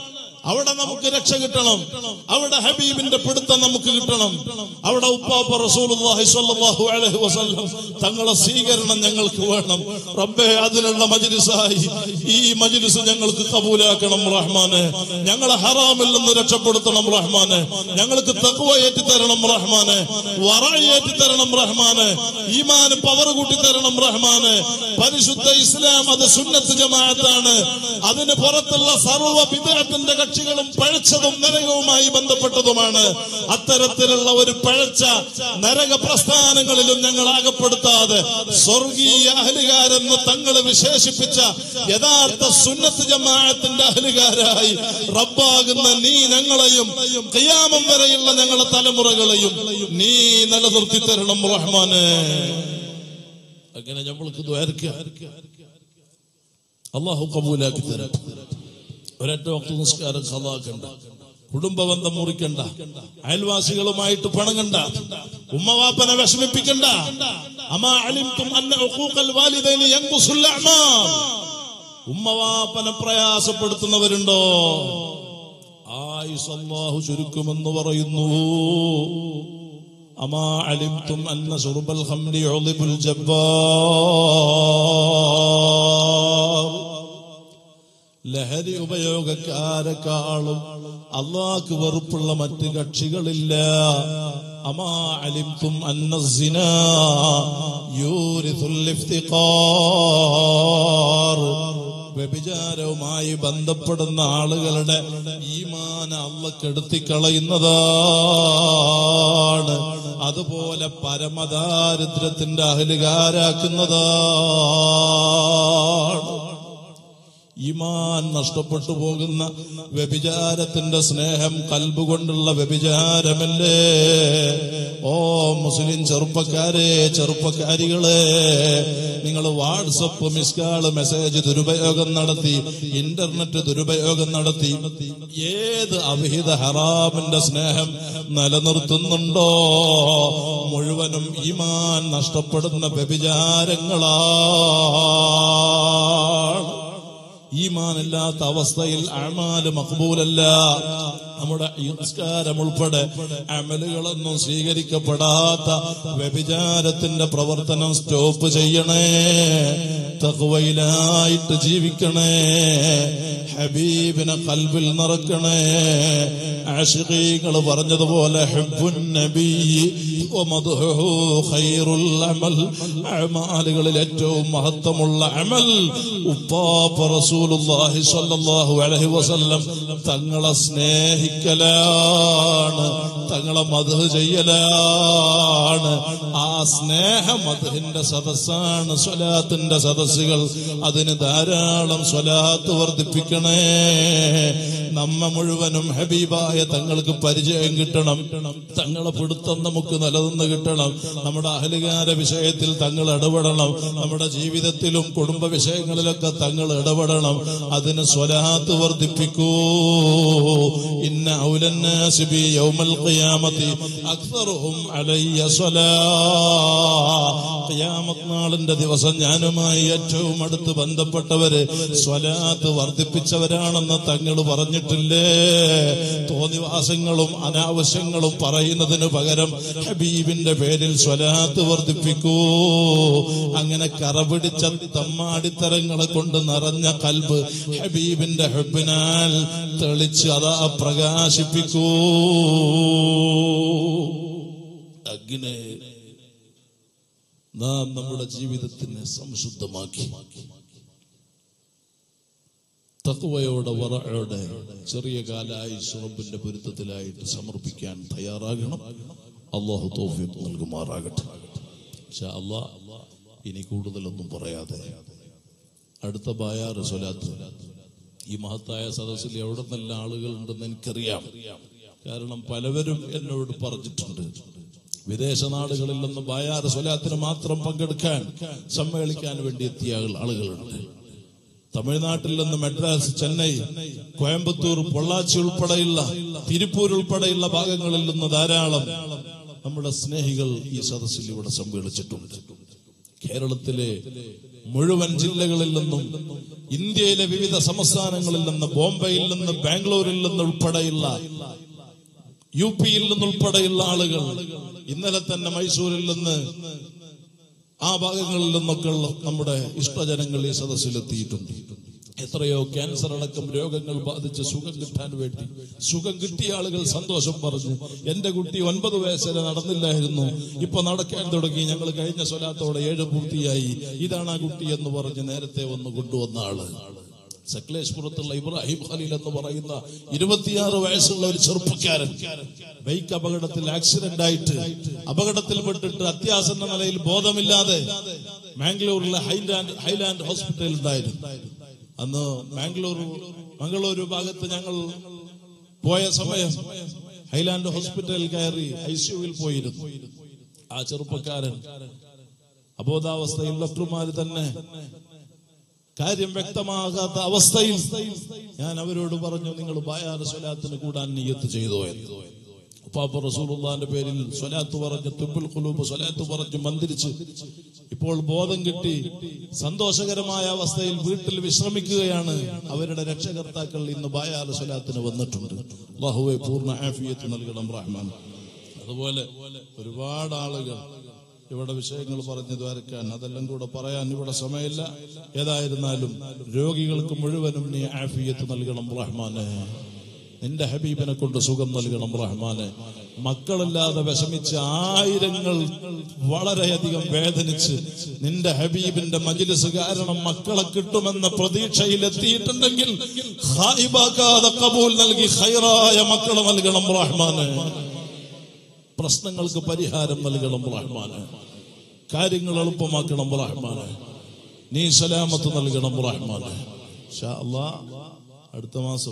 അവിടെ നമുക്ക് രക്ഷ കിട്ടണം, അവിടെ ഹബീബിന്റെ പിടുത്തം നമുക്ക് കിട്ടണം, അവിടെ ഉപ്പാപ്പ റസൂലുള്ളാഹി സ്വല്ലല്ലാഹു അലൈഹി വസല്ലം തങ്ങളെ സ്വീകരണം ഞങ്ങൾക്ക് വേണം. റബ്ബേ, അതിനുള്ള മജ്ലിസായി ഈ മജ്ലിസ് ഞങ്ങൾക്ക് കബൂലാക്കണം റഹ്മാനെ. ഞങ്ങളെ ഹറാമിൽ നിന്ന് രക്ഷപ്പെടുത്തണം റഹ്മാനെ. ഞങ്ങൾക്ക് തഖ്വ ഏറ്റി തരണം റഹ്മാനെ, വറഅ ഏറ്റി തരണം റഹ്മാനെ, ഈമാൻ പവർ കൂട്ടി തരണം റഹ്മാനെ. പരിശുദ്ധ ഇസ്ലാം അത് സുന്നത്ത് ജമാഅത്താണ്. അതിന് പുറത്തുള്ള സർവ്വ ബിദ്അത്തിന്റെ കക്ഷികളും പഴച്ചതും നരകവുമായി ബന്ധപ്പെട്ടതുമാണ്. അത്തരത്തിലുള്ള ഒരു പഴച്ച നരക പ്രസ്ഥാനങ്ങളിലും ഞങ്ങൾ ആകപ്പെടുത്താതെ സ്വർഗീയ അഹ്ലുകാരെന്ന് തങ്ങൾ വിശേഷിപ്പിച്ച യഥാർത്ഥ സുന്നത്ത് ജമാഅത്തിന്റെ അഹ്ലുകാരായി റബ്ബാകുന്ന നീ ഞങ്ങളെയും ഖിയാമം വരെയുള്ള ഞങ്ങളുടെ തലമുറകളെയും നീ നിലനിർത്തി തരണം റഹ്മാനെ. അങ്ങനെ നമ്മൾക്ക് ദ്വാരക്കുക, അല്ലാഹു കബൂലാക്കി തരാം. ഒരൊറ്റ വക്ത് നിസ്കാരം ഖളാക്കണ്ട, കുടുംബബന്ധം മുറിക്കണ്ട, അയൽവാസികളുമായിട്ട് പണങ്ങണ്ട, ഉമ്മവാപ്പനെ വിഷമിപ്പിക്കണ്ട. അമാ അലിംതും അന്ന ഉഖൂഖൽ വാലിദൈനി യൻഖുസുൽ അഅ്മാർ. ഉമ്മവാപ്പനെ പ്രയാസപ്പെടുത്തുന്നവരുണ്ടോ? ആയുസ് അല്ലാഹു ചുരുക്കുമെന്ന് പറയുന്നു. അമാ അലിംതും അന്ന ശുർബൽ ഖംരി യുളിബുൽ ജബ്ബാർ. ലഹരി ഉപയോഗക്കാരെക്കാളും അല്ലാഹുക്ക് വെറുപ്പുള്ള മറ്റ് കക്ഷികളില്ല. അമാ അലിംതും അന്ന സിനാ യൂരിസുൽ ഇഫ്തിഖാർ. വ്യഭിചാരവുമായി ബന്ധപ്പെടുന്ന ആളുകളുടെ ഈമാൻ അല്ലാഹു കെടുത്തിക്കളയുന്നതാണ്. അതുപോലെ പരമദാരിദ്ര്യത്തിന്റെ അഹ്ലുകാരാക്കുന്നതാണ്. ഈമാൻ നഷ്ടപ്പെട്ടു പോകുന്ന വ്യഭിചാരത്തിന്റെ സ്നേഹം കൽബ് കൊണ്ടുള്ള വ്യഭിചാരമല്ലേ? ഓ മുസ്ലിം ചെറുപ്പക്കാരെ, ചെറുപ്പക്കാരികളെ, നിങ്ങൾ വാട്സപ്പ് മിസ്കാള് മെസ്സേജ് ദുരുപയോഗം നടത്തി, ഇന്റർനെറ്റ് ദുരുപയോഗം നടത്തി ഏത് അവിഹിത ഹറാമിന്റെ സ്നേഹം നിലനിർത്തുന്നുണ്ടോ മുഴുവനും ഈമാൻ നഷ്ടപ്പെടുന്ന വ്യഭിചാരങ്ങളാണ്. ഈമാനില്ലാത്ത അവസ്ഥയിൽ അഅ്മാല് മഖ്ബൂലല്ല. നമ്മുടെ നിസ്കാരം ഉൾപ്പെടെ അമലുകളൊന്നും സ്വീകരിക്കപ്പെടാത്ത വ്യഭിചാരത്തിന്റെ പ്രവർത്തനം സ്റ്റോപ്പ് ചെയ്യണേ. തഖ്വയിലായിട്ട് ജീവിക്കണേ. ഹബീബിനെ ഖൽബിൽ നിറക്കണേ. ആശിഖീങ്ങൾ പറഞ്ഞതുപോലെ ഹുബ്ബുൻ നബിയ്യി വമദ്ഹുഹു ഖൈറുൽ അമൽ. അഅ്മാലുകളിൽ ഏറ്റവും മഹത്വമുള്ള അമൽ ഉപ്പാപ്പ റസൂലുള്ളാഹി സ്വല്ലല്ലാഹു അലൈഹി വസല്ലം തങ്ങളെ സ്നേഹിക്കലാണ്, തങ്ങളെ മദ്ഹ് ചെയ്യലാണ്. ആ സ്നേഹ മദ്ഹിന്റെ സദസ്സാണ് സ്വലാത്തിന്റെ സദസ്സുകൾ. അതിന് ധാരാളം സ്വലാത്ത് വർദ്ധിപ്പിക്കണേ. നമ്മ മുഴുവനും ഹബീബായ തങ്ങൾക്ക് പരിചയം കിട്ടണം. തങ്ങളെ പിടുത്തം നമുക്ക് നിലനിന്ന് കിട്ടണം. നമ്മുടെ അഹ്ലുകാരെ വിഷയത്തിൽ തങ്ങൾ ഇടപെടണം. നമ്മുടെ ജീവിതത്തിലും കുടുംബ വിഷയങ്ങളിലൊക്കെ തങ്ങൾ ഇടപെടണം. അതിന് സ്വലാത്ത് വർദ്ധിപ്പിക്കൂ. ഇന്ന ഔലന്നാസി ബി യൗമൽ ഖിയാമത്തി അക്സറുഹും അലയ്യ സ്വലാ. ഖിയാമത്ത് നാളിന്റെ ദിവസം ഞാനുമായി ഏറ്റവും അടുത്ത് ബന്ധപ്പെട്ടവര് സ്വലാത്ത് വർദ്ധിപ്പിച്ചവരാണെന്ന് തങ്ങൾ പറഞ്ഞിട്ടില്ലേ? തോന്നിവാസങ്ങളും അനാവശ്യങ്ങളും പറയുന്നതിന് പകരം ഹബീബിന്റെ പേരിൽ സ്വലാത്ത് വർദ്ധിപ്പിക്കൂ. അങ്ങനെ കറപിടിച്ച തമ്മാടിത്തരങ്ങളെ കൊണ്ട് നിറഞ്ഞ കൽബ് ഹബീബിന്റെ ഹബ്ബിനാൽ തെളിച്ച് അതാ പ്രകാശിപ്പിക്കൂ. അങ്ങനെ നാം നമ്മുടെ ജീവിതത്തിനെ സംശുദ്ധമാക്കി തഖ്വയോടെ വറഅോടെ ചെറിയ കാലായി റബ്ബിന്റെ പൊരുത്തത്തിലായിട്ട് സമർപ്പിക്കാൻ തയ്യാറാകണം. അല്ലാഹു തൗഫീഖ് നൽകുമാറാകട്ടെ. ഇൻഷാ അല്ലാഹ് ഇനി കൂടുതലൊന്നും പറയാതെ അടുത്ത ബായാറ് സ്വലാത്ത്. ഈ മഹത്തായ സദസ്സിൽ എവിടെ നല്ല ആളുകളുണ്ടെന്ന് എനിക്കറിയാം. കാരണം പലവരും എന്നോട് പറഞ്ഞിട്ടുണ്ട്, വിദേശ നാടുകളിൽ നിന്ന് ബായാറ് സ്വലാത്തിന് മാത്രം പങ്കെടുക്കാൻ സമ്മേളിക്കാൻ വേണ്ടി എത്തിയ ആളുകളുണ്ട്. തമിഴ്നാട്ടിൽ നിന്ന് മദ്രാസ്, ചെന്നൈ, കോയമ്പത്തൂർ, പൊള്ളാച്ചി ഉൾപ്പെടെയുള്ള തിരുപ്പൂർ ഉൾപ്പെടെയുള്ള ഭാഗങ്ങളിൽ നിന്ന് ധാരാളം നമ്മുടെ സ്നേഹികൾ ഈ സദസ്സിൽ ഇവിടെ സമ്മേളിച്ചിട്ടുണ്ട്. കേരളത്തിലെ മുഴുവൻ ജില്ലകളിൽ നിന്നും ഇന്ത്യയിലെ വിവിധ സംസ്ഥാനങ്ങളിൽ നിന്ന്, ബോംബെയിൽ നിന്ന്, ബാംഗ്ലൂരിൽ നിന്ന് ഉൾപ്പെടെയുള്ള, UP-യിൽ നിന്നുൾപ്പെടെയുള്ള ആളുകൾ, ഇന്നലെ തന്നെ മൈസൂരിൽ നിന്ന്, ആ ഭാഗങ്ങളിൽ നിന്നൊക്കെ നമ്മുടെ ഇഷ്ടജനങ്ങൾ ഈ സദസ്സിലെത്തിയിട്ടുണ്ട്. എത്രയോ ക്യാൻസർ അടക്കം രോഗങ്ങൾ ബാധിച്ച് സുഖം കിട്ടാൻ വേണ്ടി, സുഖം കിട്ടിയ ആളുകൾ സന്തോഷം പറഞ്ഞു, എന്റെ കുട്ടി 9 വയസ്സിൽ നടന്നില്ലായിരുന്നു, ഇപ്പൊ നടക്കാൻ തുടങ്ങി, ഞങ്ങൾ കഴിഞ്ഞ സ്വലാത്തോടെ 7 പൂർത്തിയായി, ഇതാണ് ആ കുട്ടി എന്ന് പറഞ്ഞ് നേരത്തെ വന്ന് കൊണ്ടുവന്ന ആള്. സക്ലേശ്പുരത്തുള്ള ഇബ്രാഹിം ഖലീൽ എന്ന് പറയുന്ന 26 വയസ്സുള്ള ഒരു ചെറുപ്പക്കാരൻ ബൈക്ക് അപകടത്തിൽ ആക്സിഡന്റ് ആയിട്ട് അപകടത്തിൽപ്പെട്ടിട്ട് അത്യാസന്ന നിലയിൽ ബോധമില്ലാതെ മാംഗ്ലൂരിലെ ഹൈലാൻഡ് ഹോസ്പിറ്റലിൽ ഉണ്ടായിരുന്നു. അന്ന് മംഗളൂരു ഭാഗത്ത് ഞങ്ങൾ പോയ സമയം ഹൈലാൻഡ് ഹോസ്പിറ്റലിൽ കയറി ICU-വിൽ പോയിരുന്നു. ആ ചെറുപ്പക്കാരൻ അബോധാവസ്ഥയിൽ ഡോക്ടർമാര് തന്നെ കാര്യം വ്യക്തമാകാത്ത അവസ്ഥയിൽ ഞാൻ അവരോട് പറഞ്ഞു, നിങ്ങൾ ബായാർ സ്വലാത്തിന് കൂടാൻ നിയ്യത്ത് ചെയ്തോ എന്ന്. ഉപ്പാപ്പ റസൂലുള്ളാഹിന്റെ പേരിൽ സ്വലാത്ത് പറഞ്ഞ്, തുബ്ബുൽ ഖുലൂബ് സ്വലാത്ത് പറഞ്ഞ് മന്ത്രിച്ച് ഇപ്പോൾ ബോധം കിട്ടി സന്തോഷകരമായ അവസ്ഥയിൽ വീട്ടിൽ വിശ്രമിക്കുകയാണ്. അവരുടെ രക്ഷകർത്താക്കൾ ഇന്ന് ബായാർ സ്വലാത്തിന് വന്നിട്ടുണ്ട്. അല്ലാഹുവേ പൂർണ്ണ ആഫിയത്ത് നൽകണം റഹ്മാൻ. അതുപോലെ ഒരുപാട് ആളുകൾ ഇവിടെ വിഷയങ്ങൾ പറഞ്ഞു ദ്വാരക്കാൻ, അതെല്ലാം കൂടെ പറയാൻ ഇവിടെ സമയമില്ല. ഏതായിരുന്നാലും രോഗികൾക്ക് മുഴുവനും നീ ആഫിയത്ത് നൽകണം റഹ്മാനെ. നിന്റെ ഹബീബിനെ കൊണ്ട് സുഖം നൽകണം റഹ്മാനെ. മക്കളില്ലാതെ വിഷമിച്ച് ആയിരങ്ങൾ വളരെയധികം വേദനിച്ച് നിന്റെ ഹബീബിന്റെ മജ്ലിസ് കാരണം മക്കളെ കിട്ടുമെന്ന പ്രതീക്ഷയിൽ എത്തിയിട്ടുണ്ടെങ്കിൽ ഖായിബാക്കാതെ ഖബൂൽ നൽകി ഖൈറായ മക്കളെ നൽകണം റഹ്മാനെ. പ്രശ്നങ്ങൾക്ക് പരിഹാരം നൽകണം റഹ്മാനെ. കാര്യങ്ങൾ എളുപ്പമാക്കണം റഹ്മാനെ. നീ സലാമത്ത് നൽകണം റഹ്മാനെ. ഇൻഷാ അല്ലാഹ് അടുത്ത മാസം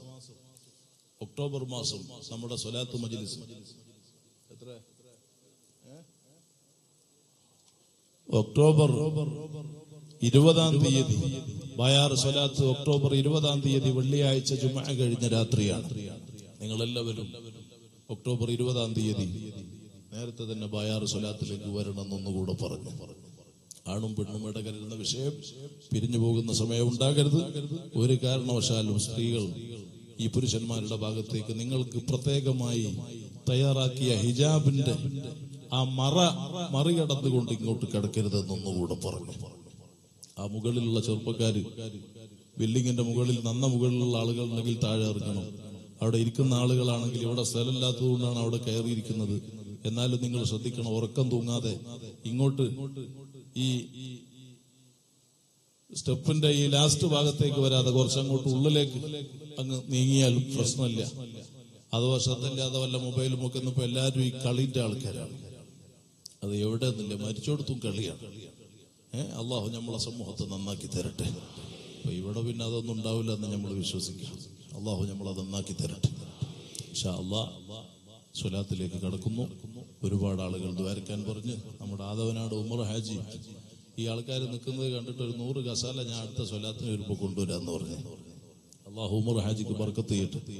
ഒക്ടോബർ മാസം നമ്മുടെ സ്വലാത്ത് മജ്ലിസ് ഒക്ടോബർ 20-ാം തീയതി ബയാർ സ്വലാത്ത് ഒക്ടോബർ 20-ാം തീയതി വെള്ളിയാഴ്ച ജുമുഅ കഴിഞ്ഞ രാത്രിയാണ്. നിങ്ങളെല്ലാവരും ഒക്ടോബർ 20-ാം തീയതി നേരത്തെ തന്നെ ബയാർ സ്വലാത്തിലേക്ക് വരണമെന്നൊന്നുകൂടെ പറഞ്ഞു. ആണും പെണ്ണും ഇടകരുന്ന വിഷയം പിരിഞ്ഞു പോകുന്ന സമയം ഉണ്ടാകരുത്. ഒരു കാരണവശാലും സ്ത്രീകൾ ഈ പുരുഷന്മാരുടെ ഭാഗത്തേക്ക് നിങ്ങൾക്ക് പ്രത്യേകമായി തയ്യാറാക്കിയ ഹിജാബിന്റെ ആ മറികടന്നുകൊണ്ട് ഇങ്ങോട്ട് കിടക്കരുതെന്നൊന്നുകൂടെ പറഞ്ഞു. ആ മുകളിലുള്ള ചെറുപ്പക്കാര് ബിൽഡിങ്ങിന്റെ മുകളിൽ മുകളിലുള്ള ആളുകൾ ഉണ്ടെങ്കിൽ താഴെ ഇറങ്ങണം. അവിടെ ഇരിക്കുന്ന ആളുകളാണെങ്കിൽ ഇവിടെ സ്ഥലമില്ലാത്തത് കൊണ്ടാണ് അവിടെ കയറിയിരിക്കുന്നത്. എന്നാലും നിങ്ങൾ ശ്രദ്ധിക്കണം, ഉറക്കം തൂങ്ങാതെ ഇങ്ങോട്ട് ഈ സ്റ്റെപ്പിന്റെ ഈ ലാസ്റ്റ് ഭാഗത്തേക്ക് വരാതെ കുറച്ചങ്ങോട്ട് ഉള്ളിലേക്ക് അങ്ങ് നീങ്ങിയാലും പ്രശ്നമില്ല. അഥവാ ശ്രദ്ധയില്ലാതെ വല്ല മൊബൈലും ഒക്കെ ഇന്നിപ്പോ എല്ലാവരും ഈ കളിന്റെ ആൾക്കാരാണ്. അത് എവിടെ നിന്നില്ല, മരിച്ചോടത്തും കളിയാണ്. അള്ളാഹു നമ്മളെ സമൂഹത്തെ നന്നാക്കി തരട്ടെ. അപ്പൊ ഇവിടെ പിന്നെ അതൊന്നും ഉണ്ടാവില്ല എന്ന് നമ്മൾ വിശ്വസിക്കാം. അള്ളാഹു നമ്മളത് നന്നാക്കി തരട്ടെ. ഇൻഷാ അല്ലാഹ് സ്വലാത്തിലേക്ക് കടക്കുന്നു. ഒരുപാട് ആളുകൾ ദ്വാരക്കാൻ പറഞ്ഞ് നമ്മുടെ ആദവനാട് ഉമർ ഹാജി ഈ ആൾക്കാർ നിൽക്കുന്നത് കണ്ടിട്ട് ഒരു 100 കസാല ഞാൻ അടുത്ത സ്വലാത്തിന് വരുമ്പോ കൊണ്ടുവരാന്ന് പറഞ്ഞു. അള്ളാഹു ഉമർ ഹാജിക്ക് ബർക്കത്ത് ചെയ്യട്ടെ.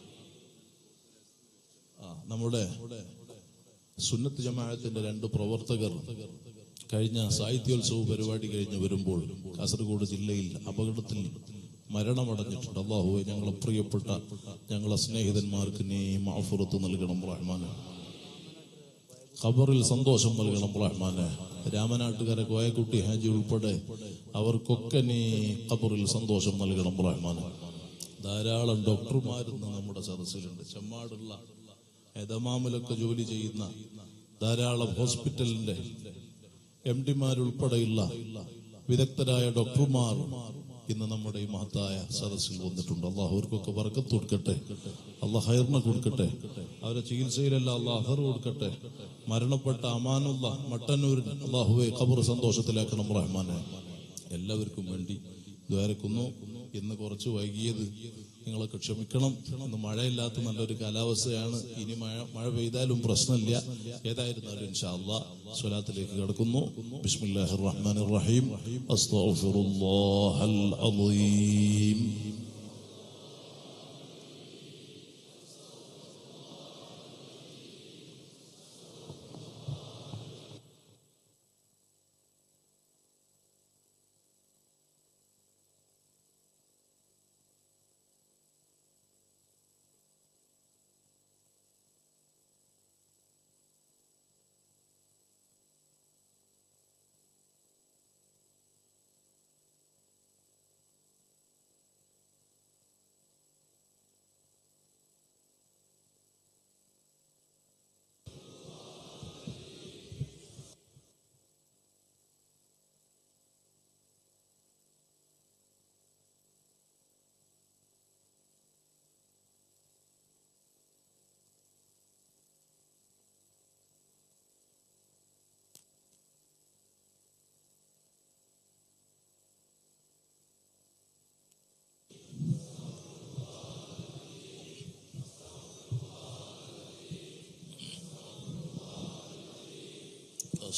നമ്മുടെ സുന്നത്ത് ജമാഅത്തിന്റെ 2 പ്രവർത്തകർ കഴിഞ്ഞ സാഹിത്യോത്സവ പരിപാടി കഴിഞ്ഞ് വരുമ്പോൾ കാസർഗോഡ് ജില്ലയിൽ അപകടത്തിൽ മരണമടഞ്ഞിട്ടുണ്ട്. അല്ലാഹുവേ ഞങ്ങളെ പ്രിയപ്പെട്ട ഞങ്ങളെ സ്നേഹിതന്മാർക്ക് നീ മഅഫുറത്ത് നൽകണം റഹ്മാനെ. ഖബറിൽ സന്തോഷം നൽകണം റഹ്മാനെ. രാമനാട്ടുകാരെ കോയക്കുട്ടി ഹാജി ഉൾപ്പെടെ അവർക്കൊക്കെ നീ ഖബറിൽ സന്തോഷം നൽകണം റഹ്മാനെ. ധാരാളം ഡോക്ടർമാരിന്ന് നമ്മുടെ സദസ്സിലുണ്ട്. ചെമ്മാടുള്ള എദമാമിലൊക്കെ ജോലി ചെയ്യുന്ന ധാരാളം ഹോസ്പിറ്റലിന്റെ MD-മാരുൾപ്പെടെയുള്ള വിദഗ്ധരായ ഡോക്ടർമാർ ഇന്ന് നമ്മുടെ ഈ മഹത്തായ സദസ്സിൽ വന്നിട്ടുണ്ട്. അള്ളാഹു അവർക്കൊക്കെ ബർക്കത്ത് കൊടുക്കട്ടെ, അള്ളാഹ് ഹൈറിനെ കൊടുക്കട്ടെ, അവരെ ചികിത്സയിലെല്ലാം അള്ളാഹ് അഹർ കൊടുക്കട്ടെ. മരണപ്പെട്ട അമാനുള്ള മട്ടന്നൂരിന് അള്ളാഹുവെ ഖബർ സന്തോഷത്തിലാക്കണം റഹ്മാനെ. എല്ലാവർക്കും വേണ്ടി ദ്വാരക്കുന്നു. ഇന്ന് കുറച്ച് വൈകിയത് നിങ്ങളൊക്കെ ക്ഷമിക്കണം. ഇന്ന് മഴയില്ലാത്ത നല്ലൊരു കാലാവസ്ഥയാണ്. ഇനി മഴ പെയ്താലും പ്രശ്നമില്ല. ഏതായിരുന്നാലും ഇൻഷാ അല്ലാഹ് സ്വലാത്തിലേക്ക് കടക്കുന്നു. ബിസ്മില്ലാഹിർ റഹ്മാനിർ റഹീം. അസ്തഗ്ഫിറുല്ലാഹൽ അളീം.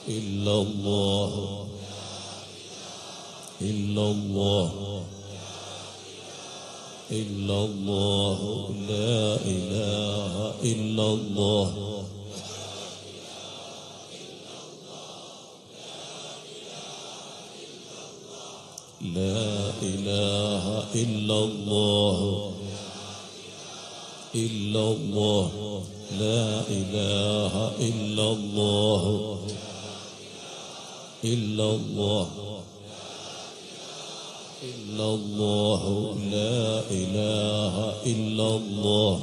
إلا الله إلا الله إلا الله لا إله إلا الله لا إله إلا الله إلا الله لا إله إلا الله إلا الله إلا الله لا إله إلا الله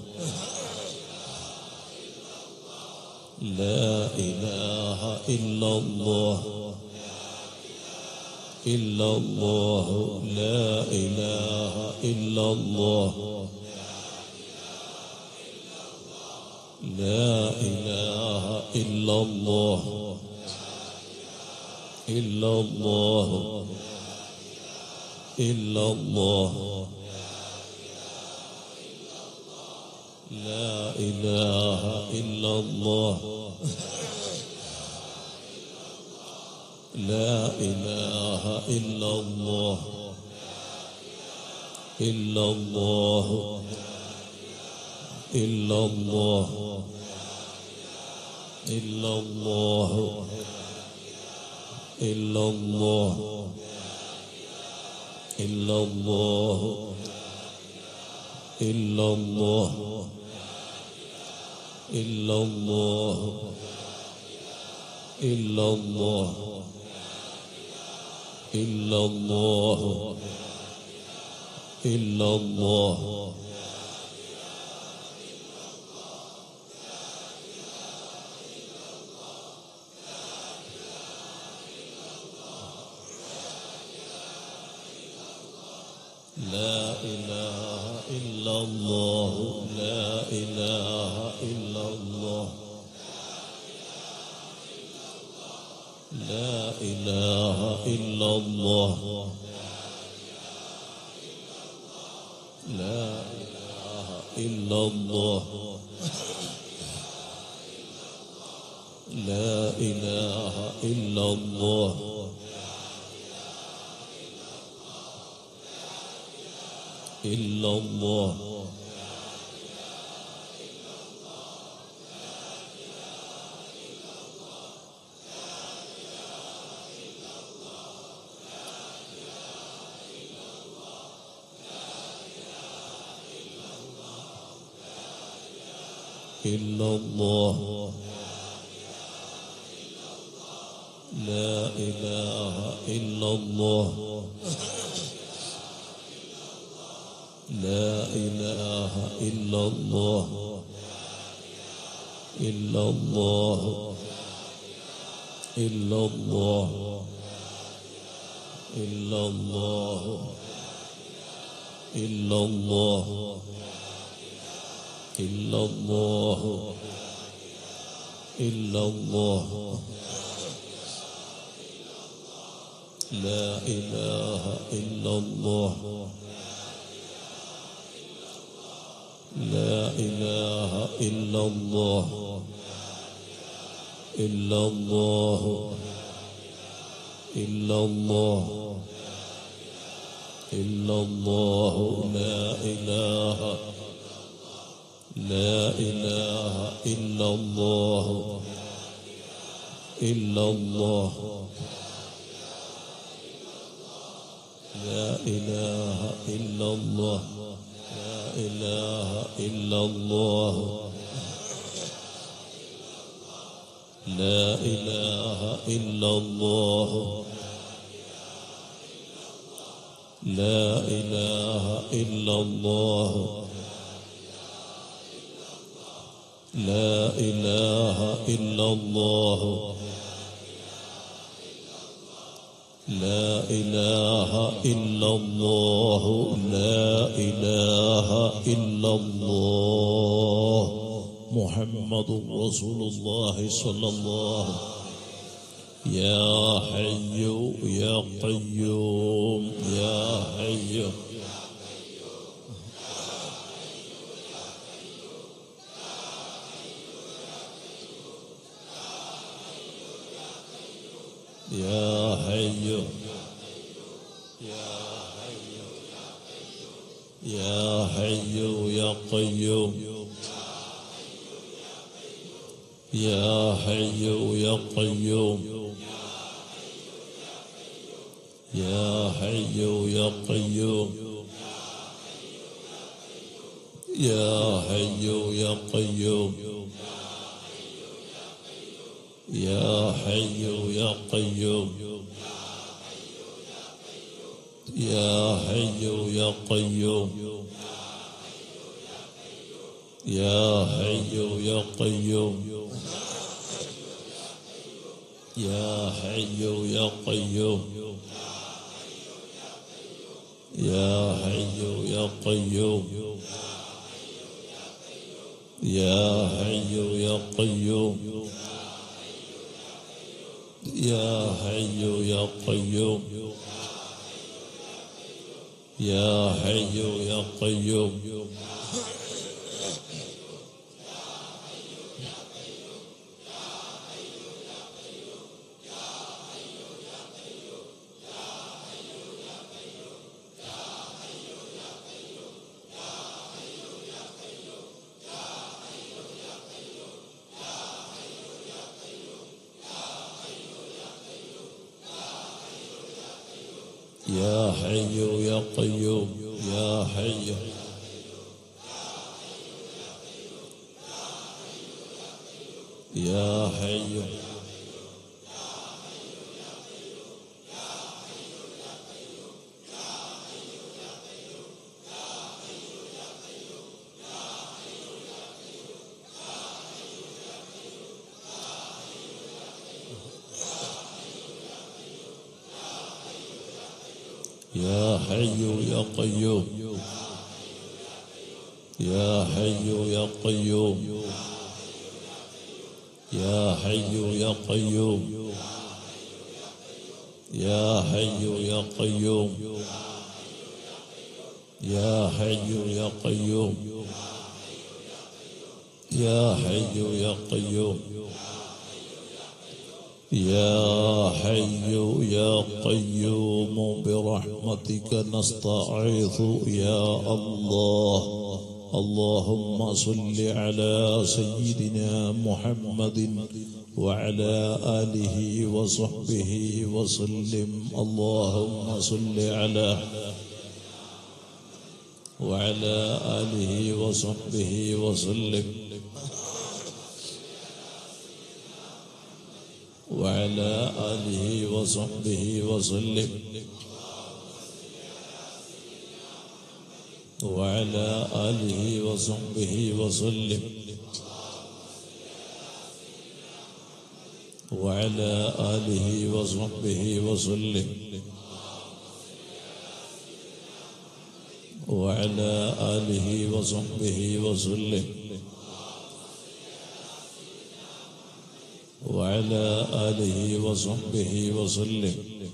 لا إله إلا الله إلا الله لا إله إلا الله لا إله إلا الله إلا الله إلا الله لا إله إلا الله لا إله إلا الله إلا الله إلا الله إلا الله إلا الله إلا الله إلا الله إلا الله إلا الله إلا الله إلا الله لا إله إلا الله لا إله إلا الله لا إله إلا الله لا إله إلا الله لا إله إلا الله إلا الله إلا الله لا إله إلا الله لا إله إلا الله إلا الله إلا الله إلا الله إلا الله إلا الله إلا الله لا إله إلا الله لا إله إلا الله إلا الله إلا الله إلا الله لا إله لا إله إلا الله إلا الله لا إله إلا الله لا إله إلا الله لا إله إلا الله لا إله إلا الله لا إله إلا الله لا إله إلا الله لا إله إلا الله محمد رسول الله صلى الله يا حي يا قيوم يا حي يا حي يا حي يا قيوم يا حي يا قيوم يا حي يا قيوم يا حي يا قيوم يا حي يا قيوم يا حي يا قيوم يا حي يا قيوم يا حي يا قيوم يا حي يا قيوم يا حي يا قيوم يا حي يا قيوم يا حي يا قيوم يا حي يا قيوم يا حي يا حي يا حي يا قيوم يا حي يا قيوم يا حي يا قيوم يا حي يا قيوم يا حي يا قيوم يا حي يا قيوم يا حي يا قيوم برحمتك نستعيذ يا الله. اللهم صل على سيدنا محمد وعلى آله وصحبه وسلم. اللهم صل وعلى آله وصحبه وسلم وعلى آله وصحبه وسلم وعلى آله وصحبه وسلم وعلى آله وصحبه وسلم وعلى آله وصحبه وسلم وعلى آله وصحبه وسلم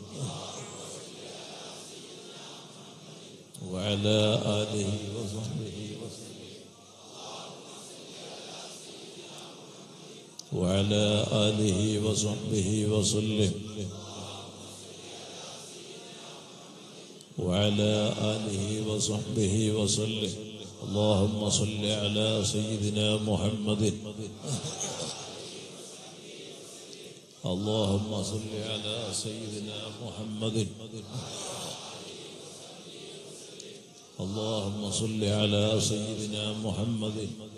وعلى آله وصحبه وسلم وعلى آله وصحبه وسلم وعلى آله وصحبه وسلم. اللهم صل على سيدنا محمد. اللهم صل على سيدنا محمد. اللهم صل على سيدنا محمد.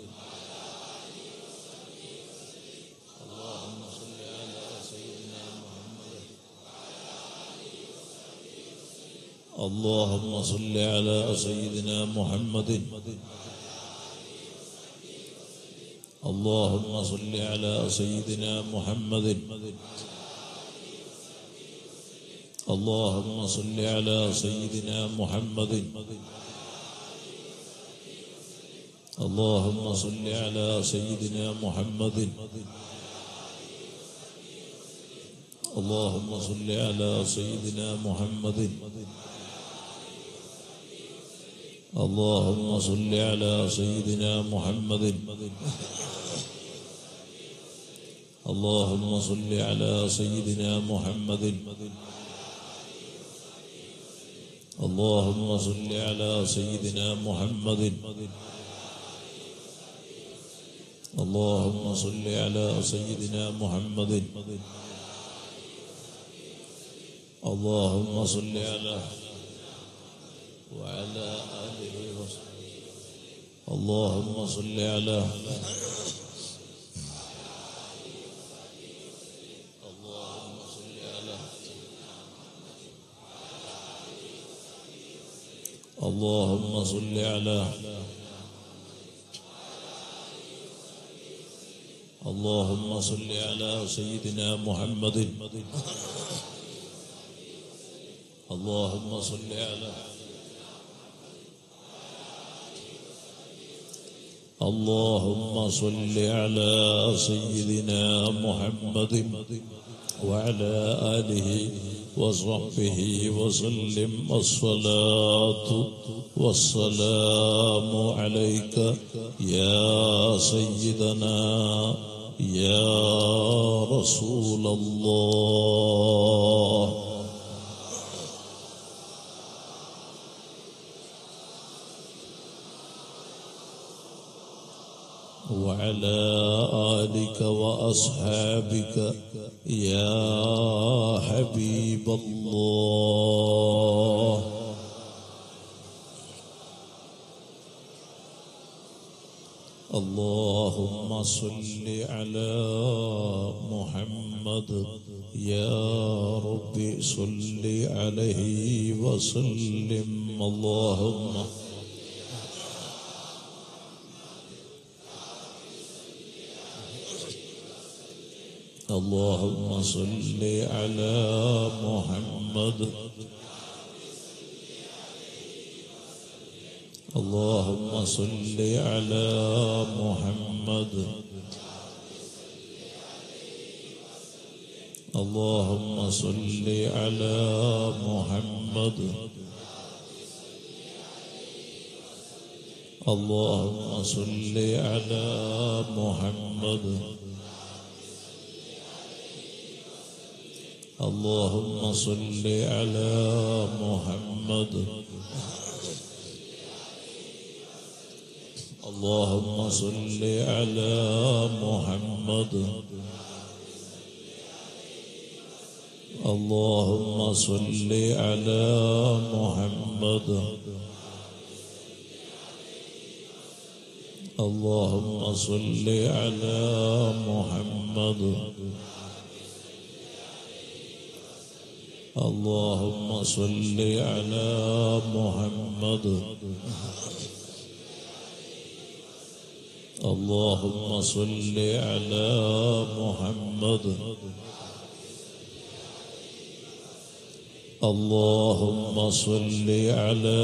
اللهم صل على سيدنا محمد. اللهم صل على سيدنا محمد. اللهم صل على سيدنا محمد. اللهم صل على سيدنا محمد. اللهم صل على سيدنا محمد. اللهم صل على سيدنا محمد. اللهم صل على سيدنا محمد. اللهم صل على سيدنا محمد اللهم صل على سيدنا محمد اللهم صل على سيدنا محمد اللهم صل على وعلى آله وصحبه اللهم صل على اللهم صل على اللهم صل على اللهم صل على سيدنا محمد اللهم صل على اللهم صل على سيدنا محمد وعلى آله وصحبه وسلم الصلاة والسلام عليك يا سيدنا يا رسول الله وعلى آلك وأصحابك يا حبيب الله اللهم صل على محمد يا رب صل عليه وسلم اللهم اللهم صل على محمد اللهم صل على محمد اللهم صل على محمد اللهم صل على محمد اللهم صل على محمد اللهم صل على محمد اللهم صل على محمد اللهم صل على محمد اللهم صل على محمد اللهم صل على محمد اللهم صل على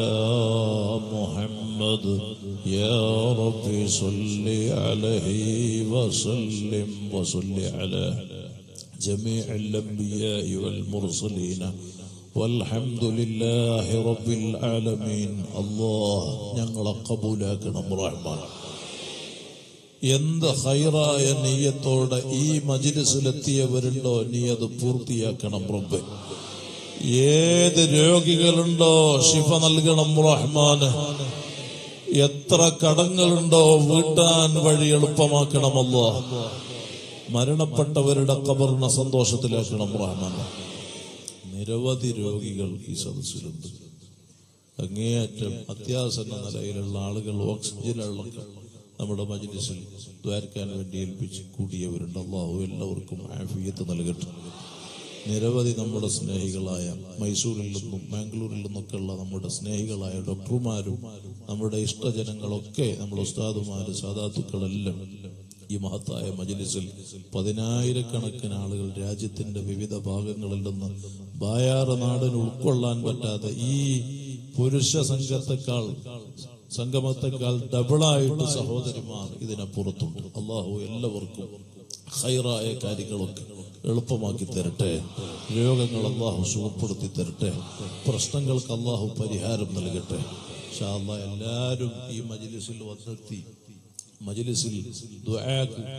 محمد يا رب صل عليه وسلم وصل على جميع الأنبياء والمرسلين والحمد لله رب العالمين الله ഞങ്ങളെ കബൂലാക്കണം റഹ്മാൻ എന്ത് ഖൈറായ നിയ്യത്തോടെ ഈ മജ്‌ലിസിലെത്തിയവരുണ്ടോ നീ അത് പൂർത്തിയാക്കണം റബ്ബേ ഏത് രോഗികളുണ്ടോ ശിഫ നൽകണം റഹ്മാൻ എത്ര കടങ്ങളുണ്ടോ വീട്ടാൻ വഴി എളുപ്പമാക്കണം അല്ലാഹ് മരണപ്പെട്ടവരുടെ ഖബറിനെ സന്തോഷത്തിലാക്കണം റഹ്മാൻ നിരവധി രോഗികൾ ഈ സദസ്സിലുണ്ട് അങ്ങേയറ്റം അത്യാസന്ന നിലയിലുള്ള ആളുകൾ ഓക്സിജനുള്ള നമ്മുടെ മജ്‌ലിസിൽ ദ്വാരക്കാൻ വേണ്ടി ഏൽപ്പിച്ച് കൂടിയവരുണ്ട് അല്ലാഹു എല്ലാവർക്കും ആഫിയത്ത് നൽകട്ടെ നിരവധി നമ്മുടെ സ്നേഹികളായ മൈസൂരിൽ നിന്നും ബാംഗ്ലൂരിൽ നിന്നൊക്കെയുള്ള നമ്മുടെ സ്നേഹികളായ ഡോക്ടർമാരും നമ്മുടെ ഇഷ്ടജനങ്ങളൊക്കെ നമ്മുടെ ഉസ്താദുമാര് സാദാത്തുക്കളെല്ലാം ഈ മഹത്തായ മജ്‌ലിസിൽ പതിനായിരക്കണക്കിന് ആളുകൾ രാജ്യത്തിന്റെ വിവിധ ഭാഗങ്ങളിൽ നിന്ന് ബായാറ് നാടിന് ഉൾക്കൊള്ളാൻ പറ്റാതെ ഈ പുരുഷ സംഗമത്തെക്കാൾ ഡബിളായിട്ട് സഹോദരിമാർ ഇതിനപ്പുറത്തുണ്ട് അല്ലാഹു എല്ലാവർക്കും ഖൈറായ കാര്യങ്ങളൊക്കെ എളുപ്പമാക്കി തരട്ടെ രോഗങ്ങൾ അല്ലാഹു സുഖപ്പെടുത്തി തരട്ടെ പ്രശ്നങ്ങൾക്ക് അല്ലാഹു പരിഹാരം നൽകട്ടെ ഇൻഷാ അല്ലാഹ് എല്ലാവരും ഈ മജ്‌ലിസിൽ വന്നെത്തി മജ്‌ലിസിൽ ദുആക്ക്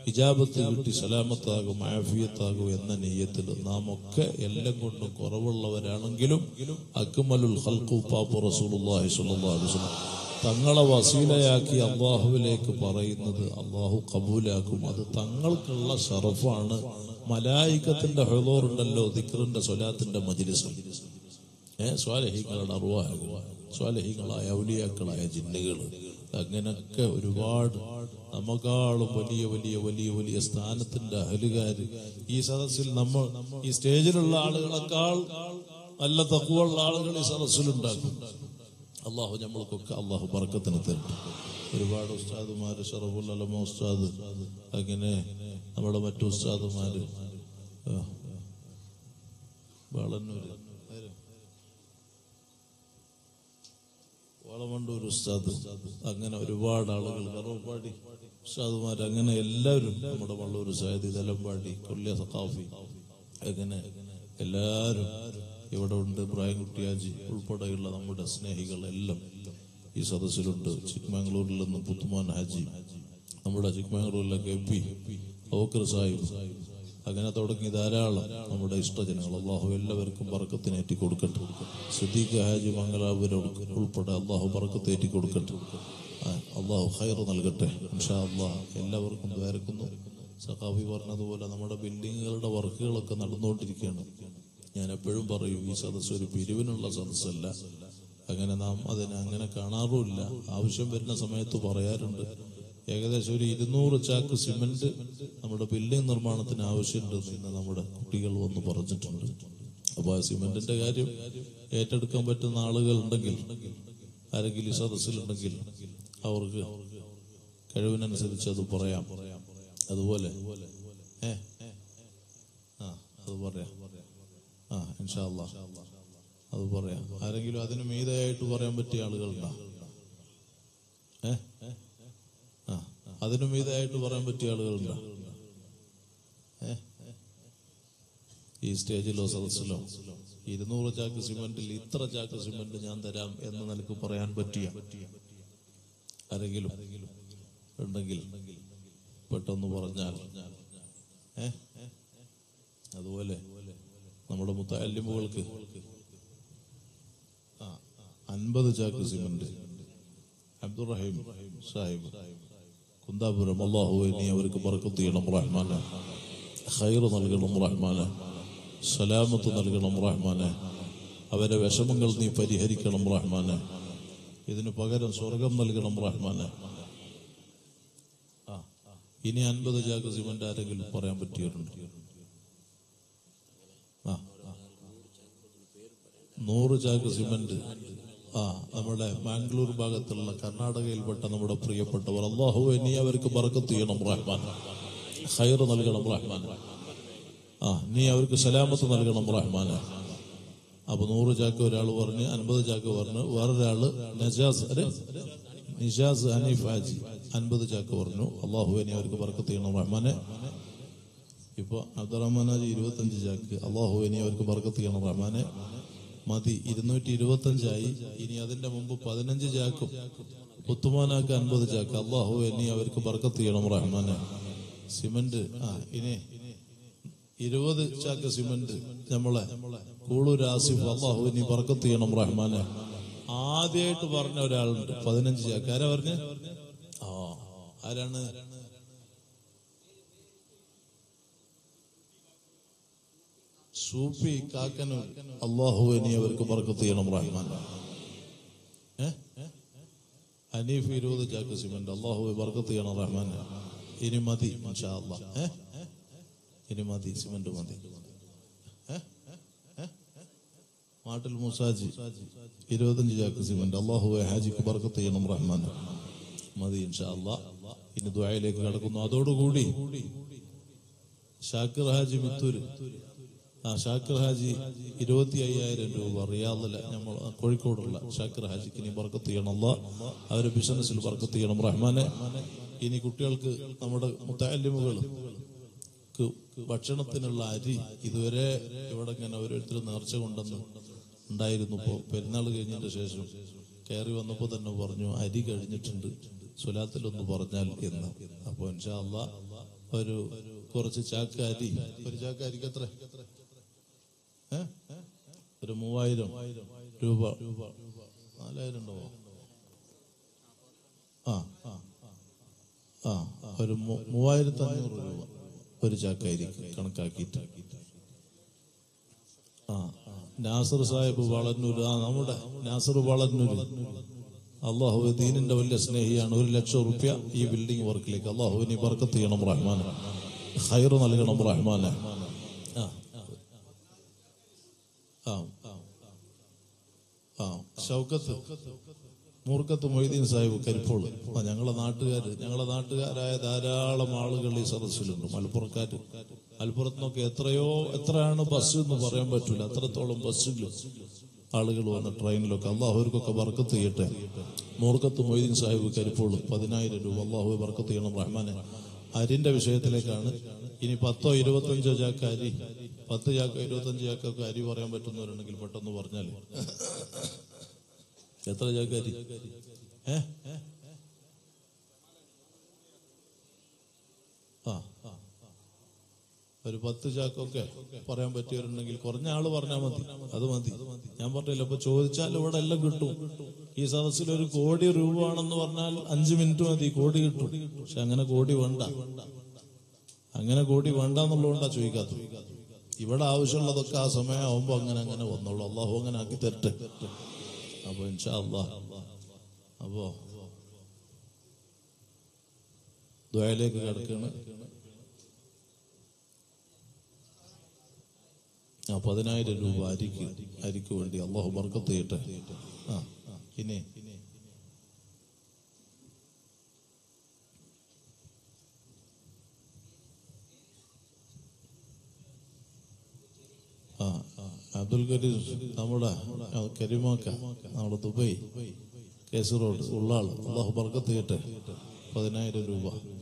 ഇജാബത്ത് കിട്ടി സലാമത്താകും ആഫിയത്താകും എന്ന നിയ്യത്തിൽ നാം ഒക്കെ എല്ലാം കൊണ്ടും കുറവുള്ളവരാണെങ്കിലും അക്മലുൽ ഖൽഖു പാപ്പു റസൂലുള്ളാഹി സ്വല്ലല്ലാഹു അലൈഹി വസല്ലം തങ്ങളെ വസീലയാക്കി അള്ളാഹുവിലേക്ക് പറയുന്നത് അള്ളാഹു കബൂലാക്കും. അത് തങ്ങൾക്കുള്ള ഷറഫാണ്. മലായികത്തിന്റെ ഹുളൂറുണ്ടല്ലോ ദിക്റിന്റെ സ്വലാത്തിന്റെ മജ്ലിസ്, സ്വാലിഹീങ്ങളുടെ അർവാഹുകൾ, സ്വാലിഹീങ്ങളായ ഔലിയാക്കളായ ജിന്നുകൾ, അങ്ങനെയൊക്കെ ഒരുപാട് നമുക്കാളും വലിയ വലിയ വലിയ വലിയ സ്ഥാനത്തിന്റെ അഹലുകാര് ഈ സദസ്സിൽ, നമ്മൾ ഈ സ്റ്റേജിലുള്ള ആളുകളെക്കാൾ നല്ല തഖ്വയുള്ള ആളുകൾ ഈ സദസ്സിലുണ്ടാകും. അള്ളാഹു നമ്മൾക്കൊക്കെ അള്ളാഹു ബർക്കത്തിന് തരട്ടെ. ഒരുപാട് ഉസ്താദുമാര്, ഷറഫുൽ അലമ ഉസ്താദ്, അങ്ങനെ നമ്മുടെ മറ്റു ഉസ്താദുമാര്, വളന്നൂര്, വളമണ്ടൂർ ഉസ്താദ്, അങ്ങനെ ഒരുപാട് ആളുകൾ, കറവപ്പാടി ഉസ്താദുമാർ, അങ്ങനെ എല്ലാവരും, നമ്മുടെ വള്ളൂർ സായദ്, തലമ്പാടി, കൊല്ലിയ സഖാഫി, അങ്ങനെ എല്ലാവരും ഇവിടെ ഉണ്ട്. ഇബ്രാഹിംകുട്ടി ഹാജി ഉൾപ്പെടെയുള്ള നമ്മുടെ സ്നേഹികളെല്ലാം ഈ സദസ്സിലുണ്ട്. ചിക്മംഗ്ലൂരിൽ നിന്ന് പുത്തുമാൻ ഹാജി, നമ്മുടെ ചിക്മംഗ്ലൂരിലെ MP ഓക്കർ സാഹിബ്, അങ്ങനെ തുടങ്ങി ധാരാളം നമ്മുടെ ഇഷ്ടജനങ്ങൾ. അള്ളാഹു എല്ലാവർക്കും ബർക്കത്തിനേറ്റി കൊടുക്കട്ടെ. സിദ്ദീഖ് ഹാജി മംഗലാപുരം ഉൾപ്പെടെ അള്ളാഹു ബർക്കത്തേറ്റി കൊടുക്കട്ടെ. അള്ളാഹു ഖൈർ നൽകട്ടെ ഇൻഷാ അള്ളാഹ്. എല്ലാവർക്കും ദ്വാരക്കുന്നു. സഖാഫി പറഞ്ഞതുപോലെ നമ്മുടെ ബിൽഡിങ്ങുകളുടെ വർക്കുകളൊക്കെ നടന്നുകൊണ്ടിരിക്കുകയാണ്. ഞാൻ എപ്പോഴും പറയും, ഈ സദസ്സ് ഒരു പിരിവിനുള്ള സദസ്സല്ല. അങ്ങനെ നാം അതിനെ അങ്ങനെ കാണാറുമില്ല. ആവശ്യം വരുന്ന സമയത്ത് പറയാറുണ്ട്. ഏകദേശം ഒരു 200 ചാക്ക് സിമന്റ് നമ്മുടെ ബിൽഡിംഗ് നിർമ്മാണത്തിന് ആവശ്യമുണ്ടെന്ന് ഇന്ന് നമ്മുടെ കുട്ടികൾ വന്ന് പറഞ്ഞിട്ടുണ്ട്. അപ്പൊ ആ സിമന്റിന്റെ കാര്യം ഏറ്റെടുക്കാൻ പറ്റുന്ന ആളുകൾ ഉണ്ടെങ്കിൽ, ആരെങ്കിലും ഈ സദസ്സിലുണ്ടെങ്കിൽ അവർക്ക് കഴിവിനനുസരിച്ച് അത് പറയാം. അതുപോലെ അത് പറയാം. ഇൻഷാ അല്ലാഹ് അത് പറയാം. ആരെങ്കിലും അതിന് മീതയായിട്ട് പറയാൻ പറ്റിയ ആളുകളുണ്ടോ? അതിനു മീതയായിട്ട് പറയാൻ പറ്റിയ ആളുകളുണ്ടോ? ഈ സ്റ്റേജിലോ സദസ്സിലോ 200 ചാക്ക് സിമന്റിൽ ഇത്ര ചാക്ക് സിമന്റ് ഞാൻ തരാം എന്ന് നിനക്ക് പറയാൻ പറ്റിയ ആരെങ്കിലും ഉണ്ടെങ്കിൽ പെട്ടെന്ന് പറഞ്ഞാൽ. അതുപോലെ നമ്മുടെ മുത്തഅല്ലിമുകൾക്ക് 50 ചാക്ക് സിമന്റ് അബ്ദുറഹീം സാഹിബ് കുന്താപുരം, അല്ലാഹുവേ നീ അവർക്ക് ബർക്കത്ത് ചെയ്യണം റഹ്മാനെ, ഖൈർ നൽകണം റഹ്മാനെ, സലാമത്ത് നൽകണം റഹ്മാനെ, അവരെ വിഷമങ്ങൾ നീ പരിഹരിക്കണം റഹ്മാനെ, ഇതിന് പകരം സ്വർഗം നൽകണം റഹ്മാനെ. ഇനി 50 ചാക്ക് സിമന്റ് ആരെങ്കിലും പറയാൻ പറ്റിയിട്ടുണ്ട്? 100 ചാക്ക് സിമന്റ് നമ്മുടെ മാംഗ്ലൂർ ഭാഗത്തുള്ള കർണാടകയിൽപ്പെട്ട നമ്മുടെ പ്രിയപ്പെട്ടവർ, അല്ലാഹുവേ നീ അവർക്ക് ബർക്കത്ത് ചെയ്യണം റഹ്മാൻ, ഖൈർ നൽകണം റഹ്മാൻ, നീ അവർക്ക് സലാമത്ത് നൽകണം റഹ്മാൻ. അപ്പൊ 100 ചാക്ക് ഒരാൾ പറഞ്ഞ്, 50 ചാക്ക് പറഞ്ഞു. വേറൊരാള് നിജാസ് ഹനീഫ് ഹാജി 50 ചാക്ക് പറഞ്ഞു. അല്ലാഹുവേ നീ അവർക്ക് ബർക്കത്ത് ചെയ്യണം റഹ്മാനെ. ഇപ്പൊ അബ്ദുറഹ്മാൻ ഹാജി 25 ചാക്ക്. അല്ലാഹുവേ നീ അവർക്ക് ബർക്കത്ത് ചെയ്യണം റഹ്മാനെ. മതി, 225 ഇനി അതിന്റെ മുമ്പ് 15 ചാക്കും പുത്തുമാനാക്ക് 50 ചാക്ക്. അല്ലാഹുവേ നീ അവർക്ക് ബർക്കത്ത് ചെയ്യണം റഹ്മാനെ. സിമന്റ് ഇനി 20 ചാക്ക് സിമന്റ് നമ്മളെ കൂളൂർ ആസിഫ്, അല്ലാഹുവേ നീ ബർക്കത്ത് ചെയ്യണം റഹ്മാനെ. ആദ്യമായിട്ട് പറഞ്ഞ ഒരാളുണ്ട് 15 ചാക്ക്. ആരാ പറഞ്ഞ? ആരാണ്? സൂഫി കാക്കനൂർ, അല്ലാഹുവേ നീ അവർക്ക് ബർക്കത്ത് ചെയ്യണം റഹ്മാൻ. ഹനീഫ് 20 ചാക്ക് സിമന്റ്, അല്ലാഹുവേ ബർക്കത്ത് ചെയ്യണം റഹ്മാൻ. ഇനി മതി ഇൻഷാ അല്ലാഹ്. ഇനി മതി, സിമന്റ് മതി. മാട്ടിൽ മൂസാജി 25 ചാക്ക് സിമന്റ്, അല്ലാഹുവേ ഹാജിക്ക് ബർക്കത്ത് ചെയ്യണം റഹ്മാൻ. മതി ഇൻഷാ അല്ലാഹ്. ഇനി ദുആയിലേക്ക് കടക്കുന്നു. അതോടുകൂടി ഷാക്കിർ ഹാജി മിത്തൂര്, ഷാക്കിർ ഹാജി 25,000 രൂപ റിയാദിലെ നമ്മൾ കോഴിക്കോടുള്ള ഷാക്കിർ ഹാജിക്ക് ഇനി ബർക്കത്ത് ചെയ്യണം അല്ലാഹ്. അവരുടെ ബിസിനസ്സിൽ ബർക്കത്ത് ചെയ്യണം റഹ്മാനെ. ഇനി കുട്ടികൾക്ക്, നമ്മുടെ മുത്തഅല്ലിമുകൾക്ക് ഭക്ഷണത്തിനുള്ള അരി ഇതുവരെ ഇവിടെ ഇങ്ങനെ ഓരോരുത്തർ നേർച്ച കൊണ്ടെന്ന് ഉണ്ടായിരുന്നു. ഇപ്പോൾ പെരുന്നാൾ കഴിഞ്ഞതിന്റെ ശേഷം കയറി വന്നപ്പോൾ തന്നെ പറഞ്ഞു അരി കഴിഞ്ഞിട്ടുണ്ട്, സ്വലാത്തിലൊന്ന് പറഞ്ഞാൽ എന്ന്. അപ്പോൾ ഇൻഷാ അല്ലാഹ് ഒരു കുറച്ച് ചാക്കാരി, ഒരു ചാക്കാരിക്ക് എത്ര? ഒരു 3000 രൂപ, 4000 ഉണ്ടോ? ഒരു 3500 രൂപ ഒരു ചാക്കാരിക്ക് കണക്കാക്കിയിട്ട്. നാസർ സാഹിബ് വളന്നൂർ, നമ്മുടെ നാസർ വളന്നൂർ, അള്ളാഹു ദീനിന്റെ വലിയ സ്നേഹിയാണ്. 1,00,000 റുപ്യ ഈ ബിൽഡിംഗ് വർക്കിലേക്ക്. അള്ളാഹു നീ ബർക്കത്ത് ചെയ്യണം റഹ്മാനെ, ഖൈർ നൽകണം റഹ്മാനെ. ഷൗക്കത്ത് മൂർക്കത്ത് മൊയ്തീൻ സാഹിബ് കരിപ്പോള്, ഞങ്ങളെ നാട്ടുകാരായ ധാരാളം ആളുകൾ ഈ സദസ്സിലുണ്ട്. മലപ്പുറക്കാര്, മലപ്പുറത്ത് നിന്നൊക്കെ എത്രയാണ് ബസ് എന്ന് പറയാൻ പറ്റൂല, അത്രത്തോളം ബസ്സിലും ആളുകൾ വന്ന് ട്രെയിനിലൊക്കെ. അള്ളാഹു അവർക്കൊക്കെ ബർക്കത്ത് ചെയ്യട്ടെ. മൂർക്കത്ത് മൊയ്തീൻ സാഹിബ് കരിപ്പോള് 10,000 രൂപ. അള്ളാഹു ബർക്കത്ത് ചെയ്യണം റഹ്മാനെ. അരിന്റെ വിഷയത്തിലേക്കാണ്. ഇനി 10 25 ചാക്ക അരി, 10 ചാക്ക 25 ചാക്കൊക്കെ അരി പറയാൻ പറ്റുന്നവരുണ്ടെങ്കിൽ പെട്ടെന്ന് പറഞ്ഞാൽ എത്ര ചാക്ക അരി? ഒരു 10 ചാക്കൊക്കെ പറയാൻ പറ്റിയവരുണ്ടെങ്കിൽ കുറഞ്ഞ ആള് പറഞ്ഞാൽ മതി, അത് മതി. ഞാൻ പറഞ്ഞില്ല, ഇപ്പൊ ചോദിച്ചാൽ ഇവിടെ എല്ലാം കിട്ടും. ഈ സദസ്സിൽ 1 കോടി രൂപ ആണെന്ന് പറഞ്ഞാൽ 5 മിനിറ്റ് മതി, കോടി കിട്ടും. പക്ഷെ അങ്ങനെ കോടി വേണ്ട, എന്നുള്ളതുകൊണ്ടാ ചോദിക്കാത്തത്. ഇവിടെ ആവശ്യമുള്ളതൊക്കെ ആ സമയമാകുമ്പോ അങ്ങനെ വന്നോളൂ. അള്ളാഹു അങ്ങനെ ആക്കി തരട്ടെ. അപ്പൊ ഇൻഷാ അല്ലാഹ് അപ്പോ ദുആയിലേക്ക് കടക്കുകയാണ്. 10,000 രൂപ അരിക്ക് വേണ്ടി അള്ളാഹു ബർക്കത്ത് ചെയ്യട്ടെ. ഇനി അബ്ദുൽ കരീം, നമ്മുടെ കരീമാക്ക, നമ്മുടെ ദുബൈ കേസ് റോഡ് ഉള്ള ആൾ, അള്ളാഹു ബർക്കത്ത് ചെയ്യട്ടെ. 10,000 രൂപ.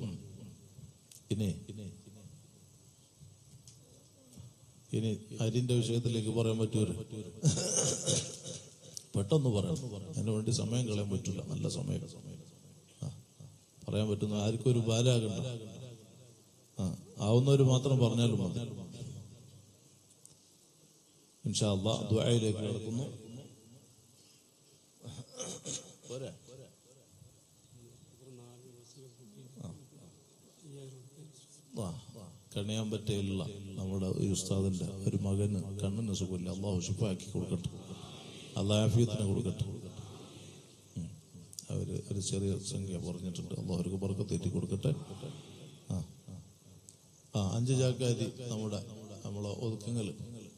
ഇനി അരിന്റെ വിഷയത്തിലേക്ക് പറയാൻ പറ്റൂല, പെട്ടെന്ന് പറയാം. അതിനു വേണ്ടി സമയം കളയാൻ പറ്റൂല. നല്ല സമയം പറയാൻ പറ്റുന്ന ആർക്കും ഒരു ബാലാകണ്ട. ആവുന്നവര് മാത്രം പറഞ്ഞാലും മതി. ഇൻഷാ അല്ലാഹ് ദുആയിലേക്ക് കടക്കുന്നു. കണിയാൻ പറ്റയില്ല നമ്മുടെ ഈ ഉസ്താദിന്റെ ഒരു മകന് കണ്ണിന് സുഖമില്ല. അള്ളാഹു ശിഫാക്കി കൊടുക്കട്ടെ, അള്ളാഹു ആഫിയത്തിന് കൊടുക്കട്ടെ. അവര് ഒരു ചെറിയ സംഖ്യ പറഞ്ഞിട്ടുണ്ട്. അള്ളാഹു അവർക്ക് ബർക്കത്ത് ഏറ്റി കൊടുക്കട്ടെ. 5 ചാക്കാരി നമ്മളെ ഒതുക്കങ്ങള്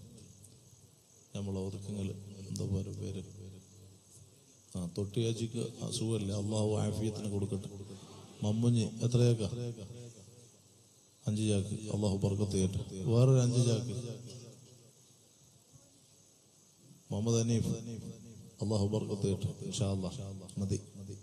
എന്താ പേര് തൊട്ടിയാജിക്ക് അസുഖമില്ല, അള്ളാഹു ആഫിയത്തിന് കൊടുക്കട്ടെ. മമ്മുഞ്ഞി എത്രയാക്ക? 5 ചാക്ക്. അള്ളാഹു ബർക്കത്ത് ചെയ്യട്ടെ. വേറൊരു 5 ചാക്ക് മുഹമ്മദ് ഹനീഫ്, അള്ളാഹു ബർക്കത്ത് ചെയ്യട്ടെ. ഇൻഷാ അല്ലാഹ് മതി.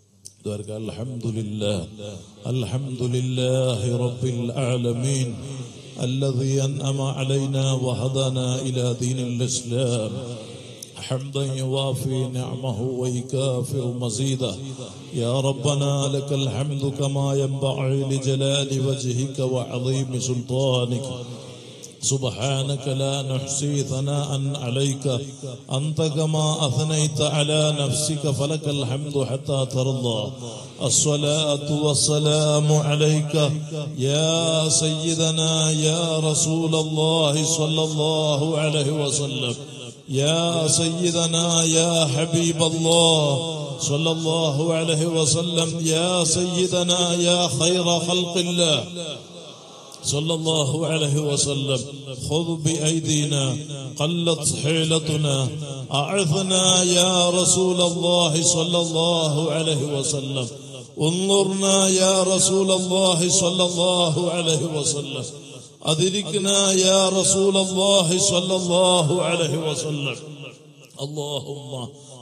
അൽഹംദുലില്ലാഹി റബ്ബിൽ ആലമീൻ الذي أنعم علينا وهدانا إلى دين الإسلام حمدا يوافي نعمه ويكافئ مزيدا. يا ربنا لك الحمد كما ينبغي لجلال وجهك وعظيم سلطانك. سبحانك لا نحصي ثناء عليك أنت كما أثنيت على نفسك فلك الحمد حتى ترضى. الصلاة والسلام عليك يا سيدنا يا رسول الله صلى الله عليه وسلم، يا سيدنا يا حبيب الله صلى الله عليه وسلم، يا سيدنا يا خير خلق الله صلى الله عليه وسلم. خذ بأيدينا قلت حيلتنا أعثنا يا رسول الله صلى الله عليه وسلم. انظرنا يا رسول الله صلى الله عليه وسلم. أدركنا يا رسول الله صلى الله عليه وسلم. اللهم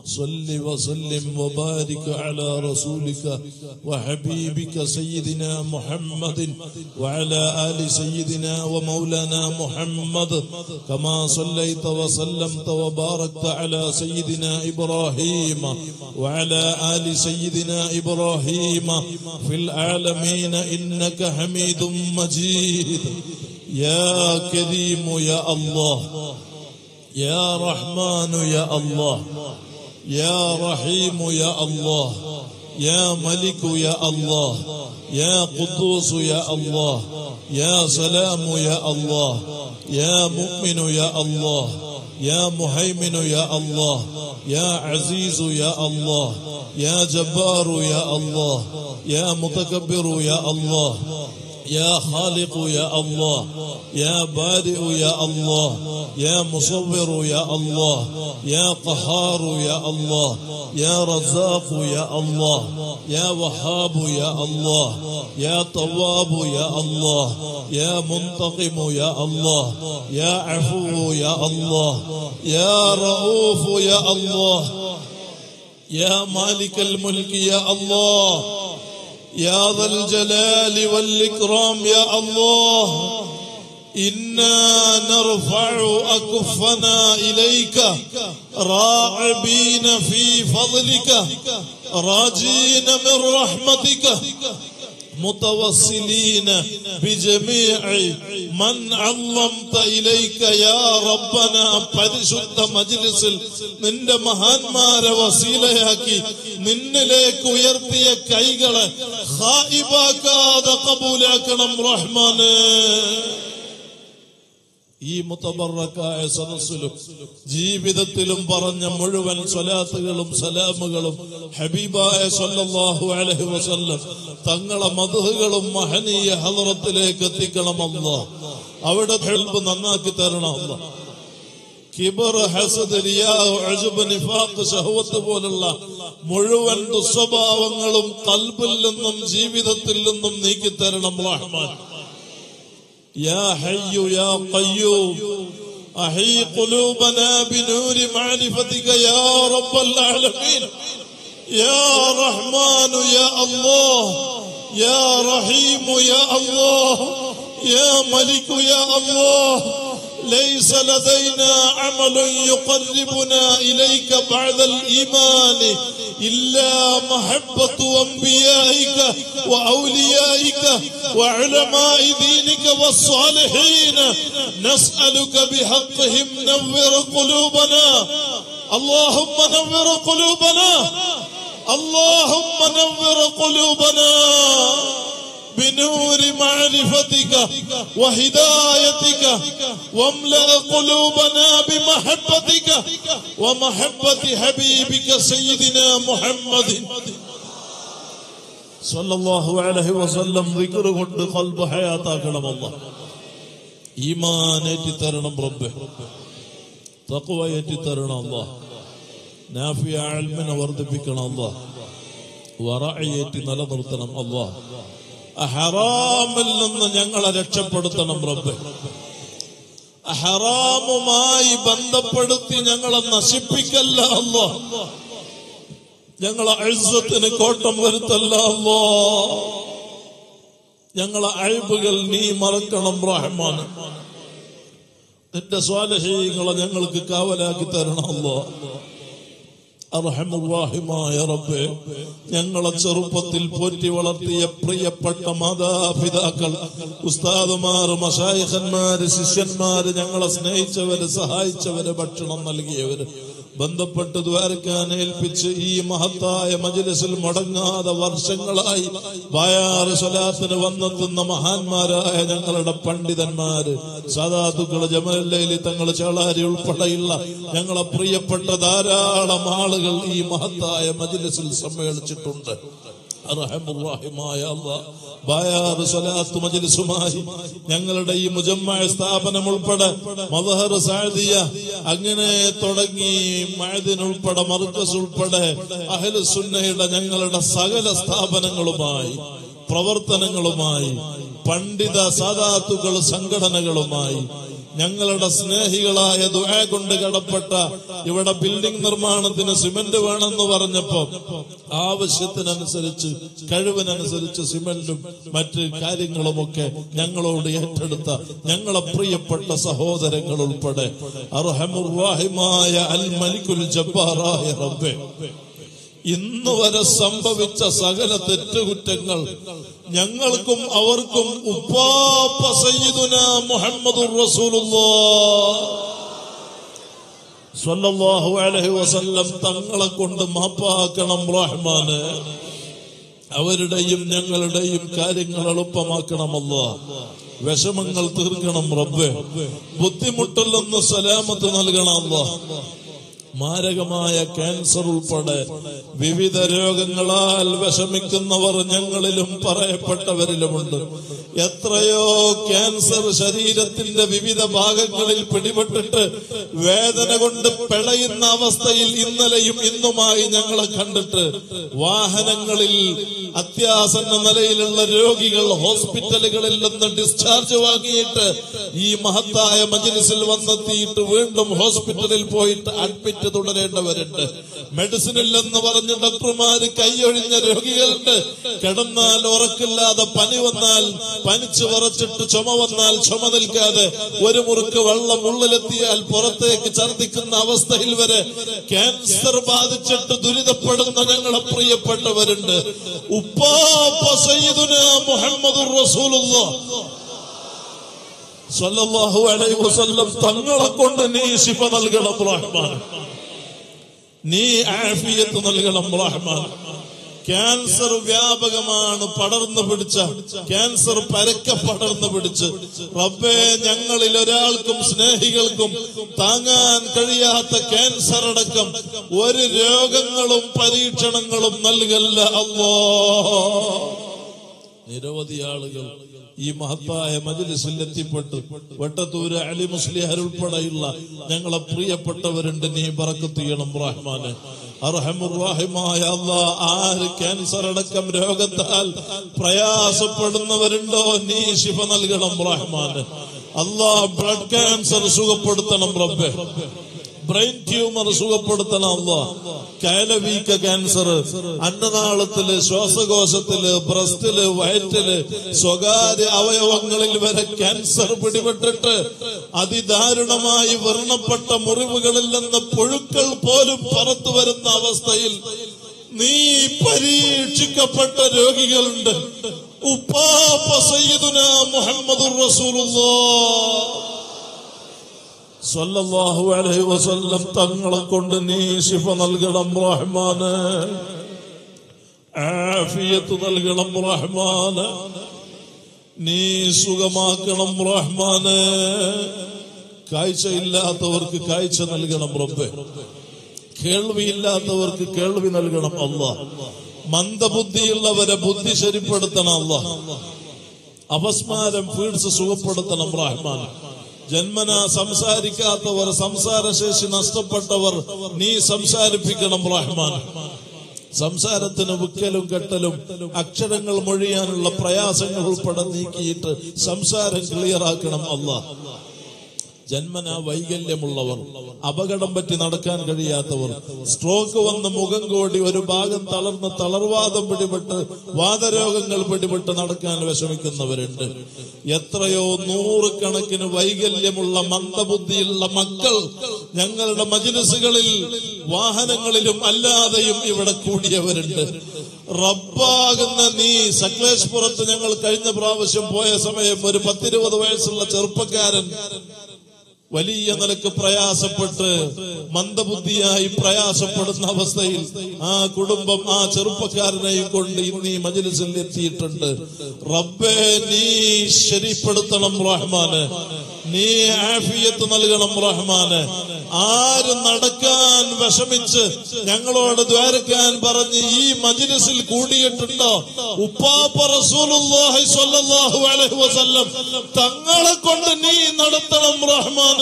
صل وسلم وبارك على رسولك وحبيبك سيدنا محمد وعلى آل سيدنا ومولانا محمد كما صليت وسلمت وباركت على سيدنا إبراهيم وعلى آل سيدنا إبراهيم في العالمين إنك حميد مجيد. يا كريم يا الله، يا رحمن يا الله، يا رحيم يا الله، يا ملك يا الله، يا قدوس يا الله، يا سلام يا الله، يا مؤمن يا الله، يا مهيمن يا الله، يا عزيز يا الله، يا جبار يا الله، يا متكبر يا الله، يا خالق يا الله، يا بارئ يا الله، يا مصور يا الله، يا قهار يا الله، يا رزاق يا الله، يا وهاب يا الله، يا تواب يا الله، يا منتقم يا الله، يا عفو يا الله، يا رؤوف يا الله، يا مالك الملك يا الله، يا ذا الجلال والإكرام يا الله. إنا نرفع أكفنا إليك راغبين في فضلك راجين من رحمتك متوسلين بجميع من علمت إليك يا ربنا. പരിശുദ്ധ മജ്ലിസിൽ നിന്റെ മഹാന്മാരെ വസീലയാക്കി നിന്നിലേക്ക് ഉയർത്തിയ കൈകളെ ഖായിബാക്കാതെ ഖബൂലാക്കണം റഹ്മാനേ. ഈ മുതബറക്കായ സദസ്സിലും ജീവിതത്തിലും പറഞ്ഞ മുഴുവൻ സ്വലാത്തുകളും സലാമുകളും ഹബീബായ സല്ലല്ലാഹു അലൈഹി വസല്ലം തങ്ങളെ മദ്ഹുകളും മഹനീയ ഹളറത്തിലേക്ക് എത്തിക്കണം അല്ലാഹ്. അവിടെ ഖൽബ് നന്നാക്കി തരണം അല്ലാഹ്. കിബർ, ഹസദ്, റിയാ, ഉജ്ബ്, നിഫാഖ്, ശഹവത്ത് പോലുള്ള മുഴുവൻ ദുസ്വഭാവങ്ങളും ഖൽബിൽ നിന്നും ജീവിതത്തിൽ നിന്നും നീക്കി തരണം റഹ്മാൻ. يا حي يا قيوم أحي قلوبنا بنور معرفتك يا رب العالمين. يا رحمن يا الله، يا رحيم يا الله، يا ملك يا الله. ليس لدينا عمل يقربنا إليك بعد الإيمان إلا محبة أنبيائك وأوليائك وعلماء دينك والصالحين. نسألك بحقهم نور قلوبنا، اللهم نور قلوبنا، اللهم نور قلوبنا بنور معرفتك وهدايتك، واملأ قلوبنا بمحبتك ومحبة حبيبك سيدنا محمد صلى الله عليه وسلم. ذكر കൊണ്ട് ഖൽബ് ഹയാത്താക്കണം അല്ലാഹ്. ഈമാൻ ഏറ്റി തരണം റബ്ബേ, തഖ്വ ഏറ്റി തരണം അല്ലാഹ്, നാഫിയ ഇൽമിനെ വർദ്ധിപ്പിക്കണം അല്ലാഹ്, വറഅയേറ്റി നിലനിർത്തണം അല്ലാഹ്. ഹറാമിൽ നിന്ന് ഞങ്ങളെ രക്ഷപ്പെടുത്തണം റബ്ബേ. ഹറാമുമായി ബന്ധപ്പെടുത്തി ഞങ്ങളെ നശിപ്പിക്കല്ല അല്ലാഹ്. ഞങ്ങളെ ഇസ്സത്തിന് കോട്ടം വരുത്തല്ല അല്ലാഹ്. ഞങ്ങളെ അയ്ബുകൾ നീ മറക്കണം റഹ്മാൻ. നിന്റെ സ്വാലിഹീങ്ങളെ ഞങ്ങൾക്ക് കാവലാക്കി തരണം അല്ലാഹ്. അർഹമുർ-റഹീമായ റബ്ബേ, ഞങ്ങളെ ചെറുപ്പത്തിൽ പോറ്റി വളർത്തിയ പ്രിയപ്പെട്ട മാതാപിതാക്കൾ, ഉസ്താദുമാർ, മശായിഖന്മാര്, ശിഷ്യന്മാര്, ഞങ്ങളെ സ്നേഹിച്ചവര്, സഹായിച്ചവര്, ഭക്ഷണം നൽകിയവര്, ബന്ധപ്പെട്ട് ദ്വാരക്കാൻ ഏൽപ്പിച്ച് ഈ മഹത്തായ മജ്ലിസിൽ മുടങ്ങാതെ വർഷങ്ങളായി ബായാറ് സ്വലാത്തിന് വന്നെത്തുന്ന മഹാന്മാരായ ഞങ്ങളുടെ പണ്ഡിതന്മാര്, സാദാത്തുക്കള്, ജമലല്ലൈലി തങ്ങള്, ചേളാരി ഉൾപ്പെടെയുള്ള ഞങ്ങളെ പ്രിയപ്പെട്ട ധാരാളം ആളുകൾ ഈ മഹത്തായ മജ്ലിസിൽ സമ്മേളിച്ചിട്ടുണ്ട്. അർഹമുർ-റഹീമായ അല്ലാഹ്, ബായാറ് സ്വലാത്ത് മജ്ലിസുമായി ഞങ്ങളുടെ ഈ മുജമ്മഅ സ്ഥാപനം ഉൾപ്പെടെ മദ്ഹർ സഅദിയ അങ്ങനെ തുടങ്ങി മഅദിൻ ഉൾപ്പെടെ മർകസ് ഉൾപ്പെടെ അഹ്ലു സുന്നയുടെ ഞങ്ങളുടെ സകല സ്ഥാപനങ്ങളുമായി, പ്രവർത്തനങ്ങളുമായി, പണ്ഡിത സാദാത്തുകൾ സംഘടനകളുമായി ഞങ്ങളുടെ സ്നേഹികളായ ദുആ കൊണ്ട് കടപ്പെട്ട ഇവിടെ ബിൽഡിംഗ് നിർമ്മാണത്തിന് സിമന്റ് വേണമെന്ന് പറഞ്ഞപ്പോ ആവശ്യത്തിനനുസരിച്ച് കഴിവിനനുസരിച്ച് സിമന്റും മറ്റ് കാര്യങ്ങളുമൊക്കെ ഞങ്ങളോട് ഏറ്റെടുത്ത ഞങ്ങളെ പ്രിയപ്പെട്ട സഹോദരങ്ങൾ ഉൾപ്പെടെ അർഹമുർ റഹീമായ അൽ മലിക്കുൽ ജബ്ബാറായ റബ്ബേ, ഇന്ന് വരെ സംഭവിച്ച സകല തെറ്റുകുറ്റങ്ങൾ ഞങ്ങൾക്കും അവർക്കും ഉപ്പാപ്പ സയ്യിദുനാ മുഹമ്മദുർ റസൂലുള്ളാഹ് സ്വല്ലല്ലാഹു അലൈഹി വസല്ലം തങ്ങളെ കൊണ്ട് മാപ്പാക്കണം റഹ്മാനെ. അവരുടെയും ഞങ്ങളുടെയും കാര്യങ്ങൾ എളുപ്പമാക്കണം അല്ലാഹ്. വിഷമങ്ങൾ തീർക്കണം റബ്ബേ. ബുദ്ധിമുട്ടില്ലെന്ന് സലാമത്ത് നൽകണം അല്ലാഹ്. മാരകമായ ക്യാൻസർ ഉൾപ്പെടെ വിവിധ രോഗങ്ങളാൽ വിഷമിക്കുന്നവർ ഞങ്ങളിലും പറയപ്പെട്ടവരിലുമുണ്ട്. എത്രയോ ക്യാൻസർ ശരീരത്തിന്റെ വിവിധ ഭാഗങ്ങളിൽ പിടിപെട്ടിട്ട് വേദന കൊണ്ട് പിടയുന്ന അവസ്ഥയിൽ ഇന്നലെയും ഇന്നുമായി ഞങ്ങളെ കണ്ടിട്ട് വാഹനങ്ങളിൽ അത്യാസന്ന നിലയിലുള്ള രോഗികൾ ഹോസ്പിറ്റലുകളിൽ നിന്ന് ഡിസ്ചാർജ് വാങ്ങിയിട്ട് ഈ മഹത്തായ മജ്‌ലിസിൽ വന്നെത്തിയിട്ട് വീണ്ടും ഹോസ്പിറ്റലിൽ പോയിട്ട് അഡ്മിറ്റ് തുടരേണ്ടവരുണ്ട്. മെഡിസിൻ ഇല്ലെന്ന് പറഞ്ഞ് ഡോക്ടർമാര് കൈയൊഴിഞ്ഞ രോഗികളുണ്ട്. കിടന്നാൽ ഉറക്കില്ലാതെ പനി വന്നാൽ പനിച്ചു വിറച്ചിട്ട് ചുമ വന്നാൽ ചുമ നിൽക്കാതെ ഒരു മുറുക്ക് വെള്ളം ഉള്ളിലെത്തിയാൽ പുറത്തേക്ക് ഛർദ്ദിക്കുന്ന അവസ്ഥയിൽ വരെ ക്യാൻസർ ബാധിച്ചിട്ട് ദുരിതപ്പെടുന്ന ഞങ്ങളെ പ്രിയപ്പെട്ടവരുണ്ട്. ഉപ്പാപ്പ സയ്യിദുനാ മുഹമ്മദുർ റസൂലുള്ളാഹ് സ്വല്ലല്ലാഹു അലൈഹി വസല്ലം തങ്ങളെ കൊണ്ട് നീ ശിഫ നൽകണം റഹ്മാൻ. നീ ആഫിയത്ത് നൽകണം റഹ്മാൻ. ക്യാൻസർ വ്യാപകമാണ്, പടർന്നു പിടിച്ച ക്യാൻസർ പരക്കെ പടർന്നു പിടിച്ച് റബ്ബേ, ഞങ്ങളിൽ ഒരാൾക്കും സ്നേഹികൾക്കും താങ്ങാൻ കഴിയാത്ത ക്യാൻസർ അടക്കം ഒരു രോഗങ്ങളും പരീക്ഷണങ്ങളും നൽകല്ല അല്ലാഹ്. നിരവധി ആളുകൾ ഈ മഹത്തായ മജ്‌ലിസിൽ എത്തിപ്പെട്ട് വട്ടത്തൂര് അലി മുസ്ലിയാർ ഉൾപ്പെടെയുള്ള ഞങ്ങളെ പ്രിയപ്പെട്ടവരുണ്ട്. നീ ബറക്കത്ത് ചെയ്യണം റഹ്മാനെ. അർഹമുർ റഹീമായ അല്ലാഹ്, ആര് ക്യാൻസർ അടക്കം രോഗത്താൽ പ്രയാസപ്പെടുന്നവരുണ്ടോ നീ ശിഫ നൽകണം റഹ്മാനെ. അല്ലാഹ്, ബ്ലഡ് ക്യാൻസർ സുഖപ്പെടുത്തണം റബ്ബേ. ബ്രെയിൻ ട്യൂമർ സുഖപ്പെടുത്തണം അല്ലാഹ്. കയലവീക്ക ക്യാൻസർ അന്നനാളത്തില്, ശ്വാസകോശത്തില്, ബ്രസ്റ്റില്, വയറ്റില്, സ്വകാര്യ അവയവങ്ങളിൽ വരെ ക്യാൻസർ പിടിപെട്ടിട്ട് അതിദാരുണമായി വർണ്ണപ്പെട്ട മുറിവുകളിൽ നിന്ന് പുഴുക്കൾ പോലും പുറത്തു വരുന്ന അവസ്ഥയിൽ നീ പരീക്ഷിക്കപ്പെട്ട രോഗികളുണ്ട്. ഉപ്പാപ്പ സയ്യിദുനാ മുഹമ്മദുർ റസൂലുള്ളാഹ് സ്വല്ലല്ലാഹു അലൈഹി വസല്ലം തങ്ങളെ കൊണ്ട് നീ ശിഫ നൽകണം റഹ്മാനെ. ആഫിയത്ത് നൽകണം റഹ്മാനെ. നീ സുഖമാക്കണം റഹ്മാനെ. കാഴ്ചയില്ലാത്തവർക്ക് കാഴ്ച നൽകണം റബ്ബേ. കേൾവിയില്ലാത്തവർക്ക് കേൾവി നൽകണം അല്ലാഹ്. മന്ദബുദ്ധിയുള്ളവരെ ബുദ്ധി ശരിപ്പെടുത്തണം അല്ലാഹ്. അപസ്മാരം ഫീഡ്സ് സുഖപ്പെടുത്തണം റഹ്മാൻ. ജന്മന സംസാരിക്കാത്തവർ, സംസാരശേഷി നഷ്ടപ്പെട്ടവർ നീ സംസാരിപ്പിക്കണം റഹ്മാൻ. സംസാരത്തിന് വിക്കലും കെട്ടലും അക്ഷരങ്ങൾ മൊഴിയാനുള്ള പ്രയാസങ്ങൾ ഉൾപ്പെടെ നീക്കിയിട്ട് സംസാരം ക്ലിയർ ആക്കണം അല്ലാഹ്. ജന്മന വൈകല്യമുള്ളവർ, അപകടം പറ്റി നടക്കാൻ കഴിയാത്തവർ, സ്ട്രോക്ക് വന്ന് മുഖം കോടി ഒരു ഭാഗം തളർന്ന് തളർവാദം പിടിപെട്ട് വാതരോഗങ്ങൾ പിടിപെട്ട് നടക്കാൻ വിഷമിക്കുന്നവരുണ്ട്. എത്രയോ നൂറുകണക്കിന് വൈകല്യമുള്ള മന്ദബുദ്ധിയുള്ള മക്കൾ ഞങ്ങളുടെ മജ്‌ലിസുകളിൽ വാഹനങ്ങളിലും അല്ലാതെയും ഇവിടെ കൂടിയവരുണ്ട്. റബ്ബാകുന്ന നീ, സക്ലേശ്പുരത്ത് ഞങ്ങൾ കഴിഞ്ഞ പ്രാവശ്യം പോയ സമയം ഒരു 10-20 വയസ്സുള്ള ചെറുപ്പക്കാരൻ വലിയ നിലക്ക് പ്രയാസപ്പെട്ട് മന്ദബുദ്ധിയായി പ്രയാസപ്പെടുന്ന അവസ്ഥയിൽ ആ കുടുംബം ആ ചെറുപ്പക്കാരനെയും കൊണ്ട് ഇന്ന് ഈ മജ്‌ലിസിൽ എത്തിയിട്ടുണ്ട്. റബ്ബേ, നീ ശരിപ്പെടുത്തണം റഹ്മാനെ. നീ ആഫിയത്ത് നൽകണം റഹ്മാനെ. ആര് നടക്കാൻ വിഷമിച്ച് ഞങ്ങളോട് ദ്വാരക്കാൻ പറഞ്ഞ് ഈ മജ്‌ലിസിൽ കൂടിയിട്ടുണ്ടോ, ഉപ്പാപ്പ റസൂലുള്ളാഹി സ്വല്ലല്ലാഹു അലൈഹി വസല്ലം തങ്ങളെ കൊണ്ട് നീ നടത്തണം റഹ്മാനെ.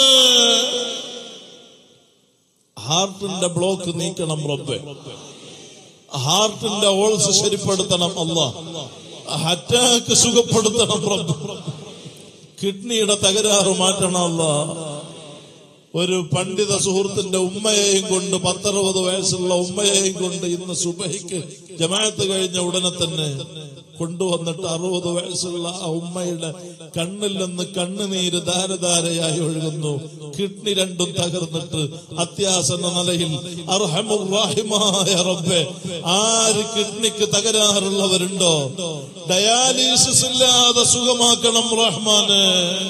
ഹാർട്ടിന്റെ ബ്ലോക്ക് നീക്കണം റബ്ബേ. ഹാർട്ടിന്റെ ഹോൾസ് ശരിപ്പെടുത്തണം അല്ലാഹ്. അറ്റാക്ക് സുഖപ്പെടുത്തണം റബ്ബ്. കിഡ്നിയുടെ തകരാറ് മാറ്റണം അല്ലാ. ഒരു പണ്ഡിത സുഹൃത്തിന്റെ ഉമ്മയെയും കൊണ്ട് 10-60 വയസ്സുള്ള ഉമ്മയെയും കൊണ്ട് ഇന്ന് സുബഹിക്ക് ജമാഅത്ത് കഴിഞ്ഞ ഉടനെ തന്നെ കൊണ്ടുവന്നിട്ട് 60 വയസ്സുള്ള ആ ഉമ്മയുടെ കണ്ണിൽ നിന്ന് കണ്ണുനീര് ധാരധാരയായി ഒഴുകുന്നു. കിഡ്നി രണ്ടും തകർന്നിട്ട് അത്യാസന്ന നിലയിൽ. അർഹമുർ റഹീമായ റബ്ബേ, ആര് കിഡ്നിക്ക് തകരാറുള്ളവരുണ്ടോ ഡയാലിസിസ് ഇല്ലാതെ സുഖമാക്കണം റഹ്മാനെ.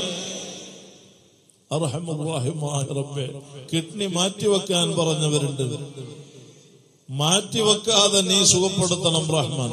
അർഹമുർ റഹീമായ റബ്ബേ, കിഡ്നി മാറ്റിവെക്കാൻ പറഞ്ഞവരുണ്ട്, മാറ്റിവെക്കാതെ നീ സുഖപ്പെടുത്തണം റഹ്മാൻ.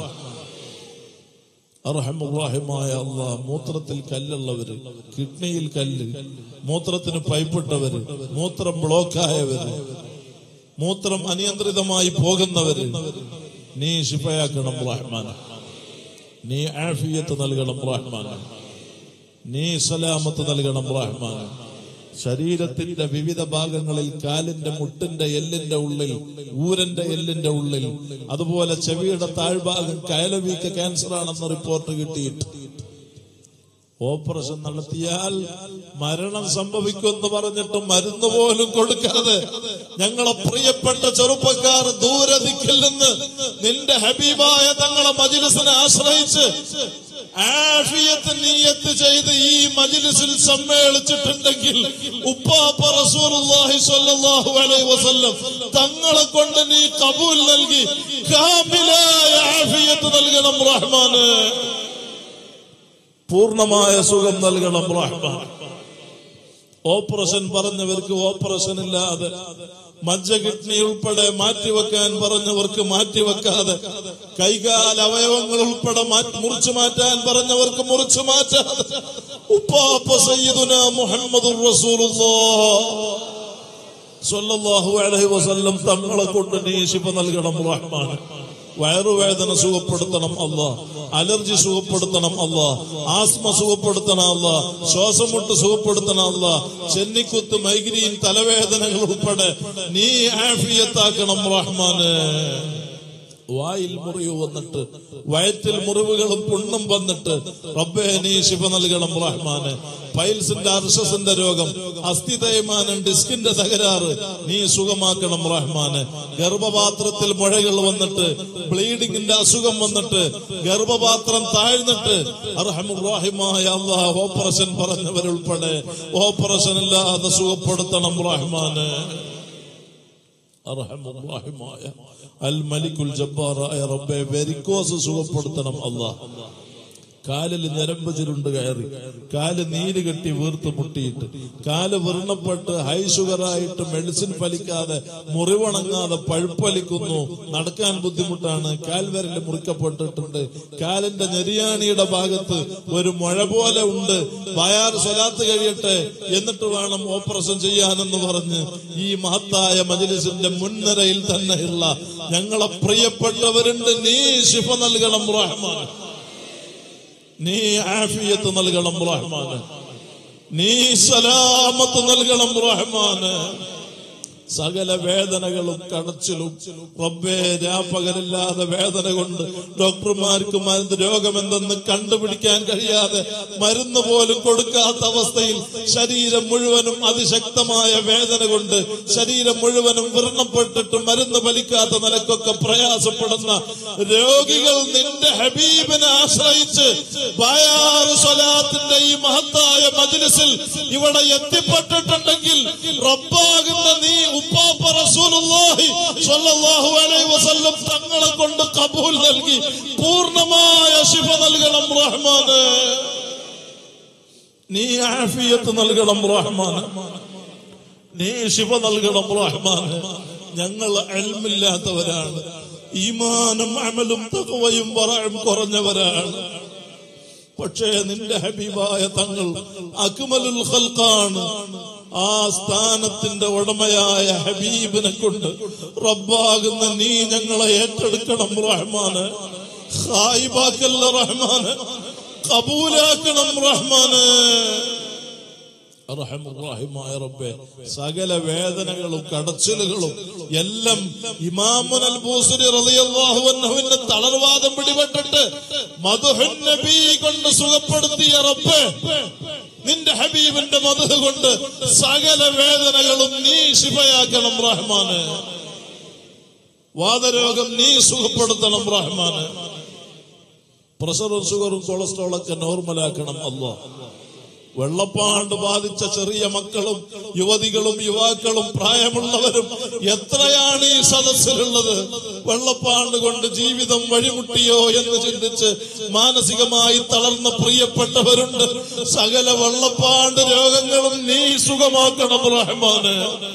അർഹമുർ റഹീമായ അല്ലാഹ്, മൂത്രത്തിൽ കല്ലുള്ളവര്, കിഡ്നിയിൽ കല്ല്, മൂത്രത്തിന് പൈപ്പിട്ടവര്, മൂത്രം ബ്ലോക്കായവര്, മൂത്രം അനിയന്ത്രിതമായി പോകുന്നവര്, നീ ശിഫയാക്കണം റഹ്മാൻ. നീ ആഫിയത്ത് നൽകണം റഹ്മാൻ. നീ സലാമത്ത് നൽകണം റഹ്മാൻ. ശരീരത്തിന്റെ വിവിധ ഭാഗങ്ങളിൽ, കാലിന്റെ മുട്ടിന്റെ എല്ലിന്റെ ഉള്ളിൽ, ഊരന്റെ എല്ലിന്റെ ഉള്ളിൽ, അതുപോലെ ചെവിയുടെ താഴ്ഭാഗം കയലവീക്ക ക്യാൻസർ ആണെന്ന് റിപ്പോർട്ട് കിട്ടിയിട്ട് ഓപ്പറേഷൻ നടത്തിയാൽ മരണം സംഭവിക്കുമെന്ന് പറഞ്ഞിട്ട് മരുന്ന് പോലും കൊടുക്കാതെ ഞങ്ങളെ പ്രിയപ്പെട്ട ചെറുപ്പക്കാർ ദൂരെ ദിക്കിൽ നിന്ന് നിന്റെ ഹബീബായ തങ്ങളെ മജ്‌ലിസിനെ ആശ്രയിച്ച് ആഫിയത്ത് നിയ്യത്ത് ചെയ്ത് ഈ മജ്‌ലിസിൽ സമ്മേളിച്ചിട്ടുണ്ടെങ്കിൽ ഉപ്പാപ്പ റസൂലുള്ളാഹി സ്വല്ലല്ലാഹു അലൈഹി വസല്ലം തങ്ങളെ കൊണ്ട് നീ ഖബൂൽ നൽകി കാമിലായ ആഫിയത്ത് നൽകണം റഹ്മാനെ. പൂർണ്ണമായ സുഖം നൽകണം റഹ്മാൻ. ഓപ്പറേഷൻ പറഞ്ഞവർക്ക് ഓപ്പറേഷൻ ഇല്ലാതെ, മജ്ജ കിഡ്നി ഉൾപ്പെടെ മാറ്റിവെക്കാൻ പറഞ്ഞവർക്ക് മാറ്റിവെക്കാതെ, കൈകാല അവയവങ്ങൾ ഉൾപ്പെടെ മുറിച്ചു മാറ്റാൻ പറഞ്ഞവർക്ക് മുറിച്ചു മാറ്റാതെ, ഉപ്പാപ്പ സയ്യിദുനാ മുഹമ്മദുർ റസൂലുള്ളാഹ് സ്വല്ലല്ലാഹു അലൈഹി വസല്ലം തങ്ങളെ കൊണ്ട് നീ ശിഫ നൽകണം റഹ്മാൻ. വയറുവേദന സുഖപ്പെടുത്തണം അല്ലാ, അലർജി സുഖപ്പെടുത്തണം അല്ലാ, ആസ്മ സുഖപ്പെടുത്തണം അല്ലാ, ശ്വാസമുട്ട് സുഖപ്പെടുത്തണം അല്ലാ, ചെന്നിക്കുത്ത്, മൈഗ്രീൻ, തലവേദനകൾ ഉൾപ്പെടെ നീ ആഫിയത്താക്കണം റഹ്മാനെ. വായിൽ മുറിവ് വന്നിട്ട്, വയറ്റിൽ മുറിവുകളും പുണ്ണും വന്നിട്ട് റബ്ബേ നീ ശിഫ നൽകണം റഹ്മാനെ. പൈൽസിന്റെ, അർശസിന്റെ രോഗം, അസ്ഥി തേയ്മാനം, ഡിസ്കിന്റെ തകരാറ് നീ സുഖമാക്കണം റഹ്മാനെ. ഗർഭപാത്രത്തിൽ മുഴകൾ വന്നിട്ട്, ബ്ലീഡിങ്ങിന്റെ അസുഖം വന്നിട്ട്, ഗർഭപാത്രം താഴ്ന്നിട്ട് അർഹമുർ റഹീമായ അല്ലാഹ് ഓപ്പറേഷൻ പറഞ്ഞവരുൾപ്പെടെ ഓപ്പറേഷൻ ഇല്ലാതെ സുഖപ്പെടുത്തണം റഹ്മാനെ. അർഹമുർ റഹീമായ അൽ മലിക്കുൽ ജബ്ബാറായ റബ്ബേ, വെരിക്കോസ് സുഖപ്പെടുത്തണം അല്ലാഹ്. കാലിൽ ഞരമ്പ് ചുരുണ്ട് കയറി, കാല് നീര് കെട്ടി വീർത്ത് മുട്ടിയിട്ട്, കാല് വ്രണപ്പെട്ട് ഹൈ ഷുഗറായിട്ട് മെഡിസിൻ ഫലിക്കാതെ, മുറിവണങ്ങാതെ പഴുപ്പലിക്കുന്നു, നടക്കാൻ ബുദ്ധിമുട്ടാണ്, കാൽവരല് മുറിക്കപ്പെട്ടിട്ടുണ്ട്, കാലിന്റെ ഞെരിയാണിയുടെ ഭാഗത്ത് ഒരു മുഴ പോലെ ഉണ്ട്, ബയാർ സ്വലാത്ത് കഴിയട്ടെ എന്നിട്ട് വേണം ഓപ്പറേഷൻ ചെയ്യാനെന്ന് പറഞ്ഞ് ഈ മഹത്തായ മജ്‌ലിസിന്റെ മുൻനിരയിൽ തന്നെയുള്ള ഞങ്ങളെ പ്രിയപ്പെട്ടവരുണ്ട്. നീ ശിഫ നൽകണം റഹ്മാൻ. നീ ആഫിയത്ത് നൽകണം റഹ്മാനെ. നീ സലാമത്ത് നൽകണം റഹ്മാനെ. സകല വേദനകളും കടച്ചിലും റബ്ബേ, രാപ്പകലില്ലാതെ വേദന കൊണ്ട് ഡോക്ടർമാർക്ക് മരുന്ന് രോഗമെന്തെന്ന് കണ്ടുപിടിക്കാൻ കഴിയാതെ, മരുന്ന് പോലും കൊടുക്കാത്ത അവസ്ഥയിൽ ശരീരം മുഴുവനും അതിശക്തമായ വേദന കൊണ്ട് ശരീരം മുഴുവനും വ്രണപ്പെട്ടിട്ട് മരുന്ന് ഫലിക്കാത്ത നിലക്കൊക്കെ പ്രയാസപ്പെടുന്ന രോഗികൾ നിന്റെ ഹബീബിനെ ആശ്രയിച്ച് ബയാർ സ്വലാത്തിന്റെ ഈ മഹത്തായ മജ്‌ലിസിൽ ഇവിടെ എത്തിപ്പെട്ടിട്ടുണ്ടെങ്കിൽ റബ്ബാകുന്ന നീ ഉപ്പാപ്പ റസൂലുള്ളാഹി സ്വല്ലല്ലാഹു അലൈഹി വസല്ലം തങ്ങളെ കൊണ്ട് ഖബൂൽ നൽകി പൂർണ്ണമായ ശിഫ നൽകണം റഹ്മാനെ. നീ ആഫിയത്ത് നൽകണം റഹ്മാനെ. നീ ശിഫ നൽകണം റഹ്മാനെ. ഞങ്ങൾ ഇൽമില്ലാത്തവരാണ്, ഈമാനും അമലും തഖ്വയും വറഉം കുറഞ്ഞവരാണ്. പക്ഷേ നിന്റെ ഹബീബായ തങ്ങൾ അക്മലുൽ ഖൽഖാണ്. ആ സ്ഥാനത്തിന്റെ ഉടമയായ ഹബീബിനെ കൊണ്ട് റബ്ബാകുന്ന നീ ഞങ്ങളെ ഏറ്റെടുക്കണം റഹ്മാനെ. ഖായിബാക്കല്ല റഹ്മാനെ, ഖബൂലാക്കണം റഹ്മാനെ. റഹ്മായ റബ്ബേ, സകല വേദനകളും കടച്ചിലുകളും എല്ലാം ഇമാമുൽ ബൂസരി റളിയല്ലാഹു അൻഹുവിന്റെ തളർവാദം പിടിപെട്ടിട്ട് മദ്ഹുൻ നബി കൊണ്ട് സുഖപ്പെടുത്തിയ റബ്ബേ, നിന്റെ ഹബീബിന്റെ മദ്ഹ് കൊണ്ട് സകല വേദനകളും നീ ശിഫയാക്കണം റഹ്മാന്. വാതരോഗം നീ സുഖപ്പെടുത്തണം റഹ്മാന്. പ്രഷറും ഷുഗറും കൊളസ്ട്രോളൊക്കെ നോർമലാക്കണം അല്ലാഹ്. വെള്ളപ്പാണ്ട് ബാധിച്ച ചെറിയ മക്കളും യുവതികളും യുവാക്കളും പ്രായമുള്ളവരും എത്രയാണ് ഈ സദസ്സിലുള്ളത്. വെള്ളപ്പാണ്ട് കൊണ്ട് ജീവിതം വഴിമുട്ടിയോ എന്ന് ചിന്തിച്ച് മാനസികമായി തളർന്ന പ്രിയപ്പെട്ടവരുണ്ട്. സകല വെള്ളപ്പാണ്ട് രോഗങ്ങളും നീ സുഖമാക്കണം റഹ്മാന്.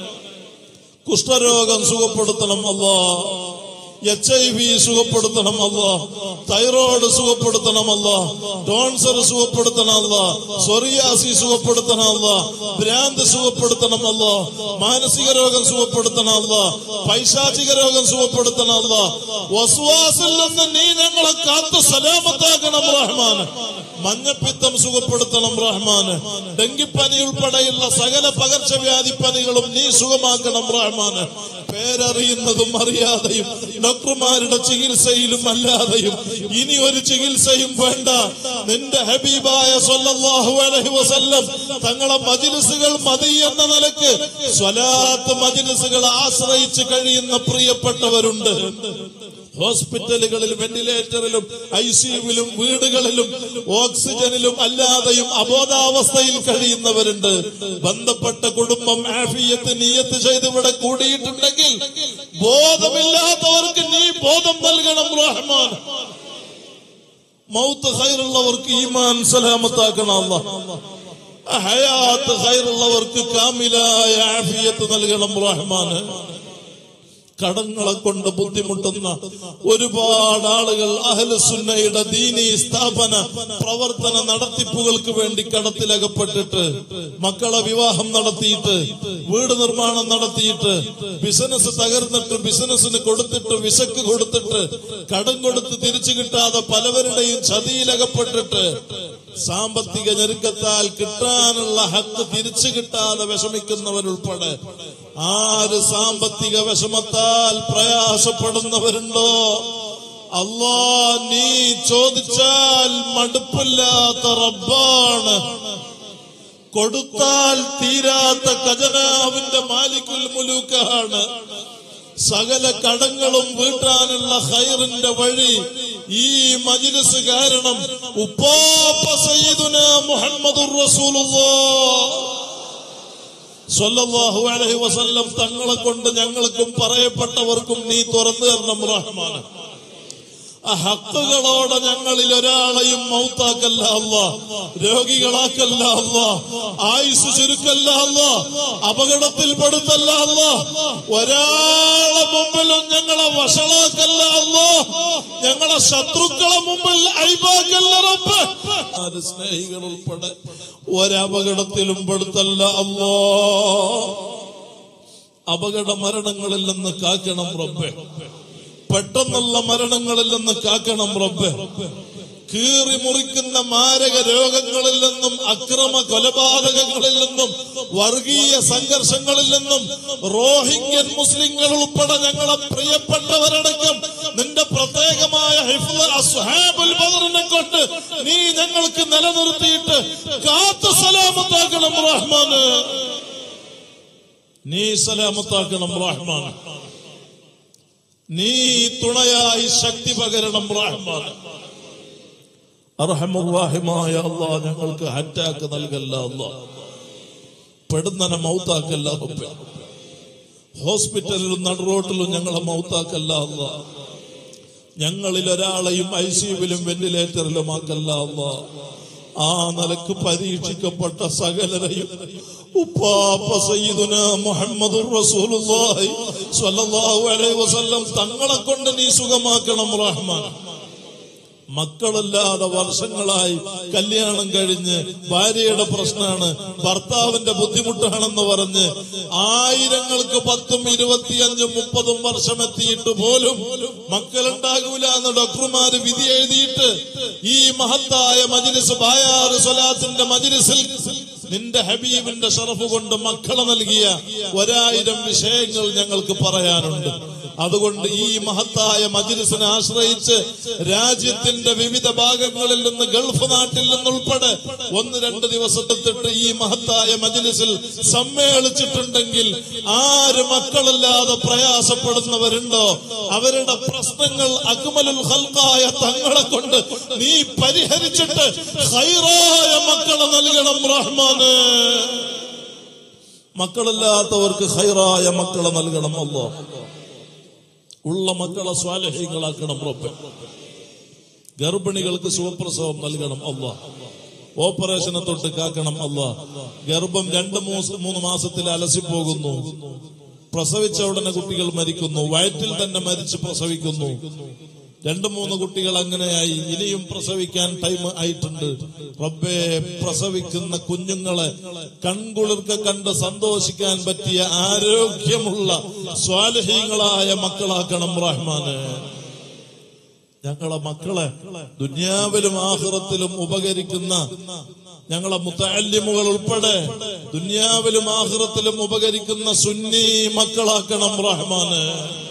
കുഷ്ഠരോഗം സുഖപ്പെടുത്തണം അല്ലാഹ്. HIV സുഖപ്പെടുത്തണം അല്ലാഹ്. തൈറോയ്ഡ് സുഖപ്പെടുത്തണം അല്ലാഹ്. ടോൺസർ സുഖപ്പെടുത്തണം അല്ലാഹ്. സോറിയാസിസ് സുഖപ്പെടുത്തണം അല്ലാഹ്. ഭ്രാന്ത് സുഖപ്പെടുത്തണം അല്ലാഹ്. മാനസിക രോഗം സുഖപ്പെടുത്തണം അല്ലാഹ്. പൈശാചിക രോഗം സുഖപ്പെടുത്തണം അല്ലാഹ്. വസ്വാസിൽ നിന്ന് നീ ഞങ്ങളെ കാത്തു സലാമത്താക്കണം റഹ്മാന്. മഞ്ഞപ്പിത്തം സുഖപ്പെടുത്തണം റഹ്മാന്. ഡെങ്കിപ്പനി ഉൾപ്പെടെയുള്ള സകല പകർച്ചവ്യാധി പനികളും നീ സുഖമാക്കണം റഹ്മാന്. പേരറിയുന്നതും അറിയാതെയും ഡോക്ടർമാരുടെ ചികിത്സയിലും അല്ലാതെയും ഇനി ഒരു ചികിത്സയും വേണ്ട. നിന്റെ ഹബീബായ സ്വല്ലല്ലാഹു അലൈഹി വസല്ലം തങ്ങളെ മജ്‌ലിസുകൾ മതി എന്ന നിലക്ക് സ്വലാത്ത് മജ്‌ലിസുകൾ ആശ്രയിച്ച് കഴിയുന്ന പ്രിയപ്പെട്ടവരുണ്ട്. ഹോസ്പിറ്റലുകളിൽ വെന്റിലേറ്ററിലും ICUവിലും വീടുകളിലും ഓക്സിജനിലും അല്ലാതെയും അബോധാവസ്ഥയിൽ കഴിയുന്നവരുണ്ട്. ബന്ധപ്പെട്ട കുടുംബം ആഫിയത്ത് നിയ്യത്ത് ചെയ്ത് ഇവിടെ കൂടിയിട്ടുണ്ടെങ്കിൽ ബോധമില്ലാത്തവർക്ക് നീ ബോധം നൽകണം റഹ്മാൻ. മൗത്ത് ഖൈറുള്ളവർക്ക് ഈമാൻ സലാമത്താക്കണം അല്ലാഹ്. ഹയാത്ത് ഖൈറുള്ളവർക്ക് കാമിലായ ആഫിയത്ത് നൽകണം റഹ്മാൻ. കടങ്ങളെ കൊണ്ട് ബുദ്ധിമുട്ടുന്ന ഒരുപാട് ആളുകൾ അഹ്ലുസുന്നയുടെ ദീനീ സ്ഥാപന പ്രവർത്തന നടത്തിപ്പുകൾക്ക് വേണ്ടി കടത്തിലകപ്പെട്ടിട്ട്, മക്കളെ വിവാഹം നടത്തിയിട്ട്, വീട് നിർമ്മാണം നടത്തിയിട്ട്, ബിസിനസ് തകർന്നിട്ട്, ബിസിനസിന് കൊടുത്തിട്ട്, വിസക്ക് കൊടുത്തിട്ട്, കടം കൊടുത്ത് തിരിച്ചു കിട്ടാതെ പലവരുടെയും ചതിയിലകപ്പെട്ടിട്ട്, സാമ്പത്തിക ഞെരുക്കത്താൽ കിട്ടാനുള്ള ഹക്ക് തിരിച്ചു കിട്ടാതെ വിഷമിക്കുന്നവരുൾപ്പെടെ ആര് സാമ്പത്തിക വിഷമത്താൽ പ്രയാസപ്പെടുന്നവരുണ്ടോ അല്ലാ, നീ ചോദിച്ചാൽ മടുപ്പില്ലാത്ത റബ്ബാണ്. കൊടുത്താൽ തീരാത്ത ഖജനാവിന്റെ മാലിക്കുൽ മുലൂക്കാണ്. സകല കടങ്ങളും വീട്ടാനുള്ള ഖൈറിന്റെ വഴി ഈ മജ്‌ലിസ് കാരണം ഉപ്പാപ്പ സയ്യിദുനാ മുഹമ്മദുർ റസൂലുള്ളാഹ് സ്വല്ലല്ലാഹു അലൈഹി വസല്ലം തങ്ങളെ കൊണ്ട് ഞങ്ങൾക്കും പറയപ്പെട്ടവർക്കും നീ തുറന്നു തരണം റഹ്മാൻ. ആ ഹക്കുകളോടെ ഞങ്ങളിൽ ഒരാളെയും മൗത്താക്കല്ല അല്ലാഹ്, രോഗികളാക്കല്ല അല്ലാഹ്, ആയുസ് ചുരുക്കല്ല അല്ലാഹ്, അപകടത്തിൽ പെടുത്തല്ല അല്ലാഹ്, ഒരാളെ മുമ്പിലും ഞങ്ങളെ വഷളാക്കല്ല അല്ലാഹ്, ഞങ്ങളെ ശത്രുക്കളെ മുമ്പിൽ ഐബാക്കല്ല റബ്ബ്. ആര് സ്നേഹികൾ ഉൾപ്പെടെ ഒരപകടത്തിലും പെടുത്തല്ല അല്ലാഹ്. അപകട മരണങ്ങളിൽ നിന്ന് കാക്കണം റബ്ബേ. പെട്ടെന്നുള്ള മരണങ്ങളിൽ നിന്ന് കാക്കണം റബ്ബേ. കീറി മുറിക്കുന്ന മാരക രോഗങ്ങളിൽ നിന്നും, അക്രമ കൊലപാതകങ്ങളിൽ നിന്നും, വർഗീയ സംഘർഷങ്ങളിൽ നിന്നും, റോഹിംഗ്യൻ മുസ്ലിങ്ങൾ ഉൾപ്പെടെ ഞങ്ങളെ പ്രിയപ്പെട്ടവരടക്കം നിന്റെ പ്രത്യേകമായ ഹിഫ്ള് അസ്ഹാബുൽ ബദറിനെ കൊണ്ട് നീ ഞങ്ങൾക്ക് നിലനിർത്തിയിട്ട് കാത്തു സലാമത്താക്കണം റഹ്മാന്. നീ സലാമത്താക്കണം റഹ്മാൻ. നീ തുണയായി ശക്തി പകരണം റഹ്മാൻ. അർഹമുർ റഹീമായ അല്ലാഹ്, ഞങ്ങൾക്ക് അറ്റാക്ക് നൽകല്ല അല്ലാഹ്, പെടുന്നനെ മൗത്താക്കല്ല റബ്ബേ. ഹോസ്പിറ്റലിലും നടുറോട്ടിലും ഞങ്ങളെ മൗത്താക്കല്ല അല്ലാഹ്. ഞങ്ങളിൽ ഒരാളെയും ICUവിലും വെന്റിലേറ്ററിലും ആക്കല്ല അല്ലാഹ്. ആ നിലക്ക് പരീക്ഷിക്കപ്പെട്ട സകലരെയും ഉപ്പാപ്പ സയ്യിദുനാ മുഹമ്മദുർ റസൂലുള്ളാഹി സ്വല്ലല്ലാഹു അലൈഹി വസല്ലം തങ്ങളെ കൊണ്ട് നീ സുഖമാക്കണം റഹ്മാൻ. മക്കളില്ലാതെ വർഷങ്ങളായി, കല്യാണം കഴിഞ്ഞ് ഭാര്യയുടെ പ്രശ്നമാണ്, ഭർത്താവിന്റെ ബുദ്ധിമുട്ടാണെന്ന് പറഞ്ഞ് ആയിരങ്ങൾക്ക് 10, 25, 30 വർഷം എത്തിയിട്ട് പോലും മക്കളുണ്ടാകൂല എന്ന് ഡോക്ടർമാര് വിധി എഴുതിയിട്ട് ഈ മഹത്തായ മജ്‌ലിസ് ബായാറ് സ്വലാത്തിന്റെ മജ്‌ലിസിൽ നിന്റെ ഹബീബിന്റെ ശറഫ് കൊണ്ട് മക്കളെ നൽകിയ 1000 വിഷയങ്ങൾ ഞങ്ങൾക്ക് പറയാനുണ്ട്. അതുകൊണ്ട് ഈ മഹത്തായ മജ്‌ലിസിനെ ആശ്രയിച്ച് രാജ്യത്തിന്റെ വിവിധ ഭാഗങ്ങളിൽ നിന്ന്, ഗൾഫ് നാട്ടിൽ നിന്നുൾപ്പെടെ 1-2 ദിവസത്തെത്തിട്ട് ഈ മഹത്തായ മജ്‌ലിസിൽ സമ്മേളിച്ചിട്ടുണ്ടെങ്കിൽ ആര് മക്കളില്ലാതെ പ്രയാസപ്പെടുന്നവരുണ്ടോ അവരുടെ പ്രശ്നങ്ങൾ അക്മലുൽ ഖൽഖായ തങ്ങളെ കൊണ്ട് നീ പരിഹരിച്ചിട്ട് ഖൈറായ മക്കളെ നൽകണം റഹ്മാനേ. മക്കളില്ലാത്തവർക്ക് ഖൈറായ മക്കളെ നൽകണം അല്ലാഹ്. ഉള്ള മക്കളെ സ്വാലിഹീങ്ങളാക്കണം റബ്ബേ. ഗർഭിണികൾക്ക് സുഖപ്രസവം നൽകണം അല്ലാഹ്. ഓപ്പറേഷനെ തൊട്ട് കാക്കണം അല്ലാഹ്. ഗർഭം 2-3 മാസത്തിൽ അലസിപ്പോകുന്നു, പ്രസവിച്ച ഉടനെ കുട്ടികൾ മരിക്കുന്നു, വയറ്റിൽ തന്നെ മരിച്ച് പ്രസവിക്കുന്നു. 2-3 കുട്ടികൾ അങ്ങനെയായി. ഇനിയും പ്രസവിക്കാൻ ടൈം ആയിട്ടുണ്ട്. റബ്ബേ, പ്രസവിക്കുന്ന കുഞ്ഞുങ്ങളെ കൺകുളിർക്ക കണ്ട് സന്തോഷിക്കാൻ പറ്റിയ ആരോഗ്യമുള്ള സ്വാലിഹീങ്ങളായ മക്കളാക്കണം റഹ്മാനെ. ഞങ്ങളെ മക്കളെ ദുനിയാവിലും ആഖിറത്തിലും ഉപകരിക്കുന്ന ഞങ്ങളെ മുതഅല്ലിമുകൾ ഉൾപ്പെടെ ദുനിയാവിലും ആഖിറത്തിലും ഉപകരിക്കുന്ന സുന്നി മക്കളാക്കണം റഹ്മാനെ.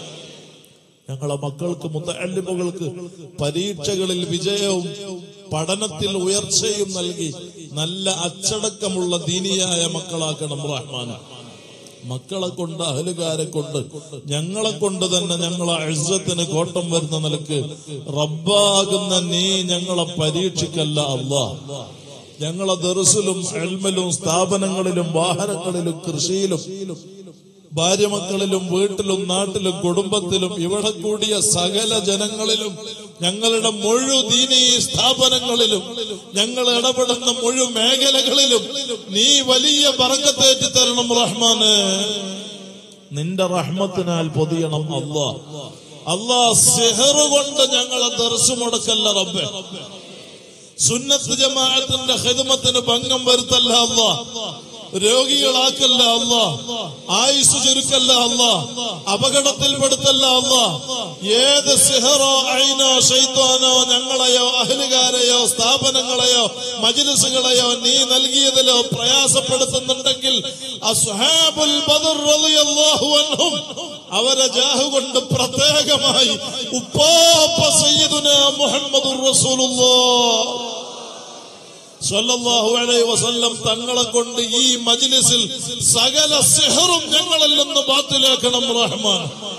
ഞങ്ങളെ മക്കൾക്ക്, മുതഅല്ലിമുകൾക്ക് പരീക്ഷകളിൽ വിജയവും പഠനത്തിൽ ഉയർച്ചയും നൽകി നല്ല അച്ചടക്കമുള്ള ദീനിയായ മക്കളാക്കണം റഹ്മാനെ. മക്കളെ കൊണ്ട്, അഹലുകാരെ കൊണ്ട്, ഞങ്ങളെ കൊണ്ട് തന്നെ ഞങ്ങളെ ഇസ്സത്തിന് കോട്ടം വരുന്ന നിലക്ക് റബ്ബാകുന്ന നീ ഞങ്ങളെ പരീക്ഷിക്കല്ല അല്ലാഹ്. ഞങ്ങളെ ദർസിലും ഇൽമിലും സ്ഥാപനങ്ങളിലും വാഹനങ്ങളിലും കൃഷിയിലും ഭാര്യമക്കളിലും വീട്ടിലും നാട്ടിലും കുടുംബത്തിലും ഇവിടെ കൂടിയ സകല ജനങ്ങളിലും ഞങ്ങളുടെ മുഴു ദീനീ സ്ഥാപനങ്ങളിലും ഞങ്ങൾ ഇടപെടുന്ന മുഴു മേഖലകളിലും നീ വലിയ ബറക്കത്തേറ്റി തരണം റഹ്മാനെ. നിന്റെ റഹ്മത്തിനാൽ പൊതിയണം അല്ലാഹ്. അല്ലാഹ് സിഹർ കൊണ്ട് ഞങ്ങളെ ദർസ് മുടക്കല്ല റബ്ബേ. സുന്നത്ത് ജമാഅത്തിന്റെ ഖിദ്മത്തിന് ഭംഗം വരുത്തല്ല അല്ലാഹ്. രോഗികളാക്കല്ല അല്ലാഹ്. ആയുസ് ചുരുക്കല്ല അല്ലാഹ്. അപകടത്തിൽപ്പെടുത്തല്ല അല്ലാഹ്. ഏത് സിഹറോ ഐനോ ശൈത്വാനോ ഞങ്ങളെയോ അഹ്ലുകാരെയോ സ്ഥാപനങ്ങളെയോ മജ്‌ലിസുകളെയോ നീ നൽകിയതിലോ പ്രയാസപ്പെടുത്തുന്നുണ്ടെങ്കിൽ അസ്ഹാബുൽ ബദർ റളിയല്ലാഹു അൻഹും അവരെ ജാഹ് കൊണ്ട് പ്രത്യേകമായി ഉപ്പാപ്പ സയ്യിദുനാ മുഹമ്മദുർ റസൂലുള്ളാഹ് സ്വല്ലല്ലാഹു അലൈഹി വസല്ലം തങ്ങളെ കൊണ്ട് ഈ മജ്‌ലിസിൽ സകല സിഹറും ഞങ്ങളിൽ നിന്ന് ബാത്തിലാക്കണം റഹ്മാൻ.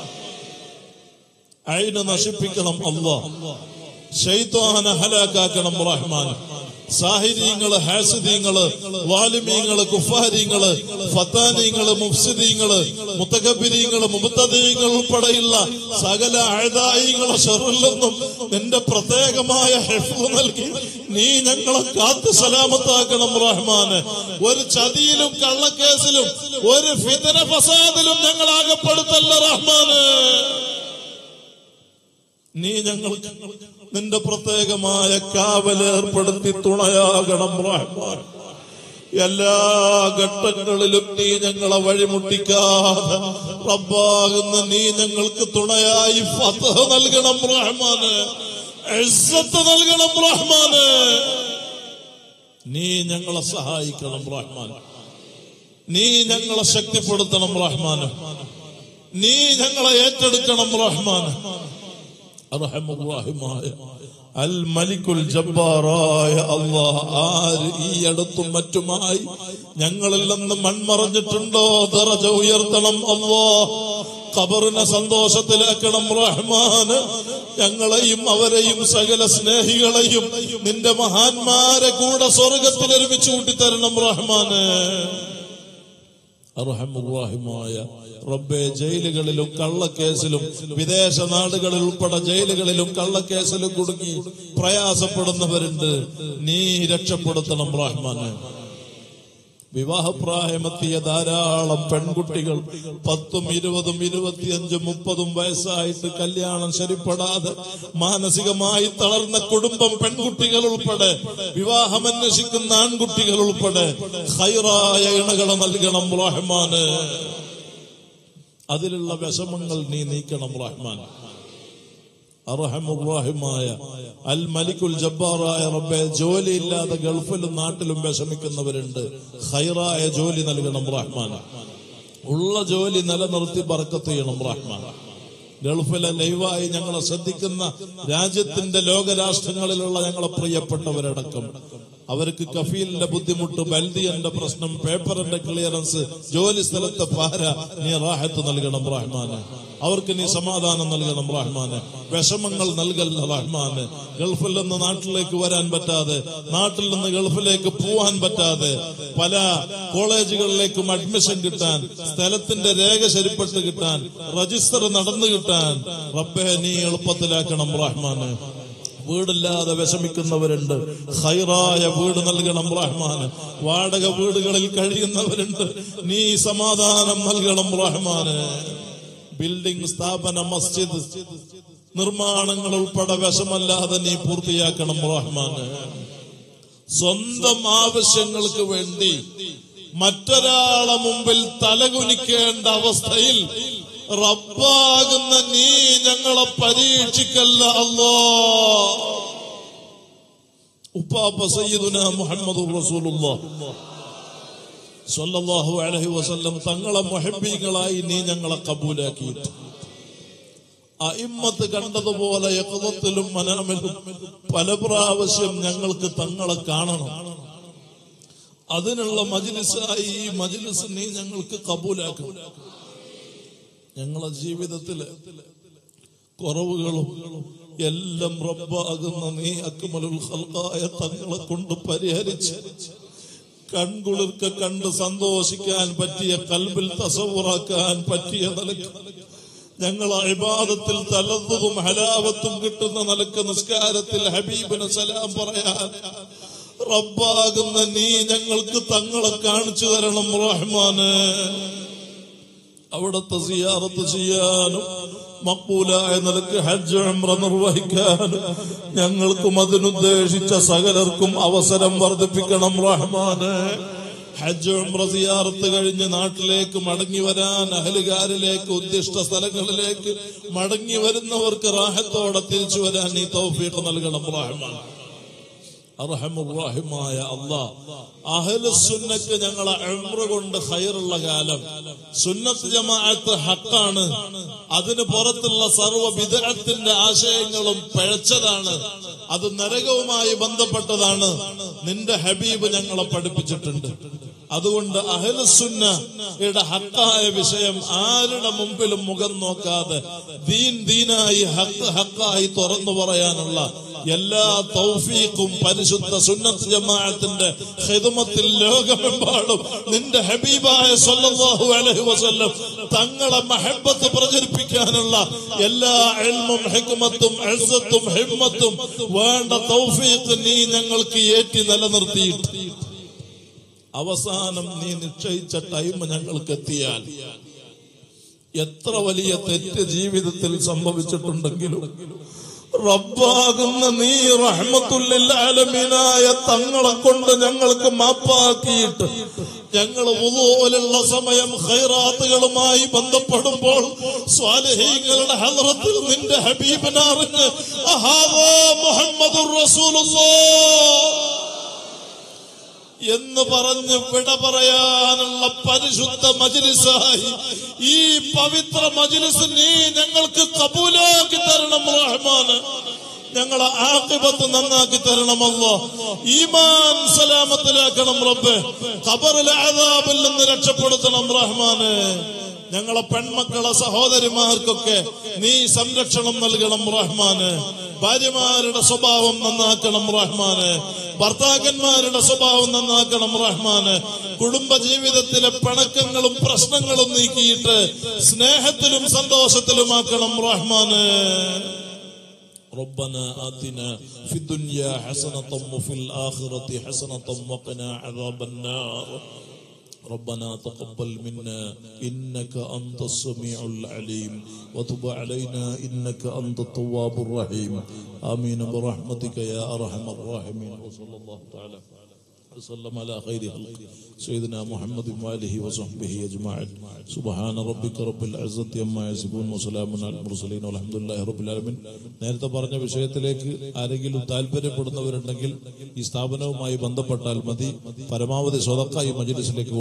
ഐന നശിപ്പിക്കണം അല്ലാഹ്. ശൈത്വാനെ ഹലാക്കാക്കണം റഹ്മാൻ. സാഹിരീങ്ങള്, ഹാസിദീങ്ങള്, വാലിമീങ്ങള്, കുഫാരീങ്ങള്, ഫത്താനീങ്ങള്, മുഫ്സിദീങ്ങള്, മുതകബ്ബിരീങ്ങള്, മുബ്തദീങ്ങൾ ഉൾപ്പെടെയുള്ള സകല അഅദായികളെ ശർറിൽ നിന്നും നിന്റെ പ്രത്യേകമായ ഹിഫ്ള് നൽകി നീ ഞങ്ങളെ കാത്ത് സലാമത്താക്കണം റഹ്മാനെ. ഒരു ചതിയിലും കള്ളക്കേസിലും ഒരു ഫിത്ന ഫസാദിലും ഞങ്ങൾ ആകപ്പെടുത്തല്ല റഹ്മാനെ. നീ ഞങ്ങൾക്ക് നിന്റെ പ്രത്യേകമായ കാവലേർപ്പെടുത്തി തുണയാകണം റഹ്മാൻ. എല്ലാ ഘട്ടങ്ങളിലും നീ ഞങ്ങളെ വഴിമുട്ടിക്കാതെ റബ്ബാകുന്ന നീ ഞങ്ങൾക്ക് തുണയായി ഫത്ഹ് നൽകണം റഹ്മാനെ. ഇസ്സത്ത് നൽകണം റഹ്മാനെ. നീ ഞങ്ങളെ സഹായിക്കണം റഹ്മാൻ. നീ ഞങ്ങളെ ശക്തിപ്പെടുത്തണം റഹ്മാനെ. നീ ഞങ്ങളെ ഏറ്റെടുക്കണം റഹ്മാനെ. അർഹമുർ-റഹീമായ അൽ മലിക്കുൽ ജബ്ബാറായ അല്ലാഹ് ആര് ഈ അടുത്തും മറ്റുമായി ഞങ്ങളിൽ നിന്ന് മൺമറഞ്ഞിട്ടുണ്ടോ ദറജ ഉയർത്തണം അല്ലാഹ്. ഖബറിനെ സന്തോഷത്തിലാക്കണം റഹ്മാന്. ഞങ്ങളെയും അവരെയും സകല സ്നേഹികളെയും നിന്റെ മഹാന്മാരെ കൂടെ സ്വർഗത്തിൽ ഒരുമിച്ച് കൂട്ടിത്തരണം റഹ്മാന്. അർഹമുർ-റഹീമായ റബ്ബേ, ജയിലുകളിലും കള്ളക്കേസിലും വിദേശ നാടുകളിൽ ഉൾപ്പെടെ ജയിലുകളിലും കള്ളക്കേസിലും കുടുങ്ങി പ്രയാസപ്പെടുന്നവരുണ്ട്. നീ രക്ഷപ്പെടുത്തണം റഹ്മാനെ. വിവാഹപ്രായമെത്തിയ ധാരാളം പെൺകുട്ടികൾ 10, 20, 25, 30 വയസ്സായിട്ട് കല്യാണം ശരിപ്പെടാതെ മാനസികമായി തളർന്ന കുടുംബം, പെൺകുട്ടികൾ ഉൾപ്പെടെ വിവാഹം അന്വേഷിക്കുന്ന ആൺകുട്ടികൾ ഉൾപ്പെടെ ഖൈറായ ഇണകളെ നൽകണം റഹ്മാനെ. അതിലുള്ള വിഷമങ്ങൾ നീ നീക്കണം റഹ്മാൻ. അർഹമുർ-റഹീമായ അൽ മലിക്കുൽ ജബ്ബാറായ റബ്ബേ, ജോലിയില്ലാതെ ഗൾഫിലും നാട്ടിലും വിഷമിക്കുന്നവരുണ്ട്. ഖൈറായ ജോലി നൽകണം റഹ്മാൻ. ഉള്ള ജോലി നിലനിർത്തി ബർക്കത്ത് ചെയ്യണം റഹ്മാൻ. ഗൾഫിലെ ലൈവായി ഞങ്ങളെ ശ്രദ്ധിക്കുന്ന രാജ്യത്തിന്റെ ലോകരാഷ്ട്രങ്ങളിലുള്ള ഞങ്ങളെ പ്രിയപ്പെട്ടവരടക്കം അവർക്ക് കഫീലിന്റെ ബുദ്ധിമുട്ട്, ബൽദിയന്റെ പ്രശ്നം, പേപ്പറിന്റെ ക്ലിയറൻസ്, ജോലി സ്ഥലത്തെ പാര, നീ റാഹത്ത് നൽകണം റഹ്മാനെ. അവർക്ക് നീ സമാധാനം നൽകണം റഹ്മാനെ. വിഷമങ്ങൾ നൽകല്ല റഹ്മാനെ. ഗൾഫിൽ നിന്ന് നാട്ടിലേക്ക് വരാൻ പറ്റാതെ, നാട്ടിൽ നിന്ന് ഗൾഫിലേക്ക് പോവാൻ പറ്റാതെ, പല കോളേജുകളിലേക്കും അഡ്മിഷൻ കിട്ടാൻ, സ്ഥലത്തിന്റെ രേഖ ശരിപ്പെട്ട് കിട്ടാൻ, രജിസ്റ്റർ നടന്നു കിട്ടാൻ റബ്ബേ നീ എളുപ്പത്തിലാക്കണം റഹ്മാനെ. വീടില്ലാതെ വിഷമിക്കുന്നവരുണ്ട്, ഖൈറായ വീട് നൽകണം റഹ്മാന്. വാടക വീടുകളിൽ കഴിയുന്നവരുണ്ട്, നീ സമാധാനം നൽകണം റഹ്മാന്. ബിൽഡിംഗ്, സ്ഥാപന, മസ്ജിദ് നിർമ്മാണങ്ങൾ ഉൾപ്പെടെ വിഷമല്ലാതെ നീ പൂർത്തിയാക്കണം റഹ്മാന്. സ്വന്തം ആവശ്യങ്ങൾക്ക് വേണ്ടി മറ്റൊരാളെ മുമ്പിൽ തലകുനിക്കേണ്ട അവസ്ഥയിൽ റബ്ബാകുന്ന നീ ഞങ്ങളെ പരീക്ഷിക്കല്ല അല്ലാഹ്. ഉപ്പാപ്പ സയ്യിദുനാ മുഹമ്മദുർ റസൂലുള്ളാഹി സ്വല്ലല്ലാഹു അലൈഹി വസല്ലം തങ്ങളെ മുഹബ്ബീങ്ങളായി നീ ഞങ്ങളെ കബൂലാക്കിയിട്ട് അഇമ്മത്ത് കണ്ടതുപോലെ യഖദത്തിലും മനാമിലും പല പ്രാവശ്യം ഞങ്ങൾക്ക് തങ്ങളെ കാണണം. അതിനുള്ള മജ്ലിസായി ഈ മജ്ലിസ് നീ ഞങ്ങൾക്ക് കബൂലാക്കണം. ഞങ്ങളെ ജീവിതത്തിലെ കുറവുകളും എല്ലാം റബ്ബാകുന്ന നീ അക്മലുൽ ഖൽഖായ തങ്ങളെ കൊണ്ട് പരിഹരിച്ച് കൺകുളിർക്ക കണ്ട് സന്തോഷിക്കാൻ പറ്റിയ, കൽബിൽ തസവ്വുറാക്കാൻ പറ്റിയ നിലക്ക് ഞങ്ങളെ ഇബാദത്തിൽ തലദ്ദും ഹലാവത്തും കിട്ടുന്ന നിലക്ക് നിസ്കാരത്തിൽ ഹബീബിന് സലാം പറയാൻ റബ്ബാകുന്ന നീ ഞങ്ങൾക്ക് തങ്ങളെ കാണിച്ചു തരണം റഹ്മാനെ. അവിടുത്തെ സിയാറത്ത് ചെയ്യാനും മഖ്ബൂലായ നിലക്ക് ഹജ്ജ് ഉംറ നിർവഹിക്കാനും ഞങ്ങൾക്കും അതിനുദ്ദേശിച്ച സകലർക്കും അവസരം വർദ്ധിപ്പിക്കണം റഹ്മാനെ. ഹജ്ജ് ഉംറ സിയാറത്ത് കഴിഞ്ഞ് നാട്ടിലേക്ക് മടങ്ങി വരാൻ, അഹ്ലുകാരിലേക്ക്, ഉദ്ദിഷ്ട സ്ഥലങ്ങളിലേക്ക് മടങ്ങി വരുന്നവർക്ക് റാഹത്തോടെ തിരിച്ചു വരാൻ നീ തൗഫീഖ് നൽകണം റഹ്മാൻ. അർഹമുർ-റഹീമായ അല്ലാഹ്, അഹ്ലുസുന്നക്ക് ഞങ്ങളെ ഉംറ കൊണ്ട് ഖൈറുള്ള കാലം. സുന്നത്ത് ജമാഅത്ത് ഹഖാണ്. അതിന് പുറത്തുള്ള സർവ്വ ബിദ്അത്തിന്റെ ആശയങ്ങളും പിഴച്ചതാണ്. അത് നരകവുമായി ബന്ധപ്പെട്ടതാണ്. നിന്റെ ഹബീബ് ഞങ്ങളെ പഠിപ്പിച്ചിട്ടുണ്ട്. അതുകൊണ്ട് അഹ്ലുസുന്നയുടെ ഹഖായ വിഷയം ആരുടെ മുമ്പിലും മുഖം നോക്കാതെ ദീൻ ദീനായി, ഹഖ് ഹഖായി തുറന്നു പറയാനുള്ള എല്ലാ തൗഫീഖും പരിശുദ്ധ സുന്നത്ത് ജമാഅത്തിന്റെ ഖിദ്മത്തിൽ ലോകമെമ്പാടും നിന്റെ ഹബീബായ സ്വല്ലല്ലാഹു അലൈഹി വസല്ലം തങ്ങളെ മഹബ്ബത്ത് പ്രചരിപ്പിക്കാനുള്ള എല്ലാ ഇൽമും ഹിക്മത്തും ഇസ്സത്തും ഹിമ്മത്തും വേണ്ട തൗഫീഖ് നീ ഞങ്ങൾക്ക് ഏറ്റി നിലനിർത്തിയിട്ട് അവസാനം നീ നിശ്ചയിച്ച ടൈം ഞങ്ങൾക്ക് എത്തിയാൽ, എത്ര വലിയ തെറ്റ് ജീവിതത്തിൽ സംഭവിച്ചിട്ടുണ്ടെങ്കിലും റബ്ബാകുന്ന നീ റഹ്മത്തുൽ ലിൽ ആലമീനായ തങ്ങളെ കൊണ്ട് ഞങ്ങൾക്ക് മാപ്പാക്കിയിട്ട് ഞങ്ങൾ വുളൂലുള്ള സമയം ഖൈറാത്തുകളുമായി ബന്ധപ്പെടുമ്പോൾ സ്വാലിഹീങ്ങളുടെ ഹദ്റത്തിൽ നിന്റെ ഹബീബിനെ അറിഞ്ഞ് അഹാദാ മുഹമ്മദുർ റസൂലുള്ളാഹ് എന്ന് പറഞ്ഞ് വിട പറയാനുള്ള പരിശുദ്ധ മജ്ലിസായി ഈ പവിത്ര മജ്ലിസ് നീ ഞങ്ങൾക്ക് കബൂലാക്കി തരണം റഹ്മാന്. ഞങ്ങളെ ആഖിബത്ത് നന്നാക്കി തരണം അല്ലാഹ്. ഈമാൻ സലാമത്തിലാക്കണം റബ്ബേ. ഖബറിലെ അദാബിൽ നിന്ന് രക്ഷപ്പെടുത്തണം റഹ്മാന്. ഞങ്ങളെ പെൺമക്കളെ സഹോദരിമാർക്കൊക്കെ നീ സംരക്ഷണം നൽകണം റഹ്മാന്. ഭാര്യമാരുടെ സ്വഭാവം നന്നാക്കണം റഹ്മാന്. ഭർത്താക്കന്മാരുടെ സ്വഭാവം നന്നാക്കണം റഹ്മാന്. കുടുംബ ജീവിതത്തിലെ പിണക്കങ്ങളും പ്രശ്നങ്ങളും നീക്കിയിട്ട് സ്നേഹത്തിലും സന്തോഷത്തിലുമാക്കണം റഹ്മാന്. ربنا آتنا في الدنيا حسنة وفي الآخرة حسنة وقنا عذاب النار. ربنا تقبل منا إنك أنت السميع العليم وتب علينا إنك أنت التواب الرحيم. آمين برحمتك يا أرحم الراحمين. وصلى الله تعالى وسلم على خير خلق سيدنا محمد وآله وصحبه أجمعين. سبحان ربك رب العزة عما يصفون وسلام على المرسلين والحمد لله رب العالمين. നേരത്തെ പറഞ്ഞ വിഷയത്തിലേക്ക് ആരെങ്കിലും താല്പര്യപ്പെടുന്നവരുണ്ടെങ്കിൽ ഈ സ്ഥാപനവുമായി ബന്ധപ്പെട്ടാൽ മതി. പരമാവധി സ്വതക്ക ഈ മജ്ലിസിലേക്ക്